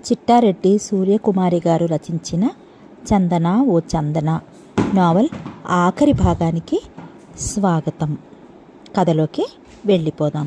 చిట్టారెడ్డి సూర్యకుమారి గారు రచించిన చందన ఓ చందన నావల్ ఆఖరి భాగానికి స్వాగతం. కథలోకి వెళ్ళిపోదాం.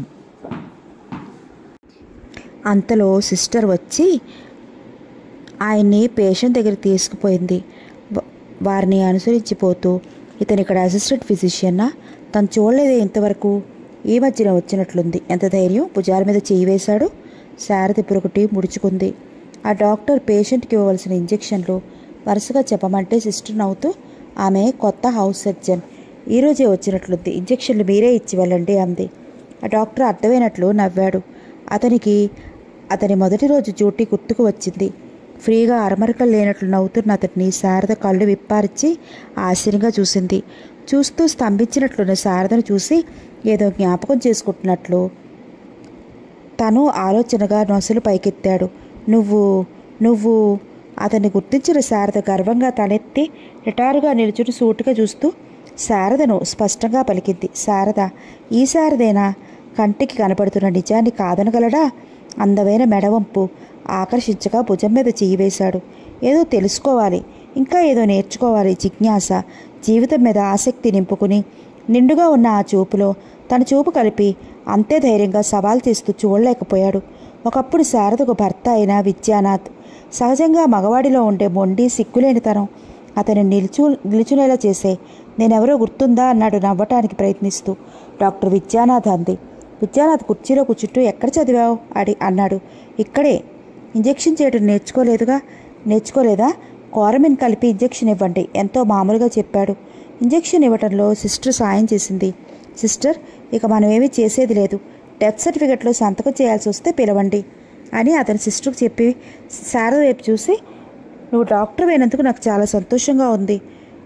అంతలో సిస్టర్ వచ్చి ఆయన్ని పేషెంట్ దగ్గర తీసుకుపోయింది. వారిని అనుసరించిపోతూ, ఇతను ఇక్కడ అసిస్టెంట్ ఫిజిషియన్నా? తను చూడలేదే ఇంతవరకు, ఈ మధ్యన వచ్చినట్లుంది. ఎంత ధైర్యం! భుజాల మీద చేయి వేశాడు. శారద పురొకటి ముడుచుకుంది. ఆ డాక్టర్ పేషెంట్కి ఇవ్వవలసిన ఇంజెక్షన్లు వరుసగా చెప్పమంటే సిస్టర్ నవ్వుతూ, ఆమె కొత్త హౌస్ సర్జన్, ఈరోజే వచ్చినట్లుంది, ఇంజెక్షన్లు మీరే ఇచ్చి వెళ్ళండి అంది. ఆ డాక్టర్ అర్థమైనట్లు నవ్వాడు. అతని మొదటి రోజు డ్యూటీ గుర్తుకు వచ్చింది. ఫ్రీగా అరమరకలు లేనట్లు నవ్వుతున్న అతడిని శారద కళ్ళు విప్పారిచి ఆశ్చర్యంగా చూసింది. చూస్తూ స్తంభించినట్లున్న శారదను చూసి ఏదో జ్ఞాపకం చేసుకుంటున్నట్లు తను ఆలోచనగా నొసలు పైకెత్తాడు. నువ్వు అతన్ని గుర్తించిన శారద గర్వంగా తలెత్తి నిటారుగా నిలుచుని సూటుగా చూస్తూ శారదను స్పష్టంగా పలికింది. శారద, ఈ శారదేనా? కంటికి కనపడుతున్న నిజాన్ని కాదనగలడా? అందమైన మెడవంపు ఆకర్షించగా భుజం మీద చెయ్యి వేశాడు. ఏదో తెలుసుకోవాలి, ఇంకా ఏదో నేర్చుకోవాలి జిజ్ఞాస జీవితం మీద ఆసక్తి నింపుకుని నిండుగా ఉన్న ఆ చూపులో తన చూపు కలిపి అంతే ధైర్యంగా సవాల్ చేస్తూ చూడలేకపోయాడు. ఒకప్పుడు శారదకు భర్త అయిన విద్యానాథ్ సహజంగా మగవాడిలో ఉండే మొండి సిగ్గులేనితనం అతని నిలుచునేలా చేసే నేనెవరో గుర్తుందా అన్నాడు నవ్వటానికి ప్రయత్నిస్తూ. డాక్టర్ విద్యానాథ్ అంది. విద్యానాథ్ కుర్చీలో కూర్చుంటూ, ఎక్కడ చదివావు అన్నాడు. ఇక్కడే. ఇంజెక్షన్ చేయడం నేర్చుకోలేదా? కోరమిన్ కలిపి ఇంజెక్షన్ ఇవ్వండి, ఎంతో మామూలుగా చెప్పాడు. ఇంజెక్షన్ ఇవ్వటంలో సిస్టర్ సాయం చేసింది. సిస్టర్, ఇక మనమేమీ చేసేది లేదు, డెత్ సర్టిఫికెట్లో సంతకం చేయాల్సి వస్తే పిలవండి అని అతని సిస్టర్కి చెప్పి శారద వైపు చూసి, నువ్వు డాక్టర్ అయినందుకు నాకు చాలా సంతోషంగా ఉంది,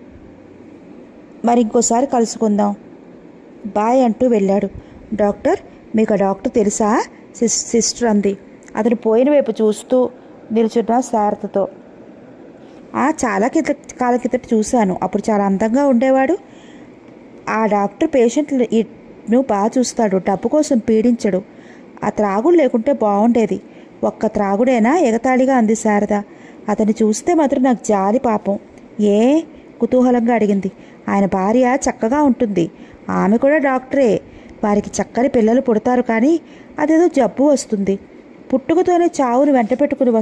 మరి ఇంకోసారి కలుసుకుందాం, బాయ్ అంటూ వెళ్ళాడు. డాక్టర్, మీకు ఆ డాక్టర్ తెలుసా? సిస్టర్ అంది అతను పోయిన వైపు చూస్తూ నిల్చున్న శారదతో. చాలా కాలం కిందట చూశాను, అప్పుడు చాలా అందంగా ఉండేవాడు. ఆ డాక్టర్ పేషెంట్ను బాగా చూస్తాడు, డబ్బు కోసం పీడించడు. ఆ త్రాగుడు లేకుంటే బాగుండేది. ఒక్క త్రాగుడేనా? ఎగతాళిగా అంది శారద. అతన్ని చూస్తే మాత్రం నాకు జాలి పాపం. ఏ? కుతూహలంగా అడిగింది. ఆయన భార్య చక్కగా ఉంటుంది, ఆమె కూడా డాక్టరే. వారికి చక్కని పిల్లలు పుడతారు, కానీ అదేదో జబ్బు వస్తుంది. పుట్టుకతోనే చావును వెంట పెట్టుకుని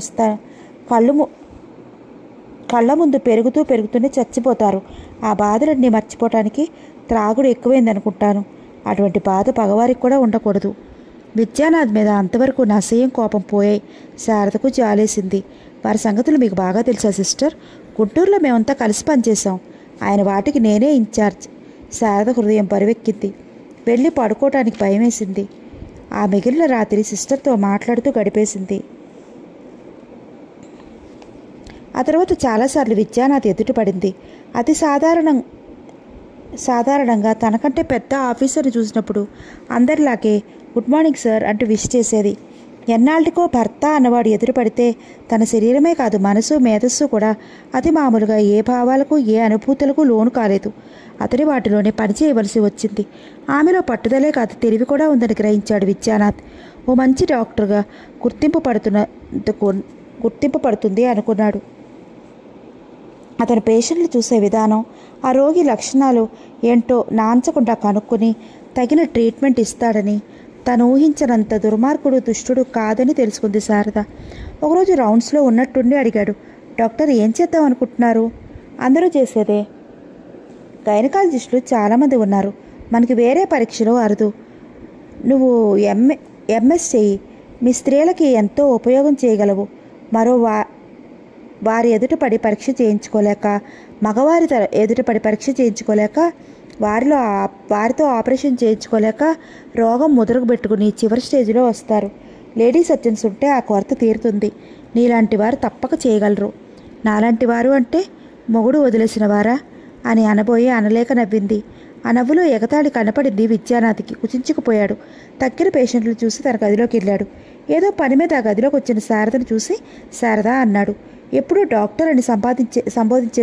కళ్ళ ముందు పెరుగుతూనే చచ్చిపోతారు. ఆ బాధలన్నీ మర్చిపోవటానికి త్రాగుడు ఎక్కువైందనుకుంటాను. అటువంటి బాధ పగవారికి కూడా ఉండకూడదు. విద్యానాథ్ మీద అంతవరకు నా అసహ్యం కోపం పోయాయి. శారదకు జాలేసింది. వారి సంగతులు మీకు బాగా తెలుసా సిస్టర్? గుంటూరులో మేమంతా కలిసి పనిచేశాం. ఆయన వాటికి నేనే ఇన్ఛార్జ్. శారద హృదయం బరువెక్కింది. వెళ్ళి పడుకోవటానికి భయమేసింది. ఆ మిగిలిన రాత్రి సిస్టర్తో మాట్లాడుతూ గడిపేసింది. ఆ తర్వాత చాలాసార్లు విద్యానాథ్ ఎదుట పడింది. అతి సాధారణంగా తనకంటే పెద్ద ఆఫీసర్ని చూసినప్పుడు అందరిలాగే గుడ్ మార్నింగ్ సార్ అంటూ విష్ చేసేది. ఎన్నాళ్ళకో భర్త అన్నవాడు ఎదురు పడితే తన శరీరమే కాదు, మనసు మేధస్సు కూడా అతి మామూలుగా ఏ భావాలకు ఏ అనుభూతులకు లోను కాలేదు. అతని వాటిలోనే పనిచేయవలసి వచ్చింది. ఆమెలో పట్టుదలే కాదు, తెలివి కూడా ఉందని గ్రహించాడు విద్యానాథ్. ఓ మంచి డాక్టర్గా గుర్తింపు పడుతుంది అనుకున్నాడు. అతను పేషెంట్లు చూసే విధానం, ఆ రోగి లక్షణాలు ఏంటో నాంచకుండా కనుక్కొని తగిన ట్రీట్మెంట్ ఇస్తాడని, తను ఊహించినంత దుర్మార్గుడు దుష్టుడు కాదని తెలుసుకుంది శారద. ఒకరోజు రౌండ్స్లో ఉన్నట్టుండి అడిగాడు, డాక్టర్ ఏం చేద్దాం అనుకుంటున్నారు? అందరూ చేసేదే. గైనకాలజిస్టులు చాలామంది ఉన్నారు, మనకి వేరే పరీక్షలు అరుదు. నువ్వు ఎంఎస్ చెయ్యి, మీ స్త్రీలకి ఎంతో ఉపయోగం చేయగలవు. వారి ఎదుటపడి పరీక్ష చేయించుకోలేక, మగవారి ఎదుటపడి పరీక్ష చేయించుకోలేక, వారితో ఆపరేషన్ చేయించుకోలేక రోగం ముదరకు పెట్టుకుని చివరి స్టేజ్లో వస్తారు. లేడీ సర్జన్స్ ఉంటే ఆ కొరత తీరుతుంది. నీలాంటి వారు తప్పక చేయగలరు. నాలాంటి వారు అంటే మొగుడు వదిలేసిన వారా అని అనలేక నవ్వింది. ఆ నవ్వులో ఎగతాళి కనపడింది విద్యానాథ్కి. కుచించుకుపోయాడు. తక్కిన పేషెంట్లు చూసి తన గదిలోకి వెళ్ళాడు. ఏదో పని మీద ఆ గదిలోకి వచ్చిన శారదను చూసి శారద అన్నాడు. ఎప్పుడూ డాక్టర్ అని సంబోధించే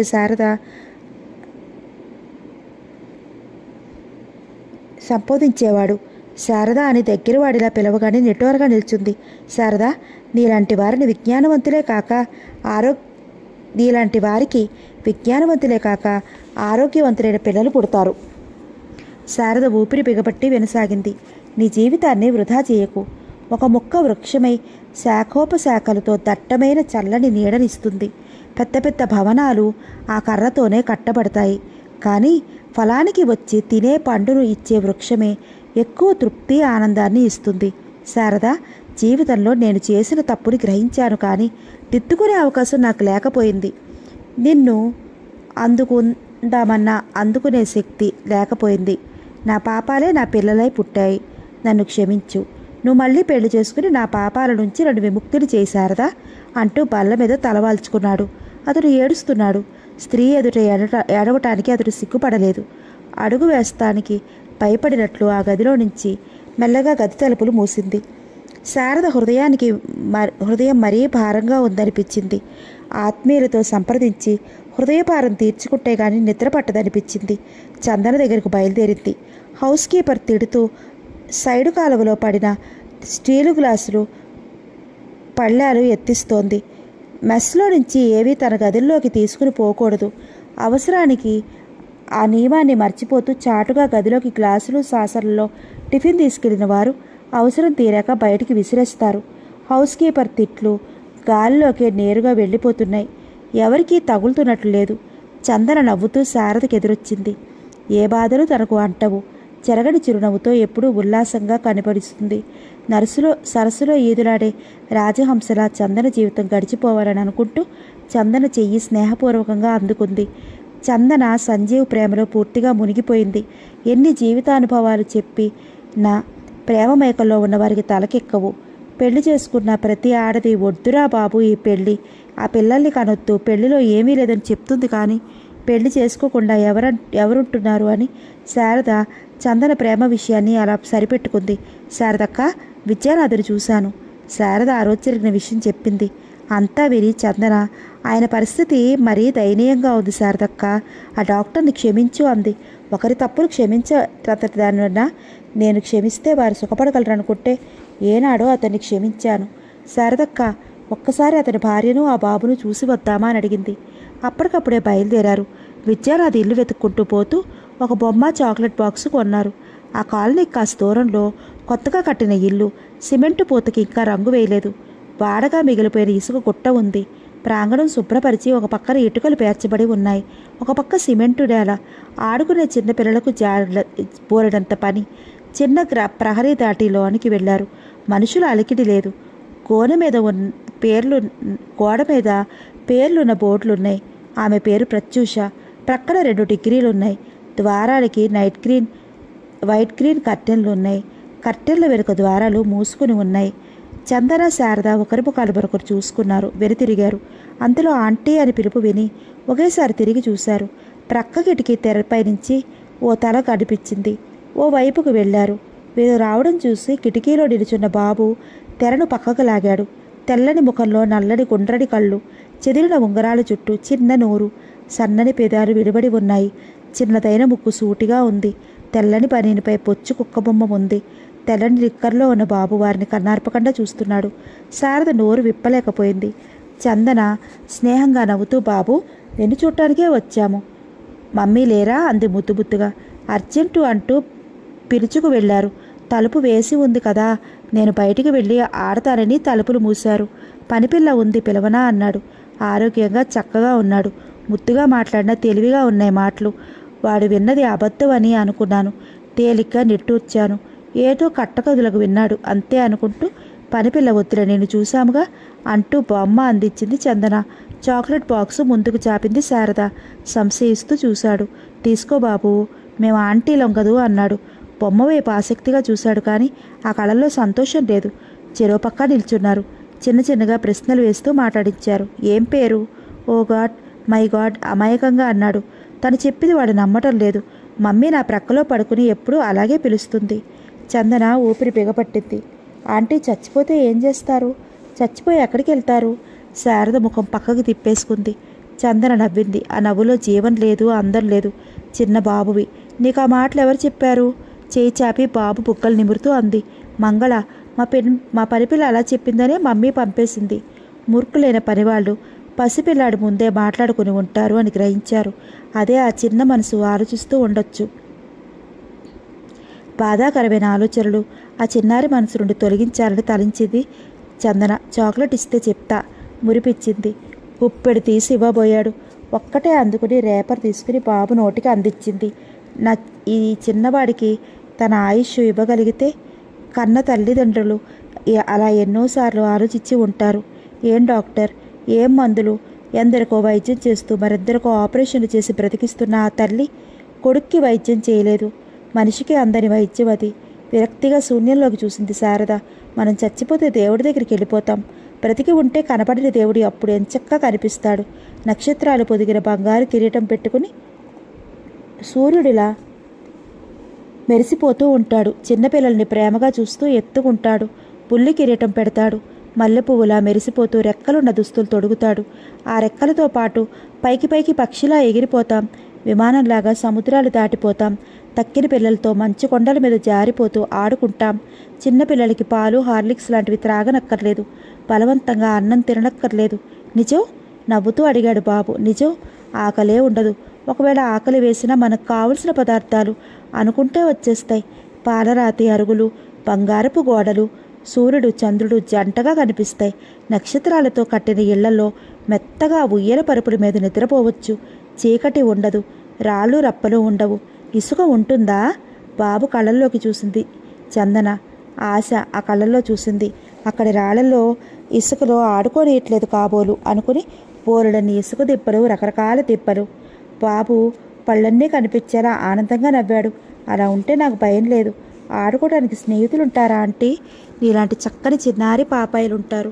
సంబోధించేవాడు. శారద అని దగ్గరవాడిలా పిలవగానే నిట్టూరగా నిల్చుంది. శారద, నీలాంటి వారిని విజ్ఞానవంతులే కాక నీలాంటి వారికి విజ్ఞానవంతులే కాక ఆరోగ్యవంతులైన పిల్లలు పుడతారు. శారద ఊపిరి బిగబట్టి వినసాగింది. నీ జీవితాన్ని వృధా చేయకు. ఒక మొక్క వృక్షమై శాఖోపశాఖలతో దట్టమైన చల్లని నీడనిస్తుంది. పెద్ద పెద్ద భవనాలు ఆ కర్రతోనే కట్టబడతాయి. కానీ ఫలానికి వచ్చి తినే పండును ఇచ్చే వృక్షమే ఎక్కువ తృప్తి ఆనందాన్ని ఇస్తుంది. శారద, జీవితంలో నేను చేసిన తప్పుని గ్రహించాను, కానీ దిద్దుకునే అవకాశం నాకు లేకపోయింది. నిన్ను అందుకునే శక్తి లేకపోయింది. నా పాపాలే నా పిల్లలై పుట్టాయి. నన్ను క్షమించు. నువ్వు మళ్ళీ పెళ్లి చేసుకుని నా పాపాల నుంచి నన్ను విముక్తిని చేశారదా అంటూ బల్ల మీద తలవాల్చుకున్నాడు. అతడు ఏడుస్తున్నాడు. స్త్రీ ఎదుట ఏడవటానికి అతడు సిగ్గుపడలేదు. అడుగు వేస్తానికి భయపడినట్లు ఆ గదిలో నుంచి మెల్లగా గది తలుపులు మూసింది. శారద హృదయం మరీ భారంగా ఉందనిపించింది. ఆత్మీయులతో సంప్రదించి హృదయభారం తీర్చుకుంటే గాని నిద్ర పట్టదనిపించింది. చందన దగ్గరకు బయలుదేరింది. హౌస్ కీపర్ తిడుతూ సైడు కాలువలో పడిన స్టీలు గ్లాసులు పళ్ళాలు ఎత్తిస్తోంది. మెస్లో నుంచి ఏవీ తన గదుల్లోకి తీసుకుని పోకూడదు. అవసరానికి ఆ నియమాన్ని మర్చిపోతూ చాటుగా గదిలోకి గ్లాసులు సాసర్లలో టిఫిన్ తీసుకెళ్లిన వారు అవసరం తీరాక బయటికి విసిరేస్తారు. హౌస్ కీపర్ తిట్లు గాలిలోకే నేరుగా వెళ్ళిపోతున్నాయి. ఎవరికీ తగులుతున్నట్లు లేదు. చందన నవ్వుతూ శారదకి ఎదురొచ్చింది. ఏ బాధలు తనకు అంటవు. చెరగని చిరునవ్వుతో ఎప్పుడూ ఉల్లాసంగా కనపడిస్తుంది. సరస్సులో ఈదులాడే రాజహంసలా చందన జీవితం గడిచిపోవాలని అనుకుంటూ చందన చెయ్యి స్నేహపూర్వకంగా అందుకుంది. చందన సంజీవ్ ప్రేమలో పూర్తిగా మునిగిపోయింది. ఎన్ని జీవితానుభవాలు చెప్పి నా ప్రేమ మేకల్లో ఉన్నవారికి తలకెక్కవు. పెళ్లి చేసుకున్న ప్రతి ఆడది వద్దురా బాబు ఈ పెళ్ళి, ఆ పిల్లల్ని కనొద్దు, పెళ్లిలో ఏమీ లేదని చెప్తుంది. కానీ పెళ్లి చేసుకోకుండా ఎవరుంటున్నారు అని శారద చందన ప్రేమ విషయాన్ని అలా సరిపెట్టుకుంది. శారదక్క, విద్యానాథుని చూశాను. శారద ఆ రోజు జరిగిన విషయం చెప్పింది. అంతా విని చందన, ఆయన పరిస్థితి మరీ దయనీయంగా ఉంది శారదక్క, ఆ డాక్టర్ని క్షమించు అంది. ఒకరి తప్పులు క్షమించటంతటి దానివల్ల నేను క్షమిస్తే వారు సుఖపడగలరనుకుంటే ఏనాడో అతన్ని క్షమించాను. శారదక్క, ఒక్కసారి అతని భార్యను ఆ బాబును చూసి వద్దామా అని అడిగింది. అప్పటికప్పుడే బయలుదేరారు. విద్యానాథ్ ఇల్లు వెతుక్కుంటూ పోతూ ఒక బొమ్మ చాక్లెట్ బాక్సు కొన్నారు. ఆ కాలనీకి కాస్త దూరంలో కొత్తగా కట్టిన ఇల్లు. సిమెంటు పూతకి ఇంకా రంగు వేయలేదు. వాడగా మిగిలిపోయిన ఇసుక గుట్ట ఉంది. ప్రాంగణం శుభ్రపరిచి ఒక పక్కన ఇటుకలు పేర్చబడి ఉన్నాయి. ఒక పక్క సిమెంటు నేల. ఆడుకునే చిన్నపిల్లలకు బోలెడంత పని. చిన్న ప్రహరీ దాటి లోనికి వెళ్లారు. మనుషుల అలికిడి లేదు. గోడ మీద పేర్లున్న బోర్డులున్నాయి. ఆమె పేరు ప్రత్యూష. ప్రక్కన 2 డిగ్రీలున్నాయి. ద్వారాలకి వైట్ గ్రీన్ కర్టెన్లున్నాయి. కర్టెన్ల వెనుక ద్వారాలు మూసుకుని ఉన్నాయి. చందన, శారద ఒకరి ముఖాలు మరొకరు చూసుకున్నారు. వెనుతిరిగారు. అంతలో ఆంటీ అని పిలుపు విని ఒకేసారి తిరిగి చూశారు. ప్రక్క కిటికీ తెరపై నుంచి ఓ తల కనిపించింది. ఓ వైపుకు వెళ్లారు. వీరు రావడం చూసి కిటికీలో నిలుచున్న బాబు తెరను పక్కకు లాగాడు. తెల్లని ముఖంలో నల్లని గుండ్రని కళ్ళు, చెదిరిన ఉంగరాల చుట్టూ చిన్న నోరు, సన్నని పెదాలు విడిబడి ఉన్నాయి. చిన్నదైన ముక్కు సూటిగా ఉంది. తెల్లని పనీనిపై పొచ్చు కుక్కబొమ్మ ఉంది. తెల్లని లిక్కర్లో ఉన్న బాబు వారిని కన్నార్పకుండా చూస్తున్నాడు. శారద నోరు విప్పలేకపోయింది. చందన స్నేహంగా నవ్వుతూ, బాబు, నిన్ను చూడటానికే వచ్చాము. మమ్మీ లేరా అంది ముద్దుగా. అర్జెంటు అంటూ పిలుచుకు వెళ్లారు. తలుపు వేసి ఉంది కదా, నేను బయటికి వెళ్ళి ఆడతానని తలుపులు మూశారు. పనిపిల్ల ఉంది, పిలవనా అన్నాడు. ఆరోగ్యంగా చక్కగా ఉన్నాడు. ముద్దుగా మాట్లాడినా తెలివిగా ఉన్నాయి మాటలు. వాడు విన్నది అబద్ధం అని అనుకున్నాను. తేలిగ్గా నిట్టూర్చాను. ఏదో కట్టకదులకు విన్నాడు అంతే అనుకుంటూ, పనిపిల్ల వద్దులే, నేను చూశాముగా అంటూ బొమ్మ అందించింది చందన. చాక్లెట్ బాక్సు ముందుకు చాపింది శారద. సంశయిస్తూ చూశాడు. తీసుకో బాబు, మేము ఆంటీలం కదూ అన్నాడు. బొమ్మ వైపు ఆసక్తిగా చూశాడు. కానీ ఆ కళల్లో సంతోషం లేదు. చెరో పక్క నిల్చున్నారు. చిన్నగా ప్రశ్నలు వేస్తూ మాట్లాడించారు. ఏం పేరు? ఓ గాడ్, మై గాడ్ అమాయకంగా అన్నాడు. తను చెప్పింది వాడు నమ్మటం లేదు. మమ్మీ నా ప్రక్కలో పడుకుని ఎప్పుడూ అలాగే పిలుస్తుంది. చందన ఊపిరి బిగపట్టింది. ఆంటీ చచ్చిపోతే ఏం చేస్తారు? చచ్చిపోయి ఎక్కడికి వెళ్తారు? శారద ముఖం పక్కకి తిప్పేసుకుంది. చందన నవ్వింది. ఆ నవ్వులో జీవం లేదు, అందం లేదు. చిన్న బాబువి, నీకు ఆ మాటలు ఎవరు చెప్పారు? చేయి చాపి బాబు బుగ్గలు నిమురుతూ అంది. మంగళ, మా పనిపిల్ల అలా చెప్పిందనే మమ్మీ పంపేసింది. మూర్ఖులైన పనివాళ్ళు పసిపిల్లాడి ముందే మాట్లాడుకుని ఉంటారు అని గ్రహించారు. అదే ఆ చిన్న మనసు ఆలోచిస్తూ ఉండొచ్చు. బాధాకరమైన ఆలోచనలు ఆ చిన్నారి మనసు నుండి తొలగించాలని తలంచింది చందన. చాక్లెట్ ఇస్తే చెప్తా మురిపిచ్చింది. ఉప్పెడు తీసి ఇవ్వబోయాడు. ఒక్కటే అందుకుని రేపర్ తీసుకుని బాబు నోటికి అందించింది. ఈ చిన్నవాడికి తన ఆయుష్ ఇవ్వగలిగితే కన్న తల్లిదండ్రులు అలా ఎన్నోసార్లు ఆలోచించి ఉంటారు. ఏం డాక్టర్, ఏం మందులు, ఎందరికో వైద్యం చేస్తూ మరెందరికో ఆపరేషన్లు చేసి బ్రతికిస్తున్న ఆ తల్లి కొడుక్కి వైద్యం చేయలేదు. మనిషికి అందని వైద్యం అది. విరక్తిగా శూన్యంలోకి చూసింది శారద. మనం చచ్చిపోతే దేవుడి దగ్గరికి వెళ్ళిపోతాం. బ్రతికి ఉంటే కనపడిన దేవుడి అప్పుడు ఎంచక్కా కనిపిస్తాడు. నక్షత్రాలు పొదిగిన బంగారు కిరీటం పెట్టుకుని సూర్యుడిలా మెరిసిపోతూ ఉంటాడు. చిన్నపిల్లల్ని ప్రేమగా చూస్తూ ఎత్తుకుంటాడు. పుల్లి కిరీటం పెడతాడు. మల్లెపువ్వులా మెరిసిపోతూ రెక్కలున్న దుస్తులు తొడుగుతాడు. ఆ రెక్కలతో పాటు పైకి పైకి పక్షిలా ఎగిరిపోతాం. విమానంలాగా సముద్రాలు దాటిపోతాం. తక్కిన పిల్లలతో మంచు కొండల మీద జారిపోతూ ఆడుకుంటాం. చిన్నపిల్లలకి పాలు, హార్లిక్స్ లాంటివి త్రాగనక్కర్లేదు. బలవంతంగా అన్నం తిననక్కర్లేదు. నిజం? నవ్వుతూ అడిగాడు బాబు. నిజం. ఆకలే ఉండదు. ఒకవేళ ఆకలి వేసినా మనకు కావలసిన పదార్థాలు అనుకుంటే వచ్చేస్తాయి. పాలరాతి అరుగులు, బంగారపు గోడలు, సూర్యుడు చంద్రుడు జంటగా కనిపిస్తాయి. నక్షత్రాలతో కట్టిన ఇళ్లలో మెత్తగా ఉయ్యల పరుపుల మీద నిద్రపోవచ్చు. చీకటి ఉండదు. రాళ్ళు రప్పలు ఉండవు. ఇసుక ఉంటుందా? బాబు కళ్ళల్లోకి చూసింది చందన. ఆశ ఆ కళ్ళల్లో చూసింది. అక్కడి రాళ్లలో ఇసుకలో ఆడుకోనియట్లేదు కాబోలు అనుకుని బోరుడని ఇసుక దిబ్బలు, రకరకాల దిబ్బలు. బాబు పళ్ళన్నీ కనిపించేలా ఆనందంగా నవ్వాడు. అలా ఉంటే నాకు భయం లేదు. ఆడుకోవడానికి స్నేహితులుంటారా ఆంటీ? నీలాంటి చక్కని చిన్నారి పాపాయిలుంటారు.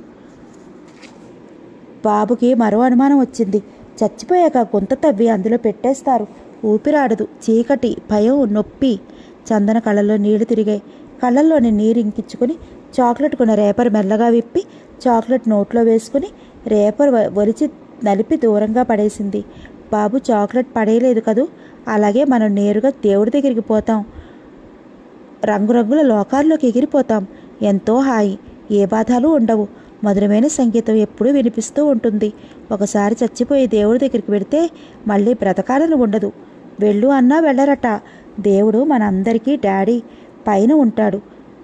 బాబుకి మరో అనుమానం వచ్చింది. చచ్చిపోయాక గుంత తవ్వి అందులో పెట్టేస్తారు. ఊపిరాడదు. చీకటి, భయం, నొప్పి. చందన కళ్ళల్లో నీళ్లు తిరిగాయి. కళ్ళల్లోని నీరు ఇంకించుకుని చాక్లెట్ కొన్న రేపర్ మెల్లగా విప్పి చాక్లెట్ నోట్లో వేసుకుని రేపర్ ఒలిచి నలిపి దూరంగా పడేసింది. బాబు చాక్లెట్ పడేయలేదు కదూ. అలాగే మనం నేరుగా దేవుడి దగ్గరికి పోతాం. రంగురంగుల లోకాల్లోకి ఎగిరిపోతాం. ఎంతో హాయి. ఏ బాధలు ఉండవు. మధురమైన సంగీతం ఎప్పుడూ వినిపిస్తూ ఉంటుంది. ఒకసారి చచ్చిపోయి దేవుడి దగ్గరికి వెడితే మళ్ళీ బ్రతకాలని ఉండదు. వెళ్ళు అన్నా వెళ్ళరట. దేవుడు మనందరికీ డాడీ. పైన ఉంటాడు.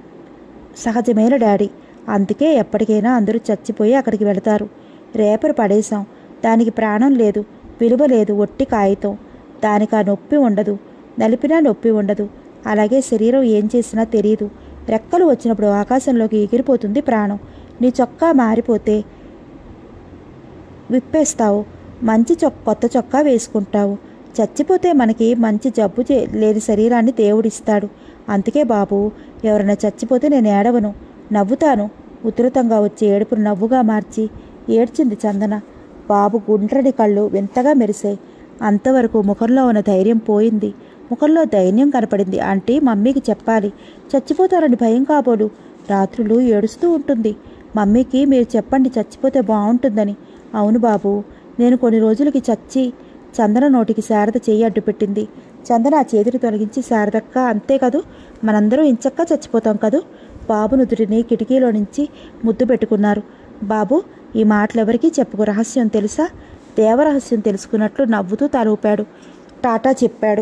సహజమైన డాడీ. అందుకే ఎప్పటికైనా అందరూ చచ్చిపోయి అక్కడికి వెళతారు. రేపరు పడేశాం. దానికి ప్రాణం లేదు, విలువ లేదు. ఒట్టి కాగితం. దానికి ఆ నొప్పి ఉండదు. నలిపినా నొప్పి ఉండదు. అలాగే శరీరం ఏం చేసినా తెలియదు. రెక్కలు వచ్చినప్పుడు ఆకాశంలోకి ఎగిరిపోతుంది ప్రాణం. నీ చొక్కా మారిపోతే విప్పేస్తావు. మంచి కొత్త చొక్కా వేసుకుంటావు. చచ్చిపోతే మనకి మంచి జబ్బు లేని శరీరాన్ని దేవుడిస్తాడు. అందుకే బాబు, ఎవరైనా చచ్చిపోతే నేను ఏడవను, నవ్వుతాను. ఉధృతంగా వచ్చే ఏడుపును నవ్వుగా మార్చి ఏడ్చింది చందన. బాబు గుండ్రని కళ్ళు వింతగా మెరిశాయి. అంతవరకు ముఖంలో ఉన్న ధైర్యం పోయింది. ముఖంలో ధైర్యం కనపడింది. ఆంటీ, మమ్మీకి చెప్పాలి. చచ్చిపోతారని భయం కాబోలు. రాత్రులు ఏడుస్తూ ఉంటుంది. మమ్మీకి మీరు చెప్పండి చచ్చిపోతే బాగుంటుందని. అవును బాబు, నేను కొన్ని రోజులకి చచ్చి. చందన నోటికి శారద చెయ్యి అడ్డు పెట్టింది. చందన ఆ చేతిని తొలగించి, శారదక్క అంతే కదూ, మనందరం ఇంచక్కా చచ్చిపోతాం కదూ. బాబు నుదుటిని కిటికీలో నుంచి ముద్దు పెట్టుకున్నారు. బాబు, ఈ మాటలెవరికీ చెప్పుకు. రహస్యం తెలుసా? దేవరహస్యం తెలుసుకున్నట్లు నవ్వుతూ తల ఊపాడు. టాటా చెప్పాడు.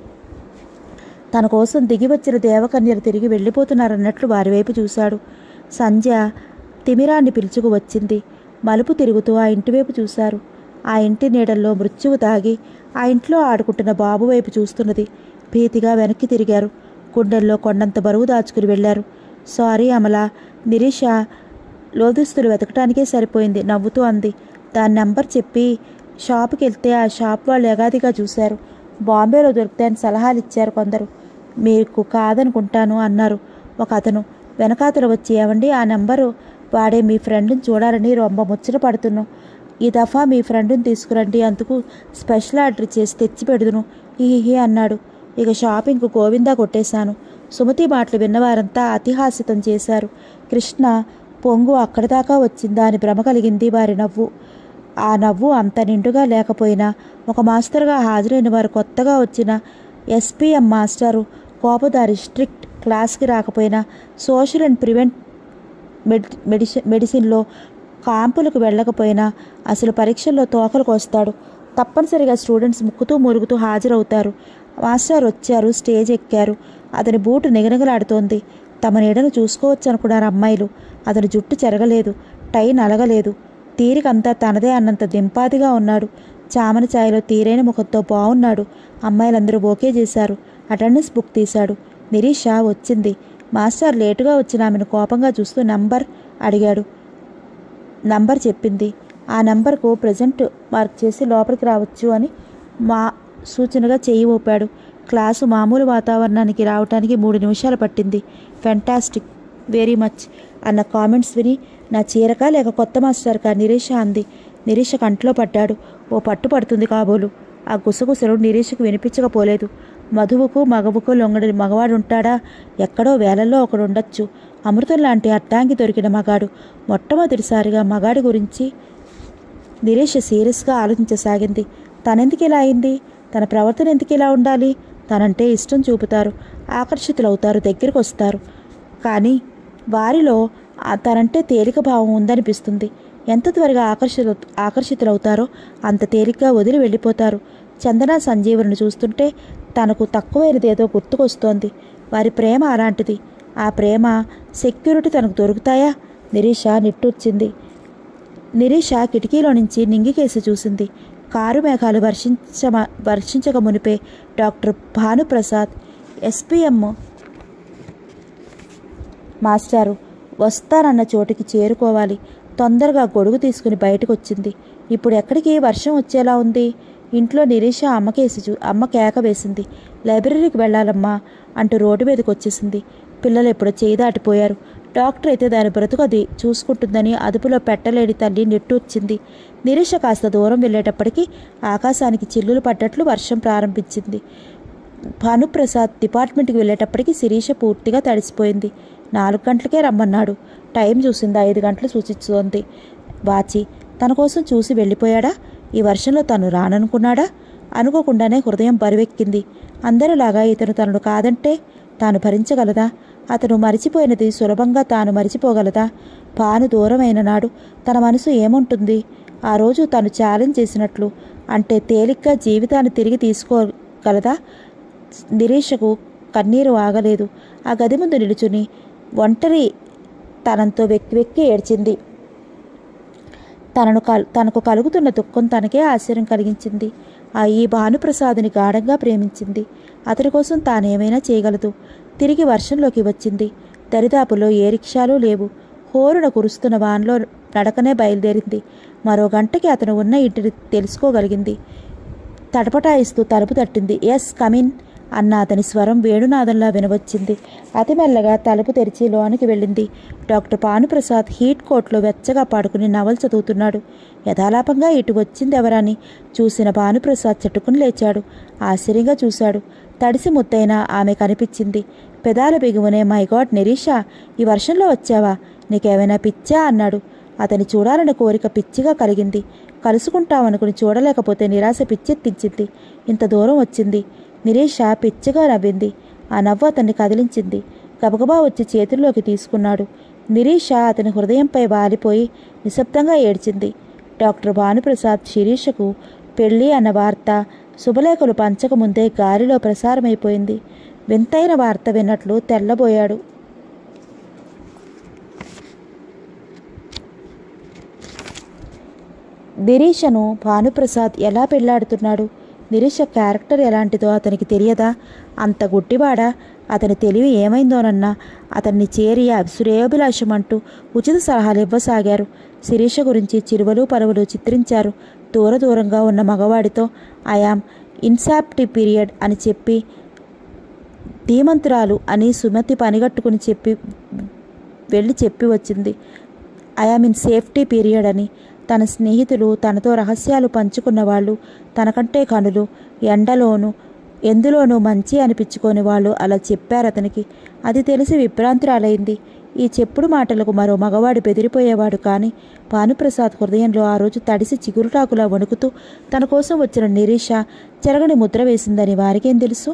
తన కోసం దిగివచ్చిన దేవకన్యలు తిరిగి వెళ్ళిపోతున్నారన్నట్లు వారి వైపు చూశాడు. సంధ్య తిమిరాన్ని పిలుచుకు వచ్చింది. మలుపు తిరుగుతూ ఆ ఇంటివైపు చూశారు. ఆ ఇంటి నీడల్లో మృత్యువు తాగి ఆ ఇంట్లో ఆడుకుంటున్న బాబు వైపు చూస్తున్నది. భీతిగా వెనక్కి తిరిగారు. గుండెల్లో కొండంత బరువు దాచుకుని వెళ్లారు. సారీ అమల. నిరీష లోదుస్తులు వెతకటానికే సరిపోయింది. నవ్వుతూ అంది. దాని నంబర్ చెప్పి షాపుకి వెళ్తే ఆ షాప్ వాళ్ళు ఎగాదిగా చూశారు. బాంబేలో దొరుకుతాయని సలహాలు ఇచ్చారు కొందరు. మీకు కాదనుకుంటాను అన్నారు ఒక అతను. వెనకాతలు వచ్చి, ఏమండి, ఆ నెంబరు వాడే మీ ఫ్రెండ్ని చూడాలని రొంబ ముచ్చట పడుతున్నాం. ఈ దఫా మీ ఫ్రెండ్ని తీసుకురండి, అందుకు స్పెషల్ ఆర్డర్ చేసి తెచ్చి పెడుదును హీ అన్నాడు. ఇక షాపింగ్కు గోవిందా కొట్టేశాను. సుమతి మాటలు విన్నవారంతా అతిహాసితం చేశారు. కృష్ణ పొంగు అక్కడి దాకా వచ్చిందా అని భ్రమ కలిగింది వారి నవ్వు. ఆ నవ్వు అంత నిండుగా లేకపోయినా ఒక మాస్టర్గా హాజరైన వారు కొత్తగా వచ్చిన ఎస్పీఎం మాస్టరు కోపదారి, స్ట్రిక్ట్, క్లాస్కి రాకపోయినా సోషల్ అండ్ ప్రివెంట్ మెడిసిన్లో క్యాంపులకు వెళ్ళకపోయినా అసలు పరీక్షల్లో తోకలకు వస్తాడు. తప్పనిసరిగా స్టూడెంట్స్ ముక్కుతూ మురుగుతూ హాజరవుతారు. మాస్టర్ వచ్చారు, స్టేజ్ ఎక్కారు. అతని బూటు నిగనిగలాడుతోంది. తమ నీడను చూసుకోవచ్చు అనుకున్నారు అమ్మాయిలు. అతని జుట్టు చెరగలేదు, టై నలగలేదు. తీరికంతా తనదే అన్నంత దింపాదిగా ఉన్నాడు. చామన ఛాయలో తీరైన ముఖంతో బాగున్నాడు. అమ్మాయిలందరూ ఓకే చేశారు. అటెండెన్స్ బుక్ తీశాడు. నిరీష వచ్చింది. మాస్టర్ లేటుగా వచ్చిన ఆమెను కోపంగా చూస్తూ నంబర్ అడిగాడు. నంబర్ చెప్పింది. ఆ నంబర్కు ప్రెజెంట్ మార్క్ చేసి లోపలికి రావచ్చు అని సూచనగా చెయ్యి ఊపాడు. క్లాసు మామూలు వాతావరణానికి రావటానికి 3 నిమిషాలు పట్టింది. ఫెంటాస్టిక్, వెరీ మచ్ అన్న కామెంట్స్ విని నా చీరక లేక కొత్త మాస్టర్కా నిరీష అంది. నిరీష కంట్లో పడ్డాడు. ఓ పట్టు పడుతుంది కాబోలు. ఆ గుసగుసలు నిరీషకు వినిపించకపోలేదు. మధువుకు మగవుకు లొంగడని మగవాడుంటాడా? ఎక్కడో వేలల్లో ఒకడుండొచ్చు. అమృతం లాంటి అట్టాంగి దొరికిన మగాడు. మొట్టమొదటిసారిగా మగాడి గురించి నిరీష సీరియస్గా ఆలోచించసాగింది. తనెందుకు ఇలా అయింది? తన ప్రవర్తన ఎందుకు ఇలా ఉండాలి? తనంటే ఇష్టం చూపుతారు, ఆకర్షితులవుతారు, దగ్గరికి వస్తారు. కానీ వారిలో తనంటే తేలిక భావం ఉందనిపిస్తుంది. ఎంత త్వరగా ఆకర్షితులవుతారో అంత తేలిగ్గా వదిలి వెళ్ళిపోతారు. చందన సంజీవులను చూస్తుంటే తనకు తక్కువైనదేదో గుర్తుకొస్తోంది. వారి ప్రేమ అలాంటిది. ఆ ప్రేమ, సెక్యూరిటీ తనకు దొరుకుతాయా? నిరీష నిట్టూర్చింది. నిరీష కిటికీలో నుంచి నింగికేసి చూసింది. కారు మేఘాలు వర్షించక మునిపే డాక్టర్ భానుప్రసాద్, ఎస్పీఎం మాస్టారు వస్తానన్న చోటికి చేరుకోవాలి. తొందరగా గొడుగు తీసుకుని బయటకు వచ్చింది. ఇప్పుడు ఎక్కడికి? వర్షం వచ్చేలా ఉంది. ఇంట్లో నిరీష అమ్మ కేక వేసింది. లైబ్రరీకి వెళ్ళాలమ్మా అంటూ రోడ్డు మీదకి వచ్చేసింది. పిల్లలు ఎప్పుడో చేయి దాటిపోయారు. డాక్టర్ అయితే దాని బ్రతుకు అది చూసుకుంటుందని అదుపులో పెట్టలేని తల్లి నిట్టూర్చింది. నిరీష కాస్త దూరం వెళ్ళేటప్పటికీ ఆకాశానికి చిల్లులు పడ్డట్లు వర్షం ప్రారంభించింది. భానుప్రసాద్ డిపార్ట్మెంట్కి వెళ్ళేటప్పటికి శిరీష పూర్తిగా తడిసిపోయింది. 4 గంటలకే రమ్మన్నాడు. టైం చూసింది. 5 గంటలు సూచిస్తోంది వాచి. తన కోసం చూసి వెళ్ళిపోయాడా? ఈ వర్షంలో తను రాననుకున్నాడా? అనుకోకుండానే హృదయం బరువెక్కింది. అందరిలాగా ఇతను తనను కాదంటే తాను భరించగలదా? అతను మరిచిపోయినది సులభంగా తాను మరిచిపోగలదా? భాను దూరమైన నాడు తన మనసు ఏముంటుంది? ఆ రోజు తను ఛాలెంజ్ చేసినట్లు అంటే తేలిగ్గా జీవితాన్ని తిరిగి తీసుకోగలదా? నిరీషకు కన్నీరు ఆగలేదు. ఆ గది ముందు నిలుచుని ఒంటరి తనంతో వెక్కి ఏడ్చింది. తనకు కలుగుతున్న దుఃఖం తనకే ఆశ్చర్యం కలిగించింది. ఈ భానుప్రసాద్ని గాఢంగా ప్రేమించింది. అతడి కోసం తానేమైనా చేయగలదు. తిరిగి వర్షంలోకి వచ్చింది. దరిదాపులో ఏ రిక్షాలు లేవు. హోరున కురుస్తున్న వాన్లో నడకనే బయలుదేరింది. మరో గంటకి అతను ఉన్న ఇంటిని తెలుసుకోగలిగింది. తటపటాయిస్తూ తలుపు తట్టింది. ఎస్, కమిన్ అన్న అతని స్వరం వేణునాదంలా వినవచ్చింది. అతి మెల్లగా తలుపు తెరిచి లోనికి వెళ్ళింది. డాక్టర్ భానుప్రసాద్ హీట్ కోట్లో వెచ్చగా పాడుకుని నవలు చదువుతున్నాడు. యథాలాపంగా ఇటు వచ్చిందెవరని చూసిన భానుప్రసాద్ చట్టుకుని లేచాడు. ఆశ్చర్యంగా చూశాడు. తడిసి ముద్దైన ఆమె కనిపించింది. పెదాల బిగువనే మై గాడ్ నిరీష, ఈ వర్షంలో వచ్చావా? నీకేమైనా పిచ్చా అన్నాడు. అతని చూడాలన్న కోరిక పిచ్చిగా కలిగింది. కలుసుకుంటామనుకుని చూడలేకపోతే నిరాశ పిచ్చెత్తించింది. ఇంత దూరం వచ్చింది. నిరీష పిచ్చిగా నవ్వింది. ఆ నవ్వు అతన్ని కదిలించింది. గబగబా వచ్చి చేతుల్లోకి తీసుకున్నాడు. నిరీష అతని హృదయంపై వాలిపోయి నిశ్శబ్దంగా ఏడ్చింది. డాక్టర్ భానుప్రసాద్ శిరీషకు పెళ్ళి అన్న వార్త శుభలేఖలు పంచకముందే గాలిలో ప్రసారమైపోయింది. వింతైన వార్త విన్నట్లు తెల్లబోయాడు. నిరీషను భానుప్రసాద్ ఎలా పెళ్లాడుతున్నాడు? నిరీష క్యారెక్టర్ ఎలాంటిదో అతనికి తెలియదా? అంత గుడ్డివాడా? అతని తెలివి ఏమైందోనన్నా అతన్ని చేరి శ్రేయోభిలాషం అంటూ ఉచిత సలహాలు ఇవ్వసాగారు. శిరీష గురించి చిరువలు పరువులు చిత్రించారు. దూరంగా ఉన్న మగవాడితో ఐఆమ్ ఇన్సాప్టి పీరియడ్ అని చెప్పి, ధీమంతురాలు అని సుమతి పనిగట్టుకుని చెప్పి వచ్చింది. ఐఆమ్ ఇన్ సేఫ్టీ పీరియడ్ అని. తన స్నేహితులు, తనతో రహస్యాలు పంచుకున్న వాళ్ళు, తనకంటే కనులు, ఎండలోనూ ఎందులోనూ మంచి అనిపించుకొని వాళ్ళు అలా చెప్పారు అతనికి. అది తెలిసి విభ్రాంతురాలైంది. ఈ చెప్పుడు మాటలకు మరో మగవాడు బెదిరిపోయేవాడు. కానీ భానుప్రసాద్ హృదయంలో ఆ రోజు తడిసి చిగురుటాకులా వణుకుతూ తన కోసం వచ్చిన నిరీష చెరగని ముద్ర వేసిందని వారికేం తెలుసు?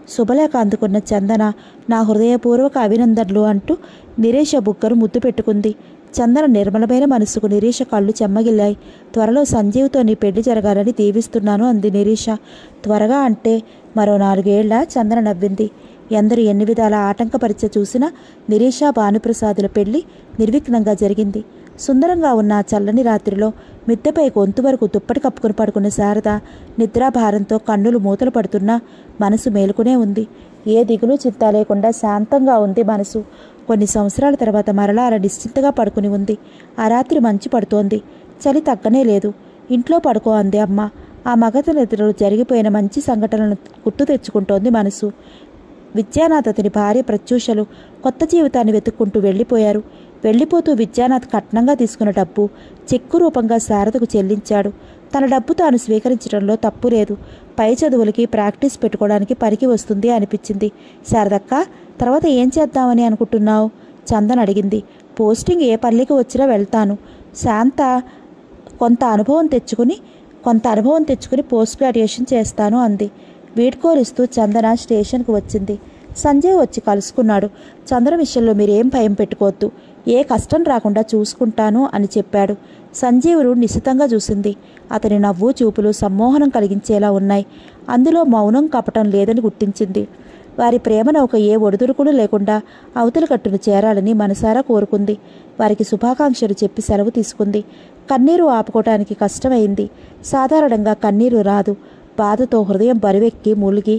శుభలేఖ అందుకున్న చందన నా హృదయపూర్వక అభినందనలు అంటూ నిరీష బుగ్గను ముద్దు పెట్టుకుంది. చందన నిర్మలమైన మనసుకు నిరీష కళ్ళు చెమ్మగిల్లాయి. త్వరలో సంజీవ్తో నీ పెళ్లి జరగాలని దీవిస్తున్నాను అంది నిరీష. త్వరగా అంటే మరో 4 ఏళ్ల? చందన నవ్వింది. ఎందరు ఎన్ని విధాల ఆటంకపరిచ చూసినా నిరీష భానుప్రసాదుల పెళ్లి నిర్విఘ్నంగా జరిగింది. సుందరంగా ఉన్న ఆ చల్లని రాత్రిలో మిద్దెపై గొంతు వరకు దుప్పటి కప్పుకుని పడుకున్న శారద నిద్రాభారంతో కన్నులు మూతలు పడుతున్నా మనసు మేలుకునే ఉంది. ఏ దిగులు చింత లేకుండా శాంతంగా ఉంది మనసు. కొన్ని సంవత్సరాల తర్వాత మరలా అలా నిశ్చింతగా పడుకుని ఉంది. ఆ రాత్రి మంచు పడుతోంది. చలి తగ్గనే లేదు. ఇంట్లో పడుకో అంది అమ్మ. ఆ మగత నిద్రలో జరిగిపోయిన మంచి సంఘటనలను గుర్తు తెచ్చుకుంటోంది మనసు. విద్యానాథ్ అతని భార్య ప్రత్యూషలు కొత్త జీవితాన్ని వెతుక్కుంటూ వెళ్ళిపోయారు. వెళ్ళిపోతూ విద్యానాథ్ కట్నంగా తీసుకున్న డబ్బు చెక్కు రూపంగా శారదకు చెల్లించాడు. తన డబ్బు తాను స్వీకరించడంలో తప్పు లేదు. పై చదువులకి ప్రాక్టీస్ పెట్టుకోవడానికి పనికి వస్తుంది అనిపించింది. శారదక్క, తర్వాత ఏం చేద్దామని అనుకుంటున్నావు? చందన్ అడిగింది. పోస్టింగ్ ఏ పల్లికి వచ్చినా వెళ్తాను. శాంత కొంత అనుభవం తెచ్చుకుని పోస్ట్ గ్రాడ్యుయేషన్ చేస్తాను అంది. వీడ్కోలిస్తూ చందన స్టేషన్కు వచ్చింది. సంజయ్ వచ్చి కలుసుకున్నాడు. చంద్ర విషయంలో మీరేం భయం పెట్టుకోవద్దు, ఏ కష్టం రాకుండా చూసుకుంటాను అని చెప్పాడు. సంజీవుడు నిశితంగా చూసింది. అతని నవ్వు చూపులు సమ్మోహనం కలిగించేలా ఉన్నాయి. అందులో మౌనం కపటం లేదని గుర్తించింది. వారి ప్రేమ నౌక ఏ ఒడిదుడుకులు లేకుండా అవతల కట్టును చేరాలని మనసారా కోరుకుంది. వారికి శుభాకాంక్షలు చెప్పి సెలవు తీసుకుంది. కన్నీరు ఆపుకోవటానికి కష్టమైంది. సాధారణంగా కన్నీరు రాదు. బాధతో హృదయం బరువెక్కి మూలిగినా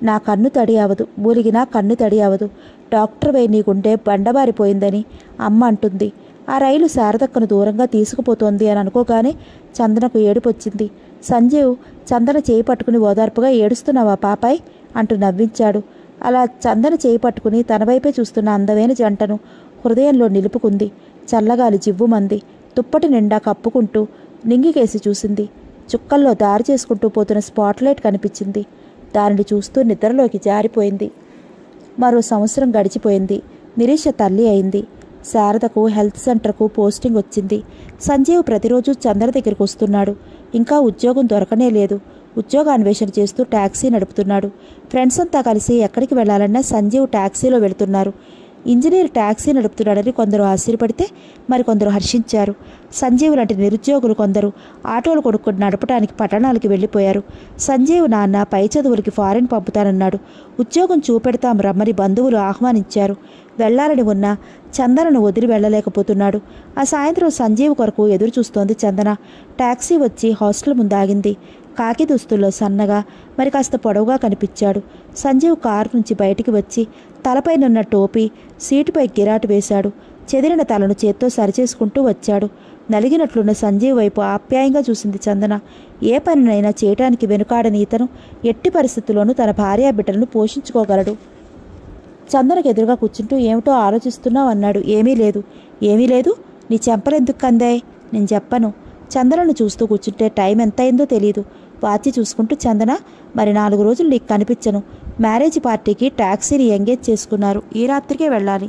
కన్ను తడి అవదు. డాక్టర్ వై నీ గుండె బండబారిపోయిందని అమ్మ అంటుంది. ఆ రైలు శారదక్కను దూరంగా తీసుకుపోతోంది అని అనుకోగానే చందనకు ఏడుపొచ్చింది. సంజీవ్ చందన చేయి పట్టుకుని ఓదార్పుగా ఏడుస్తున్నావా పాపాయ్ అంటూ నవ్వించాడు. అలా చందన చేయి పట్టుకుని తన వైపే చూస్తున్న అందమైన జంటను హృదయంలో నిలుపుకుంది. చల్లగాలి జివ్వుమంది. దుప్పటి నిండా కప్పుకుంటూ నింగికేసి చూసింది. చుక్కల్లో దారి చేసుకుంటూ పోతున్న స్పాట్లైట్ కనిపించింది. దానిని చూస్తూ నిద్రలోకి జారిపోయింది. మరో సంవత్సరం గడిచిపోయింది. నిరీష తల్లి అయింది. శారదకు హెల్త్ సెంటర్కు పోస్టింగ్ వచ్చింది. సంజీవ్ ప్రతిరోజు చంద్ర దగ్గరికి వస్తున్నాడు. ఇంకా ఉద్యోగం దొరకనే లేదు. ఉద్యోగాన్వేషణ చేస్తూ ట్యాక్సీ నడుపుతున్నాడు. ఫ్రెండ్స్ అంతా కలిసి ఎక్కడికి వెళ్లాలన్నా సంజీవ్ ట్యాక్సీలో వెళుతున్నారు. ఇంజనీర్ ట్యాక్సీ నడుపుతున్నాడని కొందరు ఆశ్చర్యపడితే మరికొందరు హర్షించారు. సంజీవ్ లాంటి నిరుద్యోగులు కొందరు ఆటోలు కొనుక్కొని నడపడానికి పట్టణాలకి వెళ్ళిపోయారు. సంజీవ్ నాన్న పై చదువులకి ఫారిన్ పంపుతానన్నాడు. ఉద్యోగం చూపెడతాం రమ్మని బంధువులు ఆహ్వానించారు. వెళ్లాలని ఉన్న చందనను వదిలి వెళ్ళలేకపోతున్నాడు. ఆ సాయంత్రం సంజీవ్ కొరకు ఎదురు చూస్తోంది చందన. ట్యాక్సీ వచ్చి హాస్టల్ ముందు ఆగింది. కాకి దుస్తుల్లో సన్నగా మరి కాస్త పొడవుగా కనిపించాడు. సంజీవ్ కారు నుంచి బయటికి వచ్చి తలపైనున్న టోపీ సీటుపై గిరాటు వేశాడు. చెదిరిన తలను చేత్తో సరిచేసుకుంటూ వచ్చాడు. నలిగినట్లున్న సంజీవ్ వైపు ఆప్యాయంగా చూసింది చందన. ఏ పనినైనా చేయటానికి వెనుకాడని ఇతను ఎట్టి పరిస్థితుల్లోనూ తన భార్యా బిడ్డలను పోషించుకోగలడు. చందనకు ఎదురుగా కూర్చుంటూ ఏమిటో ఆలోచిస్తున్నావు అన్నాడు. ఏమీ లేదు. నీ చెంపలెందుకు కందాయ్? నేను చెప్పను. చందనను చూస్తూ కూర్చుంటే టైం ఎంత అయిందో తెలియదు. వాచి చూసుకుంటూ చందన, మరి 4 రోజులు నీకు కనిపించను. మ్యారేజ్ పార్టీకి ట్యాక్సీని ఎంగేజ్ చేసుకున్నారు. ఈ రాత్రికే వెళ్ళాలి.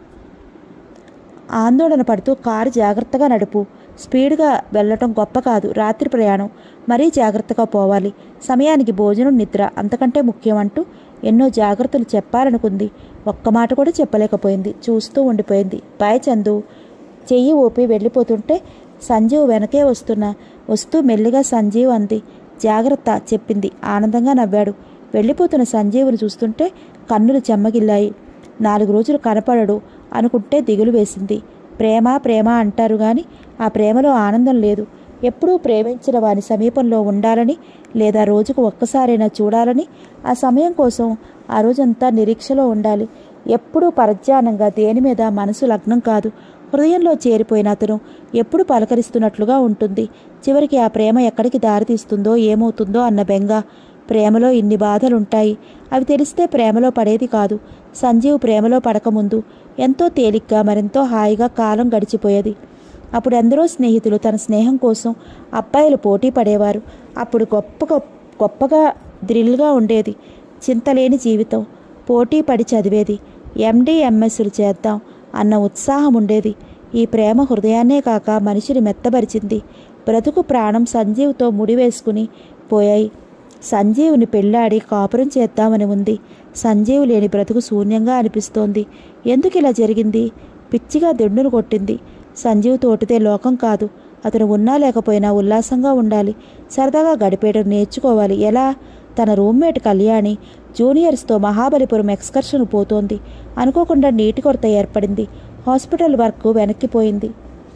ఆందోళన పడుతూ కారు జాగ్రత్తగా నడుపు. స్పీడ్గా వెళ్ళటం గొప్ప కాదు. రాత్రి ప్రయాణం. మరీ జాగ్రత్తగా పోవాలి. సమయానికి భోజనం, నిద్ర అంతకంటే ముఖ్యం అంటూ ఎన్నో జాగ్రత్తలు చెప్పాలనుకుంది. ఒక్క మాట కూడా చెప్పలేకపోయింది. చూస్తూ ఉండిపోయింది. బాయ్ చందు. చెయ్యి ఊపి వెళ్ళిపోతుంటే సంజీవ్ వెనకే వస్తూ మెల్లిగా సంజీవ్ అంది. జాగ్రత్త చెప్పింది. ఆనందంగా నవ్వాడు. వెళ్ళిపోతున్న సంజీవుని చూస్తుంటే కన్నులు చెమ్మగిల్లాయి. 4 రోజులు కనపడడు అనుకుంటే దిగులు వేసింది. ప్రేమ అంటారు గాని ఆ ప్రేమలో ఆనందం లేదు. ఎప్పుడూ ప్రేమించిన వాని సమీపంలో ఉండాలని, లేదా రోజుకు ఒక్కసారైనా చూడాలని, ఆ సమయం కోసం ఆ రోజంతా నిరీక్షలో ఉండాలి. ఎప్పుడూ పరధ్యానంగా దేని మీద మనసు లగ్నం కాదు. హృదయంలో చేరిపోయిన అతను ఎప్పుడు పలకరిస్తున్నట్లుగా ఉంటుంది. చివరికి ఆ ప్రేమ ఎక్కడికి దారితీస్తుందో ఏమవుతుందో అన్న బెంగ. ప్రేమలో ఇన్ని బాధలుంటాయి. అవి తెలిస్తే ప్రేమలో పడేది కాదు. సంజీవ్ ప్రేమలో పడకముందు ఎంతో తేలిగ్గా మరెంతో హాయిగా కాలం గడిచిపోయేది. అప్పుడు ఎందరో స్నేహితులు తన స్నేహం కోసం అబ్బాయిలు పోటీ పడేవారు. అప్పుడు గొప్పగా థ్రిల్గా ఉండేది. చింతలేని జీవితం. పోటీ పడి చదివేది. ఎండి ఎంఎస్లు చేద్దాం అన్న ఉత్సాహం ఉండేది. ఈ ప్రేమ హృదయాన్నే కాక మనిషిని మెత్తబరిచింది. బ్రతుకు ప్రాణం సంజీవ్తో ముడివేసుకుని పోయాయి. సంజీవుని పెళ్ళాడి కాపురం చేద్దామని ఉంది. సంజీవు లేని బ్రతుకు శూన్యంగా అనిపిస్తోంది. ఎందుకు ఇలా జరిగింది? పిచ్చిగా దిండును కొట్టింది. సంజీవ్ తోటితే లోకం కాదు. అతను ఉన్నా లేకపోయినా ఉల్లాసంగా ఉండాలి. సరదాగా గడిపేయడం నేర్చుకోవాలి. ఎలా? తన రూమ్మేట్ కళ్యాణి జూనియర్స్తో మహాబలిపురం ఎక్స్కర్షన్ పోతోంది. అనుకోకుండా నీటి కొరత ఏర్పడింది. Hospital work వెనక్కిపోయింది.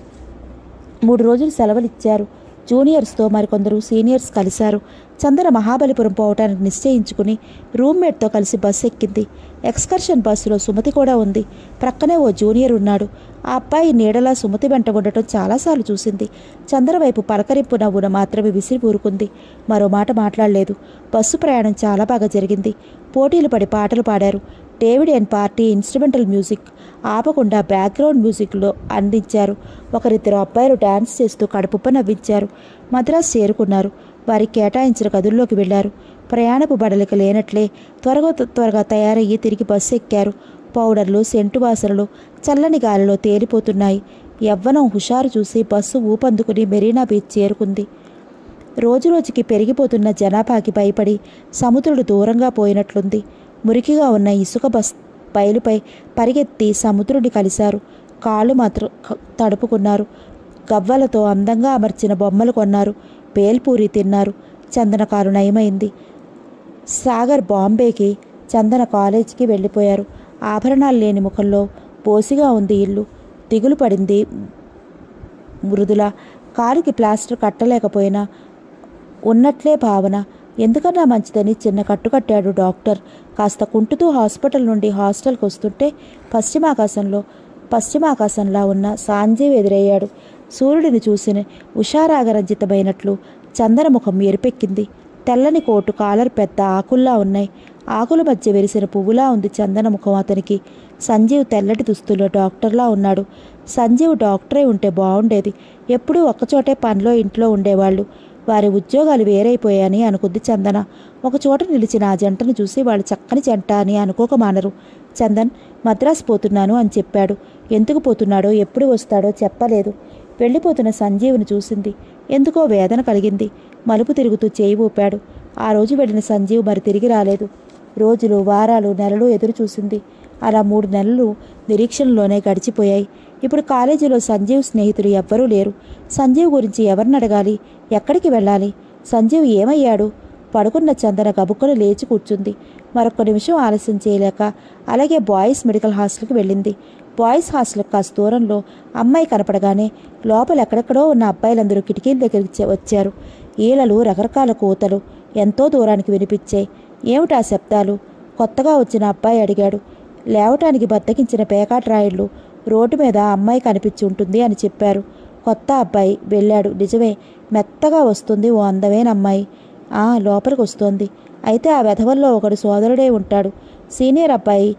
3 రోజులు సెలవులు ఇచ్చారు. జూనియర్స్తో మరికొందరు సీనియర్స్ కలిశారు. చందన మహాబలిపురం పోవటానికి నిశ్చయించుకుని రూమ్మేట్తో కలిసి బస్సు ఎక్కింది. ఎక్స్కర్షన్ బస్సులో సుమతి కూడా ఉంది. ప్రక్కనే ఓ జూనియర్ ఉన్నాడు. ఆ అబ్బాయి నీడలా సుమతి వెంట ఉండటం చాలాసార్లు చూసింది. చందన వైపు పలకరింపు నవ్వున మాత్రమే విసిరి ఊరుకుంది. మరో మాట మాట్లాడలేదు. బస్సు ప్రయాణం చాలా బాగా జరిగింది. పోటీలు పడి పాటలు పాడారు. David and party instrumental music ఆపకుండా బ్యాక్గ్రౌండ్ మ్యూజిక్లో అందించారు. ఒకరిద్దరు అబ్బాయిలు డాన్స్ చేస్తూ కడుపుప్ప నవ్వించారు. మద్రాసు చేరుకున్నారు. వారికి కేటాయించిన గదుల్లోకి వెళ్లారు. ప్రయాణపు బడలిక లేనట్లే త్వరగా తయారయ్యి తిరిగి బస్సు ఎక్కారు. పౌడర్లు, సెంటు వాసనలు చల్లని గాలిలో తేలిపోతున్నాయి. యవ్వనం హుషారు చూసి బస్సు ఊపందుకుని మెరీనా బీచ్ చేరుకుంది. రోజురోజుకి పెరిగిపోతున్న జనాభాకి భయపడి సముద్రుడు దూరంగా పోయినట్లుంది. మురికిగా ఉన్న ఇసుక బయలుపై పరిగెత్తి సముద్రుడిని కలిశారు. కాళ్ళు మాత్రం తడుపుకున్నారు. గవ్వలతో అందంగా అమర్చిన బొమ్మలు కొన్నారు. బేల్పూరి తిన్నారు. చందన కారు నయమైంది. సాగర్ బాంబేకి, చందన కాలేజీకి వెళ్ళిపోయారు. ఆభరణాలు లేని ముఖంలో బోసిగా ఉంది ఇల్లు. దిగులు పడింది మృదుల. కారుకి ప్లాస్టర్ కట్టలేకపోయినా ఉన్నట్లే భావన. ఎందుకన్నా మంచిదని చిన్న కట్టు కట్టాడు డాక్టర్. కాస్త కుంటుతూ హాస్పిటల్ నుండి హాస్టల్కి వస్తుంటే పశ్చిమాకాశంలా ఉన్న సంజీవ్ ఎదురయ్యాడు. సూర్యుడిని చూసిన ఉషారాగరంజితమైనట్లు చందన ముఖం ఎరుపెక్కింది. తెల్లని కోటు, కాలర్ పెద్ద ఆకుల్లా ఉన్నాయి. ఆకుల మధ్య వెరిసిన పువ్వులా ఉంది చందన ముఖం అతనికి. సంజీవ్ తెల్లటి దుస్తుల్లో డాక్టర్లా ఉన్నాడు. సంజీవ్ డాక్టరే ఉంటే బాగుండేది. ఎప్పుడూ ఒక్కచోటే పనిలో ఇంట్లో ఉండేవాళ్ళు. వారి ఉద్యోగాలు వేరైపోయాయని అనుకుంది చందన. ఒకచోట నిలిచిన ఆ జంటను చూసి వాళ్ళు చక్కని జంట అని అనుకోకమానరు. చందన్ మద్రాసు పోతున్నాను అని చెప్పాడు. ఎందుకు పోతున్నాడో, ఎప్పుడు వస్తాడో చెప్పలేదు. వెళ్ళిపోతున్న సంజీవుని చూసింది. ఎందుకో వేదన కలిగింది. మలుపు తిరుగుతూ చేయి ఊపాడు. ఆ రోజు వెళ్ళిన సంజీవ్ మరి తిరిగి రాలేదు. రోజులు, వారాలు, నెలలు ఎదురు చూసింది. అలా 3 నెలలు నిరీక్షణలోనే గడిచిపోయాయి. ఇప్పుడు కాలేజీలో సంజీవ్ స్నేహితులు ఎవ్వరూ లేరు. సంజీవ్ గురించి ఎవరిని అడగాలి? ఎక్కడికి వెళ్ళాలి? సంజీవ్ ఏమయ్యాడు? పడుకున్న చందన గబుక్కలు లేచి కూర్చుంది. మరొక్క నిమిషం ఆలస్యం చేయలేక అలాగే బాయ్స్ మెడికల్ హాస్టల్కి వెళ్ళింది. బాయ్స్ హాస్టల్ కాస్త దూరంలో అమ్మాయి కనపడగానే లోపల ఎక్కడెక్కడో ఉన్న అబ్బాయిలందరూ కిటికీల దగ్గరికి వచ్చారు. ఈలలు, రకరకాల కూతలు ఎంతో దూరానికి వినిపించాయి. ఏమిటా శబ్దాలు? కొత్తగా వచ్చిన అబ్బాయి అడిగాడు. లేవటానికి బద్దకించిన పేకాట్ రాయిళ్ళు రోడ్డు మీద అమ్మాయి కనిపించి ఉంటుంది అని చెప్పారు. కొత్త అబ్బాయి వెళ్ళాడు. నిజమే, మెత్తగా వస్తుంది ఓ అందమైన అమ్మాయి. లోపలికి వస్తోంది. అయితే ఆ వెధవల్లో ఒకడు సోదరుడే ఉంటాడు. సీనియర్ అబ్బాయి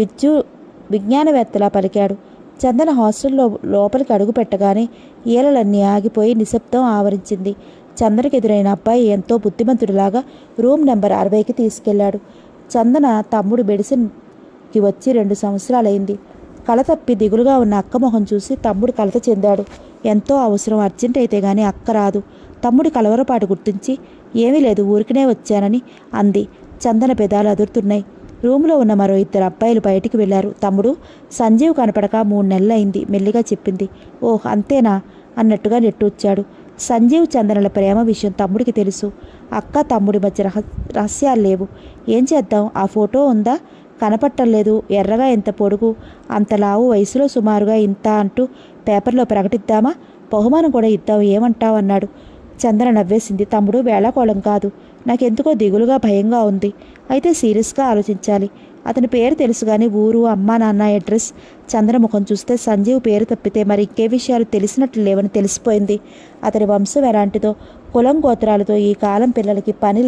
విజ్ఞానవేత్తలా పలికాడు. చందన హాస్టల్లో లోపలికి అడుగు పెట్టగానే ఈలలన్నీ ఆగిపోయి నిశ్శబ్దం ఆవరించింది. చందనకి ఎదురైన అబ్బాయి ఎంతో బుద్ధిమంతుడిలాగా రూమ్ నెంబర్ 60కి తీసుకెళ్లాడు. చందన తమ్ముడు మెడిసిన్కి వచ్చి 2 సంవత్సరాలైంది. కళ తప్పి దిగులుగా ఉన్న అక్క మొహం చూసి తమ్ముడు కలత చెందాడు. ఎంతో అవసరం, అర్జెంట్ అయితే గానీ అక్క రాదు. తమ్ముడి కలవరపాటు గుర్తించి ఏమీ లేదు, ఊరికినే వచ్చానని అంది. చందన పెదాలు అదురుతున్నాయి. రూములో ఉన్న మరో 2 అబ్బాయిలు బయటికి వెళ్లారు. తమ్ముడు సంజీవ్ కనపడక 3 నెలలైంది మెల్లిగా చెప్పింది. ఓహ్, అంతేనా అన్నట్టుగా నెట్టూర్చాడు. సంజీవ్ చందనల ప్రేమ విషయం తమ్ముడికి తెలుసు. అక్క తమ్ముడి మధ్య రహస్యాలు లేవు. ఏం చేద్దాం? ఆ ఫోటో ఉందా? కనపట్టలేదు. ఎర్రగా ఎంత పొడుగు, అంత లావు, వయసులో సుమారుగా ఇంత అంటూ పేపర్లో ప్రకటిద్దామా? బహుమానం కూడా ఇద్దాం, ఏమంటావు అన్నాడు. చందన నవ్వేసింది. తమ్ముడు వేళాకోళం కాదు. నాకెందుకో దిగులుగా, భయంగా ఉంది. అయితే సీరియస్గా ఆలోచించాలి. అతని పేరు తెలుసు కానీ ఊరు, అమ్మా నాన్న అడ్రస్. చందన ముఖం చూస్తే సంజీవ్ పేరు తప్పితే మరి ఇంకే విషయాలు తెలిసినట్లు లేవని తెలిసిపోయింది. అతని వంశం ఎలాంటిదో, కులం గోత్రాలతో ఈ కాలం పిల్లలకి పని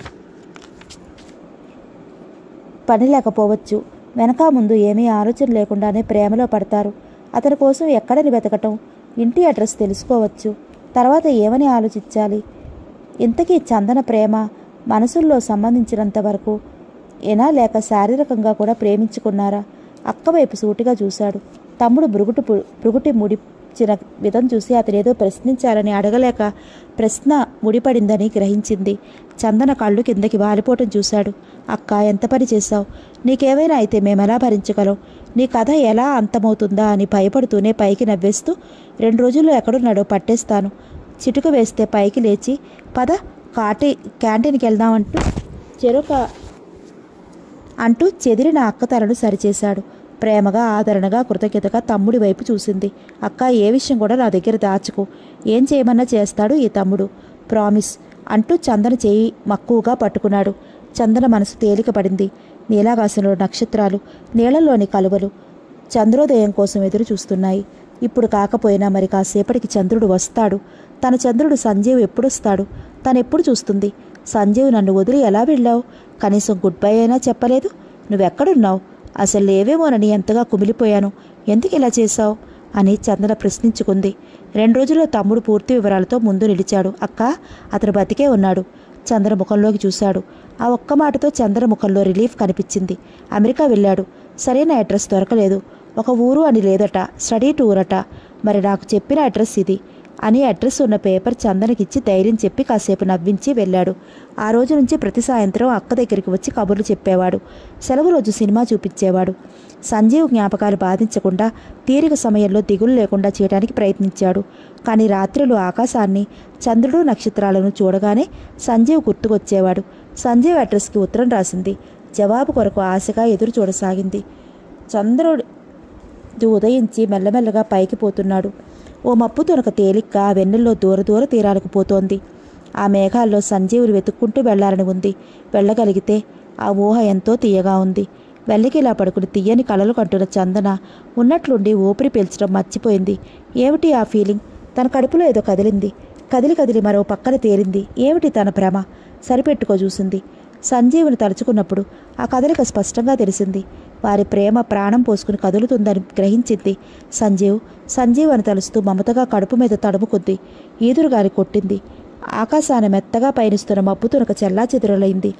లేకపోవచ్చు. వెనక ముందు ఏమీ ఆలోచన లేకుండానే ప్రేమలో పడతారు. అతని కోసం ఎక్కడని వెతకటం? ఇంటి అడ్రస్ తెలుసుకోవచ్చు. తర్వాత ఏమని ఆలోచించాలి? ఇంతకీ చందన ప్రేమ మనసుల్లో సంబంధించినంత వరకు ఏనా, లేక శారీరకంగా కూడా ప్రేమించుకున్నారా? అక్క వైపు సూటిగా చూశాడు. తమ్ముడు భృగుటి ముడిచిన విధం చూసి అతనేదో ప్రశ్నించాలని అడగలేక ప్రశ్న ముడిపడిందని గ్రహించింది. చందన కళ్ళు కిందకి వాలిపోవటం చూశాడు. అక్క, ఎంత పని చేశావు? నీకేమైనా అయితే మేమెలా భరించగలం? నీ కథ ఎలా అంతమవుతుందా అని భయపడుతూనే పైకి నవ్వేస్తూ, 2 రోజుల్లో ఎక్కడున్నాడో పట్టేస్తాను. చిటుక వేస్తే పైకి లేచి, పద క్యాంటీన్కి వెళ్దామంటూ అంటూ చెదిరిన అక్క తలను సరిచేశాడు. ప్రేమగా, ఆదరణగా, కృతజ్ఞతగా తమ్ముడి వైపు చూసింది. అక్క, ఏ విషయం కూడా నా దగ్గర దాచుకో. ఏం చేయమన్నా చేస్తాడు ఈ తమ్ముడు. ప్రామిస్ అంటూ చందన చేయి మక్కువగా పట్టుకున్నాడు. చందన మనసు తేలిక పడింది. నీలాకాశంలో నక్షత్రాలు, నీళ్లలోని కలువలు చంద్రోదయం కోసం ఎదురు చూస్తున్నాయి. ఇప్పుడు కాకపోయినా మరి కాసేపటికి చంద్రుడు వస్తాడు. తన చంద్రుడు సంజీవ్ ఎప్పుడొస్తాడు? తనెప్పుడు చూస్తుంది? సంజీవ్, నన్ను వదిలి ఎలా వెళ్ళావు? కనీసం గుడ్ బై అయినా చెప్పలేదు. నువ్వెక్కడున్నావు? అసలు లేవేమోనని ఎంతగా కుమిలిపోయాను. ఎందుకు ఇలా చేశావు అని చందన ప్రశ్నించుకుంది. 2 రోజుల్లో తమ్ముడు పూర్తి వివరాలతో ముందు నిలిచాడు. అక్క, అతను బతికే ఉన్నాడు. చంద్ర ముఖంలోకి చూశాడు. ఆ ఒక్క మాటతో చంద్ర ముఖంలో రిలీఫ్ కనిపించింది. అమెరికా వెళ్ళాడు. సరైన అడ్రస్ దొరకలేదు. ఒక ఊరు అని లేదట, స్టడీ టూర్ అట. మరి నాకు చెప్పిన అడ్రస్ ఇది అని అడ్రస్ ఉన్న పేపర్ చందనకిచ్చి ధైర్యం చెప్పి కాసేపు నవ్వించి వెళ్ళాడు. ఆ రోజు నుంచి ప్రతి సాయంత్రం అక్క దగ్గరికి వచ్చి కబుర్లు చెప్పేవాడు. సెలవు రోజు సినిమా చూపించేవాడు. సంజీవ్ జ్ఞాపకాలు బాధించకుండా, తీరిక సమయంలో దిగులు లేకుండా చేయడానికి ప్రయత్నించాడు. కానీ రాత్రులు ఆకాశాన్ని, చంద్రుడు, నక్షత్రాలను చూడగానే సంజీవ్ గుర్తుకొచ్చేవాడు. సంజీవ్ అడ్రస్కి ఉత్తరం రాసింది. జవాబు కొరకు ఆశగా ఎదురు చూడసాగింది. చంద్రుడు ఉదయించి మెల్లమెల్లగా పైకి పోతున్నాడు. ఓ మప్పు తునక తేలిగ్గా వెన్నెల్లో దూర తీరాలకు పోతోంది. ఆ మేఘాల్లో సంజీవులు వెతుక్కుంటూ వెళ్లాలని ఉంది. వెళ్ళగలిగితే ఆ ఊహ ఎంతో తీయగా ఉంది. వెల్లకిలా పడుకుని తీయని కలలు కంటున్న చందన ఉన్నట్లుండి ఊపిరి పీల్చడం మర్చిపోయింది. ఏమిటి ఆ ఫీలింగ్? తన కడుపులో ఏదో కదిలింది. కదిలి మరో పక్కన తేలింది. ఏమిటి తన భ్రమ? సరిపెట్టుకో చూసింది. సంజీవుని తలుచుకున్నప్పుడు ఆ కదలిక స్పష్టంగా తెలిసింది. వారి ప్రేమ ప్రాణం పోసుకుని కదులుతుందని గ్రహించింది. సంజీవ్ అని తలుస్తూ మమతగా కడుపు మీద తడుముకుంది. ఈదురుగాలి కొట్టింది. ఆకాశాన మెత్తగా పయనిస్తున్న మబ్బు తునక చెల్లాచెదురులైంది.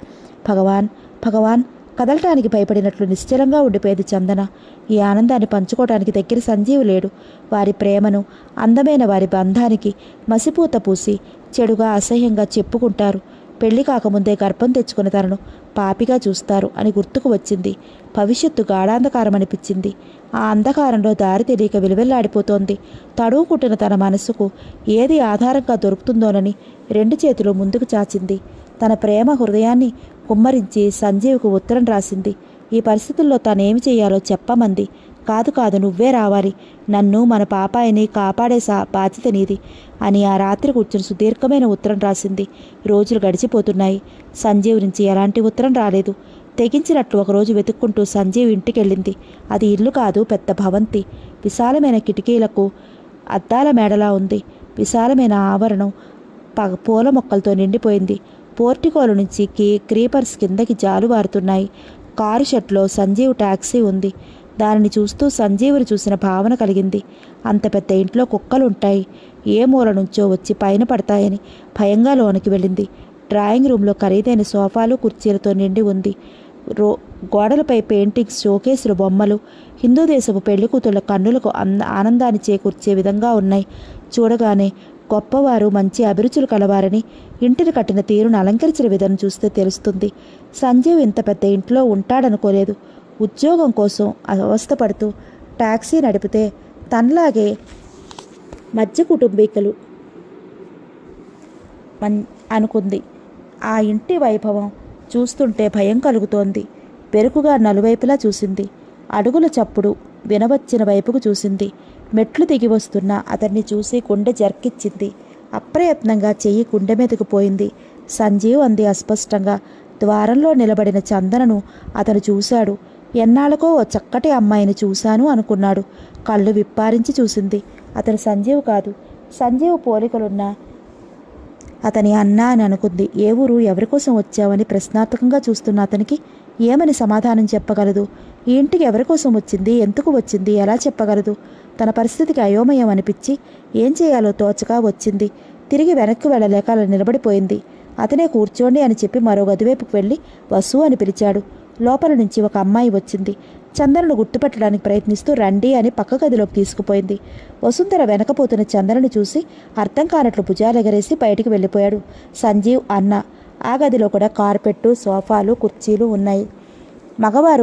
భగవాన్ కదలటానికి భయపడినట్లు నిశ్చలంగా ఉండిపోయేది చందన. ఈ ఆనందాన్ని పంచుకోవడానికి దగ్గర సంజీవ్ లేడు. వారి ప్రేమను, అందమైన వారి బంధానికి మసిపూత పూసి చెడుగా, అసహ్యంగా చెప్పుకుంటారు. పెళ్లి కాకముందే గర్భం తెచ్చుకున్న తనను పాపిగా చూస్తారు అని గుర్తుకు వచ్చింది. భవిష్యత్తు గాఢాంధకారం అనిపించింది. ఆ అంధకారంలో దారి తెలియక విలువెల్లాడిపోతోంది. తడువుకుంటున్న తన మనసుకు ఏది ఆధారంగా దొరుకుతుందోనని 2 చేతులు ముందుకు చాచింది. తన ప్రేమ హృదయాన్ని కుమ్మరించి సంజీవ్కు ఉత్తరం రాసింది. ఈ పరిస్థితుల్లో తనేమి చేయాలో చెప్పమంది. కాదు నువ్వే రావాలి. నన్ను, మన పాపాయిని కాపాడే బాధ్యత నీది అని ఆ రాత్రి కూర్చుని సుదీర్ఘమైన ఉత్తరం రాసింది. రోజులు గడిచిపోతున్నాయి. సంజీవ్ నుంచి ఎలాంటి ఉత్తరం రాలేదు. తెగించినట్లు ఒకరోజు వెతుక్కుంటూ సంజీవ్ ఇంటికెళ్ళింది. అది ఇల్లు కాదు, పెద్ద భవంతి. విశాలమైన కిటికీలకు అద్దాల మేడలా ఉంది. విశాలమైన ఆవరణం పూల మొక్కలతో నిండిపోయింది. పోర్టికోల నుంచి క్రీపర్స్ కిందకి జాలువారుతున్నాయి. కారు షెడ్లో సంజీవ్ టాక్సీ ఉంది. దానిని చూస్తూ సంజీవుని చూసిన భావన కలిగింది. అంత పెద్ద ఇంట్లో కుక్కలుంటాయి, ఏ మూల నుంచో వచ్చి పైన పడతాయని భయంగా లోనికి వెళ్ళింది. డ్రాయింగ్ రూమ్లో ఖరీదైన సోఫాలు, కుర్చీలతో నిండి ఉంది. గోడలపై పెయింటింగ్స్, షోకేసులు, బొమ్మలు హిందూ దేశపు పెళ్లికూతుళ్ల కన్నులకు ఆనందాన్ని చేకూర్చే విధంగా ఉన్నాయి. చూడగానే గొప్పవారు, మంచి అభిరుచులు కలవారని, ఇంటిని కట్టిన తీరును అలంకరించిన విధానం చూస్తే తెలుస్తుంది. సంజీవ్ ఇంత పెద్ద ఇంట్లో ఉంటాడనుకోలేదు. ఉద్యోగం కోసం అవస్థపడుతూ టాక్సీ నడిపితే తనలాగే మధ్య కుటుంబీకులు అనుకుంది. ఆ ఇంటి వైభవం చూస్తుంటే భయం కలుగుతోంది. బెరుకుగా నలువైపులా చూసింది. అడుగుల చప్పుడు వినవచ్చిన వైపుకు చూసింది. మెట్లు దిగి వస్తున్న అతన్ని చూసి గుండె జర్కిచ్చింది. అప్రయత్నంగా చెయ్యి గుండె మీదకు పోయింది. సంజీవ్ అంది అస్పష్టంగా. ద్వారంలో నిలబడిన చందనను అతను చూశాడు. ఎన్నాళ్ళకో ఓ చక్కటి అమ్మాయిని చూశాను అనుకున్నాడు. కళ్ళు విప్పారించి చూసింది. అతను సంజీవ్ కాదు. సంజీవ్ పోలికలున్న అతని అన్న అని అనుకుంది. ఏ ఊరు, ఎవరికోసం వచ్చావని ప్రశ్నార్థకంగా చూస్తున్న అతనికి ఏమని సమాధానం చెప్పగలదు? ఈ ఇంటికి ఎవరికోసం వచ్చింది, ఎందుకు వచ్చింది, ఎలా చెప్పగలదు? తన పరిస్థితికి అయోమయం అనిపించి ఏం చేయాలో తోచగా వచ్చింది. తిరిగి వెనక్కి వెళ్ళలేక అలా నిలబడిపోయింది. అతనే కూర్చోండి అని చెప్పి మరో గదివైపుకు వెళ్ళి వసు అని పిలిచాడు. లోపల నుంచి ఒక అమ్మాయి వచ్చింది. చందనను గుర్తుపెట్టడానికి ప్రయత్నిస్తూ రండి అని పక్క గదిలోకి తీసుకుపోయింది. వసుంధర వెనకపోతున్న చందనను చూసి అర్థం కానట్లు భుజాలెగరేసి బయటికి వెళ్ళిపోయాడు సంజీవ్ అన్న. ఆ గదిలో కూడా కార్పెట్టు, సోఫాలు, కుర్చీలు ఉన్నాయి. మగవారు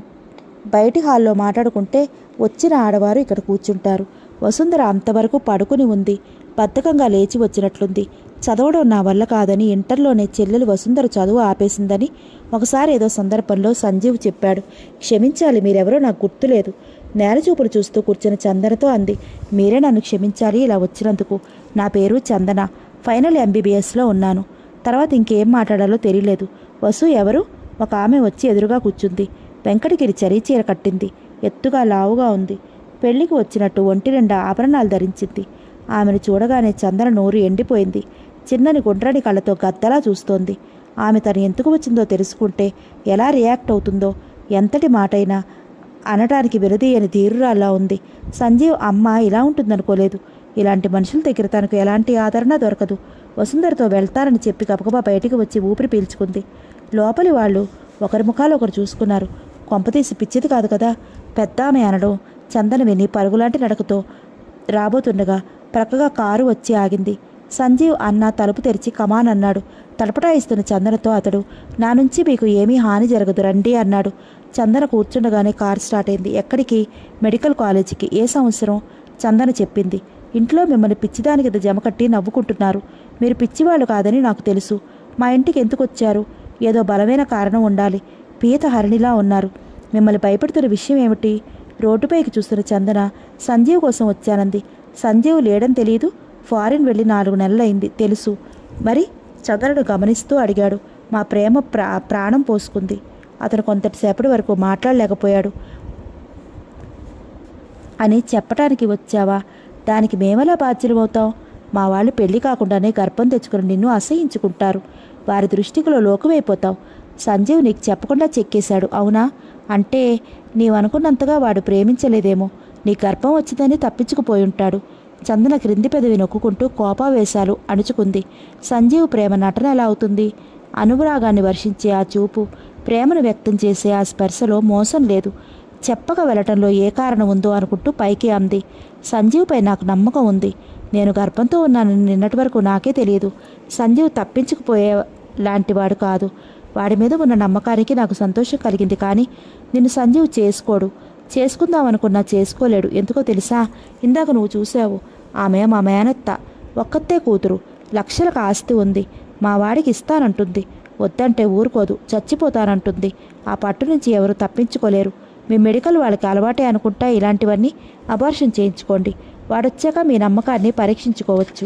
బయటి హాల్లో మాట్లాడుకుంటే వచ్చిన ఆడవారు ఇక్కడ కూర్చుంటారు. వసుంధర అంతవరకు పడుకుని ఉంది. బద్ధకంగా లేచి వచ్చినట్లుంది. చదవడం నా వల్ల కాదని ఇంటర్లోనే చెల్లెలు వసుంధర చదువు ఆపేసిందని ఒకసారి ఏదో సందర్భంలో సంజీవ్ చెప్పాడు. క్షమించాలి, మీరెవరో నాకు గుర్తులేదు. నేలచూపులు చూస్తూ కూర్చున్న చందనతో అంది. మీరే నన్ను క్షమించాలి ఇలా వచ్చినందుకు. నా పేరు చందన. ఫైనల్ MBBSలో ఉన్నాను. తర్వాత ఇంకేం మాట్లాడాలో తెలియలేదు. వసు ఎవరు? ఒక ఆమె వచ్చి ఎదురుగా కూర్చుంది. వెంకటగిరి చరీచీర కట్టింది. ఎత్తుగా లావుగా ఉంది. పెళ్లికి వచ్చినట్టు ఒంటి నిండా ఆభరణాలు ధరించింది. ఆమెను చూడగానే చందన నోరు ఎండిపోయింది. చిన్నని గుండ్రని కళ్ళతో గద్దలా చూస్తోంది. ఆమె తను ఎందుకు వచ్చిందో తెలుసుకుంటే ఎలా రియాక్ట్ అవుతుందో, ఎంతటి మాటైనా అనటానికి విరదీయని ధీరురాల్లా ఉంది. సంజీవ్ అమ్మ ఇలా ఉంటుందనుకోలేదు. ఇలాంటి మనుషుల దగ్గర తనకు ఎలాంటి ఆదరణ దొరకదు. వసుంధరతో వెళ్తానని చెప్పి గబగబా బయటికి వచ్చి ఊపిరి పీల్చుకుంది. లోపలి వాళ్ళు ఒకరి ముఖాలు ఒకరు చూసుకున్నారు. కొంపతీసి పిచ్చిది కాదు కదా పెద్ద ఆమె అనడం చందన విని పరుగులాంటి నడకతో రాబోతుండగా ప్రక్కగా కారు వచ్చి ఆగింది. సంజీవ్ అన్న తలుపు తెరిచి కమాన్ అన్నాడు. తలపటాయిస్తున్న చందనతో అతడు, నా నుంచి మీకు ఏమీ హాని జరగదు రండి అన్నాడు. చందన కూర్చుండగానే కారు స్టార్ట్ అయింది. ఎక్కడికి? మెడికల్ కాలేజీకి. ఏ సంవత్సరం? చందన చెప్పింది. ఇంట్లో మిమ్మల్ని పిచ్చిదాని కింద జమకట్టి నవ్వుకుంటున్నారు. మీరు పిచ్చివాళ్ళు కాదని నాకు తెలుసు. మా ఇంటికి ఎందుకు వచ్చారు? ఏదో బలమైన కారణం ఉండాలి. పీత హరిణిలా ఉన్నారు. మిమ్మల్ని భయపెడుతున్న విషయం ఏమిటి? రోడ్డుపైకి చూస్తున్న చందన సంజీవ్ కోసం వచ్చానంది. సంజీవ్ లేడని తెలియదు. ఫారిన్ వెళ్ళి 4 నెలలైంది. తెలుసు. మరి? చందనను గమనిస్తూ అడిగాడు. మా ప్రేమ ప్రాణం పోసుకుంది. అతను కొంతసేపటి వరకు మాట్లాడలేకపోయాడు. అని చెప్పటానికి వచ్చావా? దానికి మేమెలా బాధ్యులమవుతాం? మా వాళ్ళు పెళ్లి కాకుండానే గర్భం తెచ్చుకుని నిన్ను అసహించుకుంటారు. వారి దృష్టిలో లోకమైపోతావు. సంజీవ్ నీకు చెప్పకుండా చెక్కేశాడు అవునా? అంటే నీవనుకున్నంతగా వాడు ప్రేమించలేదేమో. నీ గర్భం వచ్చిందని తప్పించుకుపోయి ఉంటాడు. చందన క్రింది పెదవి నొక్కుంటూ కోపావేశాలు అణుచుకుంది. సంజీవ్ ప్రేమ నటన ఎలా అవుతుంది? అనురాగాన్ని వర్షించే ఆ చూపు, ప్రేమను వ్యక్తం చేసే ఆ స్పర్శలో మోసం లేదు. చెప్పక వెళ్ళటంలో ఏ కారణం ఉందో అనుకుంటూ పైకి అంది. సంజీవ్పై నాకు నమ్మకం ఉంది. నేను గర్భంతో ఉన్నానని నిన్నటి వరకు నాకే తెలియదు. సంజీవ్ తప్పించుకుపోయే లాంటివాడు కాదు. వాడి మీద ఉన్న నమ్మకానికి నాకు సంతోషం కలిగింది. కానీ నిన్ను సంజీవ్ చేసుకోడు. చేసుకుందామనుకున్నా చేసుకోలేడు. ఎందుకో తెలుసా? ఇందాక నువ్వు చూసావు. ఆమె మా మేనత్త. ఒక్కతే కూతురు. లక్షలకు ఆస్తి ఉంది. మా వాడికి ఇస్తానంటుంది. వద్దంటే ఊరుకోదు. చచ్చిపోతానంటుంది. ఆ పట్టు నుంచి ఎవరు తప్పించుకోలేరు. మీ మెడికల్ వాళ్ళకి అలవాటే అనుకుంటా ఇలాంటివన్నీ. అబార్షన్ చేయించుకోండి. వాడొచ్చాక మీ నమ్మకాన్ని పరీక్షించుకోవచ్చు.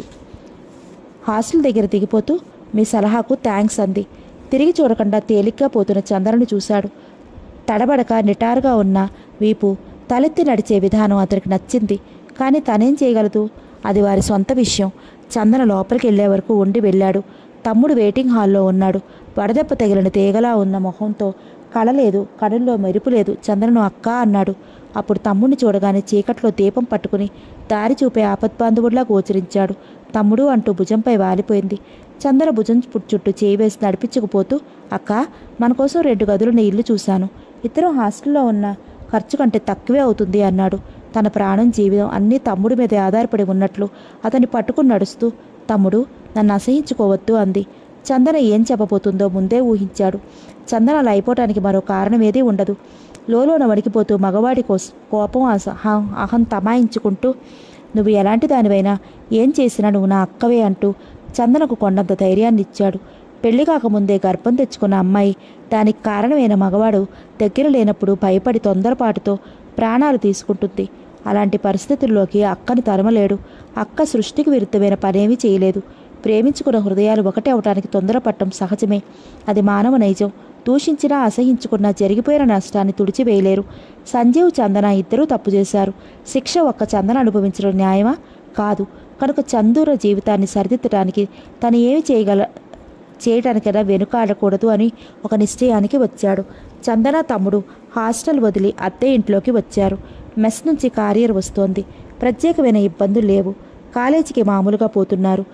హాస్టల్ దగ్గర దిగిపోతూ మీ సలహాకు థ్యాంక్స్ అంది. తిరిగి చూడకుండా తేలిగ్గా పోతున్న చందనను చూశాడు. తడబడక నిటారుగా ఉన్న వీపు, తలెత్తి నడిచే విధానం అతనికి నచ్చింది. కానీ తనేం చేయగలదు? అది వారి సొంత విషయం. చందన లోపలికి వెళ్లే వరకు ఉండి వెళ్ళాడు. తమ్ముడు వెయిటింగ్ హాల్లో ఉన్నాడు. వడదెబ్బ తగిలిన తీగలా ఉన్న మొహంతో కళలేదు, కడుల్లో మెరుపు లేదు. చందనను అక్క అన్నాడు. అప్పుడు తమ్ముడిని చూడగానే చీకట్లో దీపం పట్టుకుని దారి చూపే ఆపద్బాంధవుడిలా గోచరించాడు. తమ్ముడు అంటూ భుజంపై వాలిపోయింది. చందన భుజం చుట్టూ చేయి వేసి నడిపించుకుపోతూ, అక్క మన కోసం 2 గదులున్న ఇల్లు చూశాను. ఇద్దరం హాస్టల్లో ఉన్న ఖర్చు కంటే తక్కువే అవుతుంది అన్నాడు. తన ప్రాణం, జీవితం అన్నీ తమ్ముడి మీదే ఆధారపడి ఉన్నట్లు అతన్ని పట్టుకుని నడుస్తూ, తమ్ముడు నన్ను అసహించుకోవద్దు అంది. చందన ఏం చెప్పబోతుందో ముందే ఊహించాడు. చందన అలా అయిపోవటానికి మరో కారణం ఏదీ ఉండదు. లోలోన వణికిపోతూ మగవాడి కోపం అహం తమాయించుకుంటూ, నువ్వు ఎలాంటి దానివైనా ఏం చేసినా నువ్వు నా అక్కవే అంటూ చందనకు కొండంత ధైర్యాన్ని ఇచ్చాడు. పెళ్లి కాకముందే గర్భం తెచ్చుకున్న అమ్మాయి, దానికి కారణమైన మగవాడు దగ్గర లేనప్పుడు భయపడి తొందరపాటుతో ప్రాణాలు తీసుకుంటుంది. అలాంటి పరిస్థితుల్లోకి అక్కని తరమలేడు. అక్క సృష్టికి విరుద్ధమైన పనేమీ చేయలేదు. ప్రేమించుకున్న హృదయాలు ఒకటే అవటానికి తొందరపడటం సహజమే. అది మానవ నైజం. దూషించినా అసహించుకున్నా జరిగిపోయిన నష్టాన్ని తుడిచివేయలేరు. సంజీవ్, చందన ఇద్దరూ తప్పు చేశారు. శిక్ష ఒక్క చందన అనుభవించడం న్యాయమా? కాదు. కనుక చందూర జీవితాన్ని సరిదిద్దడానికి తను ఏమి చేయటానికైనా వెనుకాడకూడదు అని ఒక నిశ్చయానికి వచ్చాడు. చందన తమ్ముడు హాస్టల్ వదిలి అద్దె ఇంట్లోకి వచ్చారు. మెస్ నుంచి కారియర్ వస్తోంది. ప్రత్యేకమైన ఇబ్బందులు లేవు. కాలేజీకి మామూలుగా పోతున్నారు.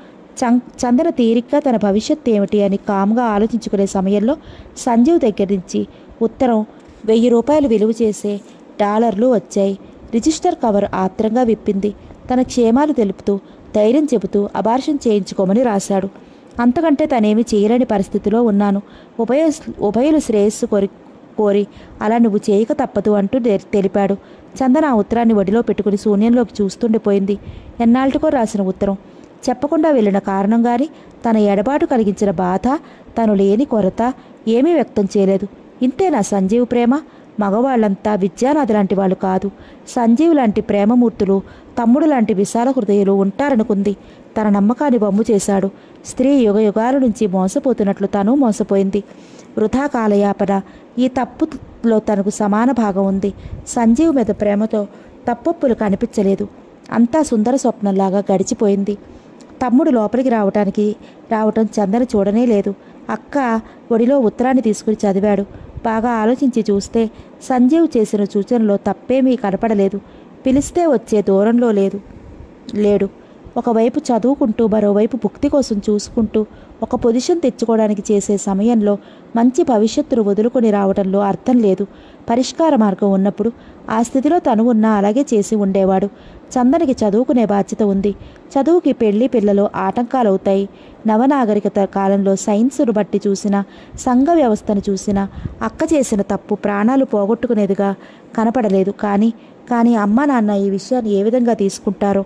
చందన తీరిగ్గా తన భవిష్యత్తు ఏమిటి అని కామ్గా ఆలోచించుకునే సమయంలో సంజీవ్ దగ్గర నుంచి ఉత్తరం 1000 రూపాయలు విలువ చేసే డాలర్లు వచ్చాయి. రిజిస్టర్ కవర్ ఆత్రంగా విప్పింది. తన క్షేమాలు తెలుపుతూ ధైర్యం చెబుతూ అబార్షన్ చేయించుకోమని రాశాడు. అంతకంటే తనేమి చేయలేని పరిస్థితిలో ఉన్నాను. ఉభయులు శ్రేయస్సు కోరి అలా నువ్వు చేయక తప్పదు అంటూ తెలిపాడు. చందన ఆ ఉత్తరాన్ని ఒడిలో పెట్టుకుని శూన్యంలోకి చూస్తుండిపోయింది. ఎన్నాళ్ళకో రాసిన ఉత్తరం. చెప్పకుండా వెళ్ళిన కారణం గాని, తన ఎడబాటు కలిగించిన బాధ, తను లేని కొరత ఏమీ వ్యక్తం చేయలేదు. ఇంతేనా సంజీవ్ ప్రేమ? మగవాళ్లంతా విద్యానాథి లాంటి వాళ్ళు కాదు. సంజీవ్ లాంటి ప్రేమమూర్తులు, తమ్ముడు లాంటి విశాల హృదయులు ఉంటారనుకుంది. తన నమ్మకాన్ని వమ్ము చేశాడు. స్త్రీ యుగయుగాల నుంచి మోసపోతున్నట్లు తను మోసపోయింది. వృధా కాలయాపన. ఈ తప్పులో తనకు సమాన భాగం ఉంది. సంజీవ్ మీద ప్రేమతో తప్పొప్పులు కనిపించలేదు. అంతా సుందర స్వప్నంలాగా గడిచిపోయింది. తమ్ముడు లోపలికి రావటం చందన చూడనే లేదు. అక్క ఒడిలో ఉత్తరాన్ని తీసుకుని చదివాడు. బాగా ఆలోచించి చూస్తే సంజీవ్ చేసిన సూచనలో తప్పేమీ కనపడలేదు. పిలిస్తే వచ్చే దూరంలో లేడు. ఒకవైపు చదువుకుంటూ మరోవైపు భుక్తి కోసం చూసుకుంటూ ఒక పొజిషన్ తెచ్చుకోవడానికి చేసే సమయంలో మంచి భవిష్యత్తును వదులుకొని రావడంలో అర్థం లేదు. పరిష్కార మార్గం ఉన్నప్పుడు ఆ స్థితిలో తను ఉన్నా అలాగే చేసి ఉండేవాడు. చందనకి చదువుకునే బాధ్యత ఉంది. చదువుకి పెళ్లి పిల్లలు ఆటంకాలవుతాయి. నవనాగరికత కాలంలో సైన్సును బట్టి చూసినా, సంఘ వ్యవస్థను చూసినా అక్క చేసిన తప్పు ప్రాణాలు పోగొట్టుకునేదిగా కనపడలేదు. కానీ అమ్మా నాన్న ఈ విషయాన్ని ఏ విధంగా తీసుకుంటారో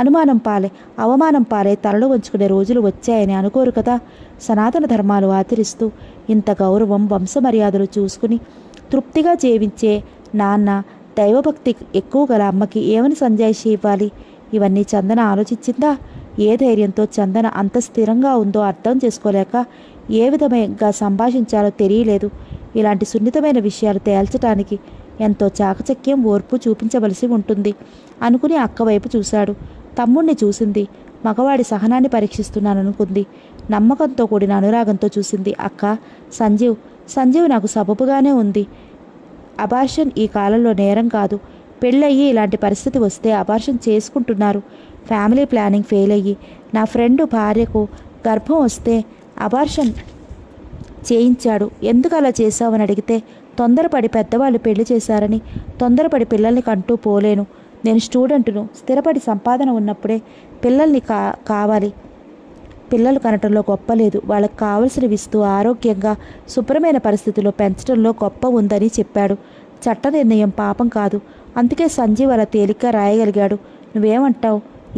అవమానం పాలే తలలో వంచుకునే రోజులు వచ్చాయని అనుకోరు కదా. సనాతన ధర్మాలు ఆచరిస్తూ ఇంత గౌరవం, వంశమర్యాదలు చూసుకుని తృప్తిగా జీవించే నాన్న, దైవభక్తి ఎక్కువ గల అమ్మకి ఏమని సంజాయిషి ఇవ్వాలి? ఇవన్నీ చందన ఆలోచించిందా? ఏ ధైర్యంతో చందన అంత స్థిరంగా ఉందో అర్థం చేసుకోలేక ఏ విధంగా సంభాషించాలో తెలియలేదు. ఇలాంటి సున్నితమైన విషయాలు తేల్చడానికి ఎంతో చాకచక్యం, ఓర్పు చూపించవలసి ఉంటుంది అనుకుని అక్క వైపు చూశాడు. తమ్ముణ్ణి చూసింది. మగవాడి సహనాన్ని పరీక్షిస్తున్నాననుకుంది. నమ్మకంతో కూడిన అనురాగంతో చూసింది. అక్క, సంజీవ్ నాకు సబబుగానే ఉంది. అబార్షన్ ఈ కాలంలో నేరం కాదు. పెళ్ళయ్యి ఇలాంటి పరిస్థితి వస్తే అబార్షన్ చేసుకుంటున్నారు. ఫ్యామిలీ ప్లానింగ్ ఫెయిల్ అయ్యి నా ఫ్రెండ్ భార్యకు గర్భం వస్తే అబార్షన్ చేయించాడు. ఎందుకు అలా చేశావని అడిగితే తొందరపడి పెద్దవాళ్ళు పెళ్లి చేశారని, తొందరపడి పిల్లల్ని కంటూ పోలేను. నేను స్టూడెంట్ను. స్థిరపడి సంపాదన ఉన్నప్పుడే పిల్లల్ని కావాలి. పిల్లలు కనటంలో గొప్ప లేదు. వాళ్ళకి కావలసినవి ఇస్తూ ఆరోగ్యంగా శుభ్రమైన పరిస్థితుల్లో పెంచడంలో గొప్ప ఉందని చెప్పాడు. చట్ట నిర్ణయం పాపం కాదు. అందుకే సంజీవ్ అలా తేలిగ్గా రాయగలిగాడు. నువ్వేమంటావు?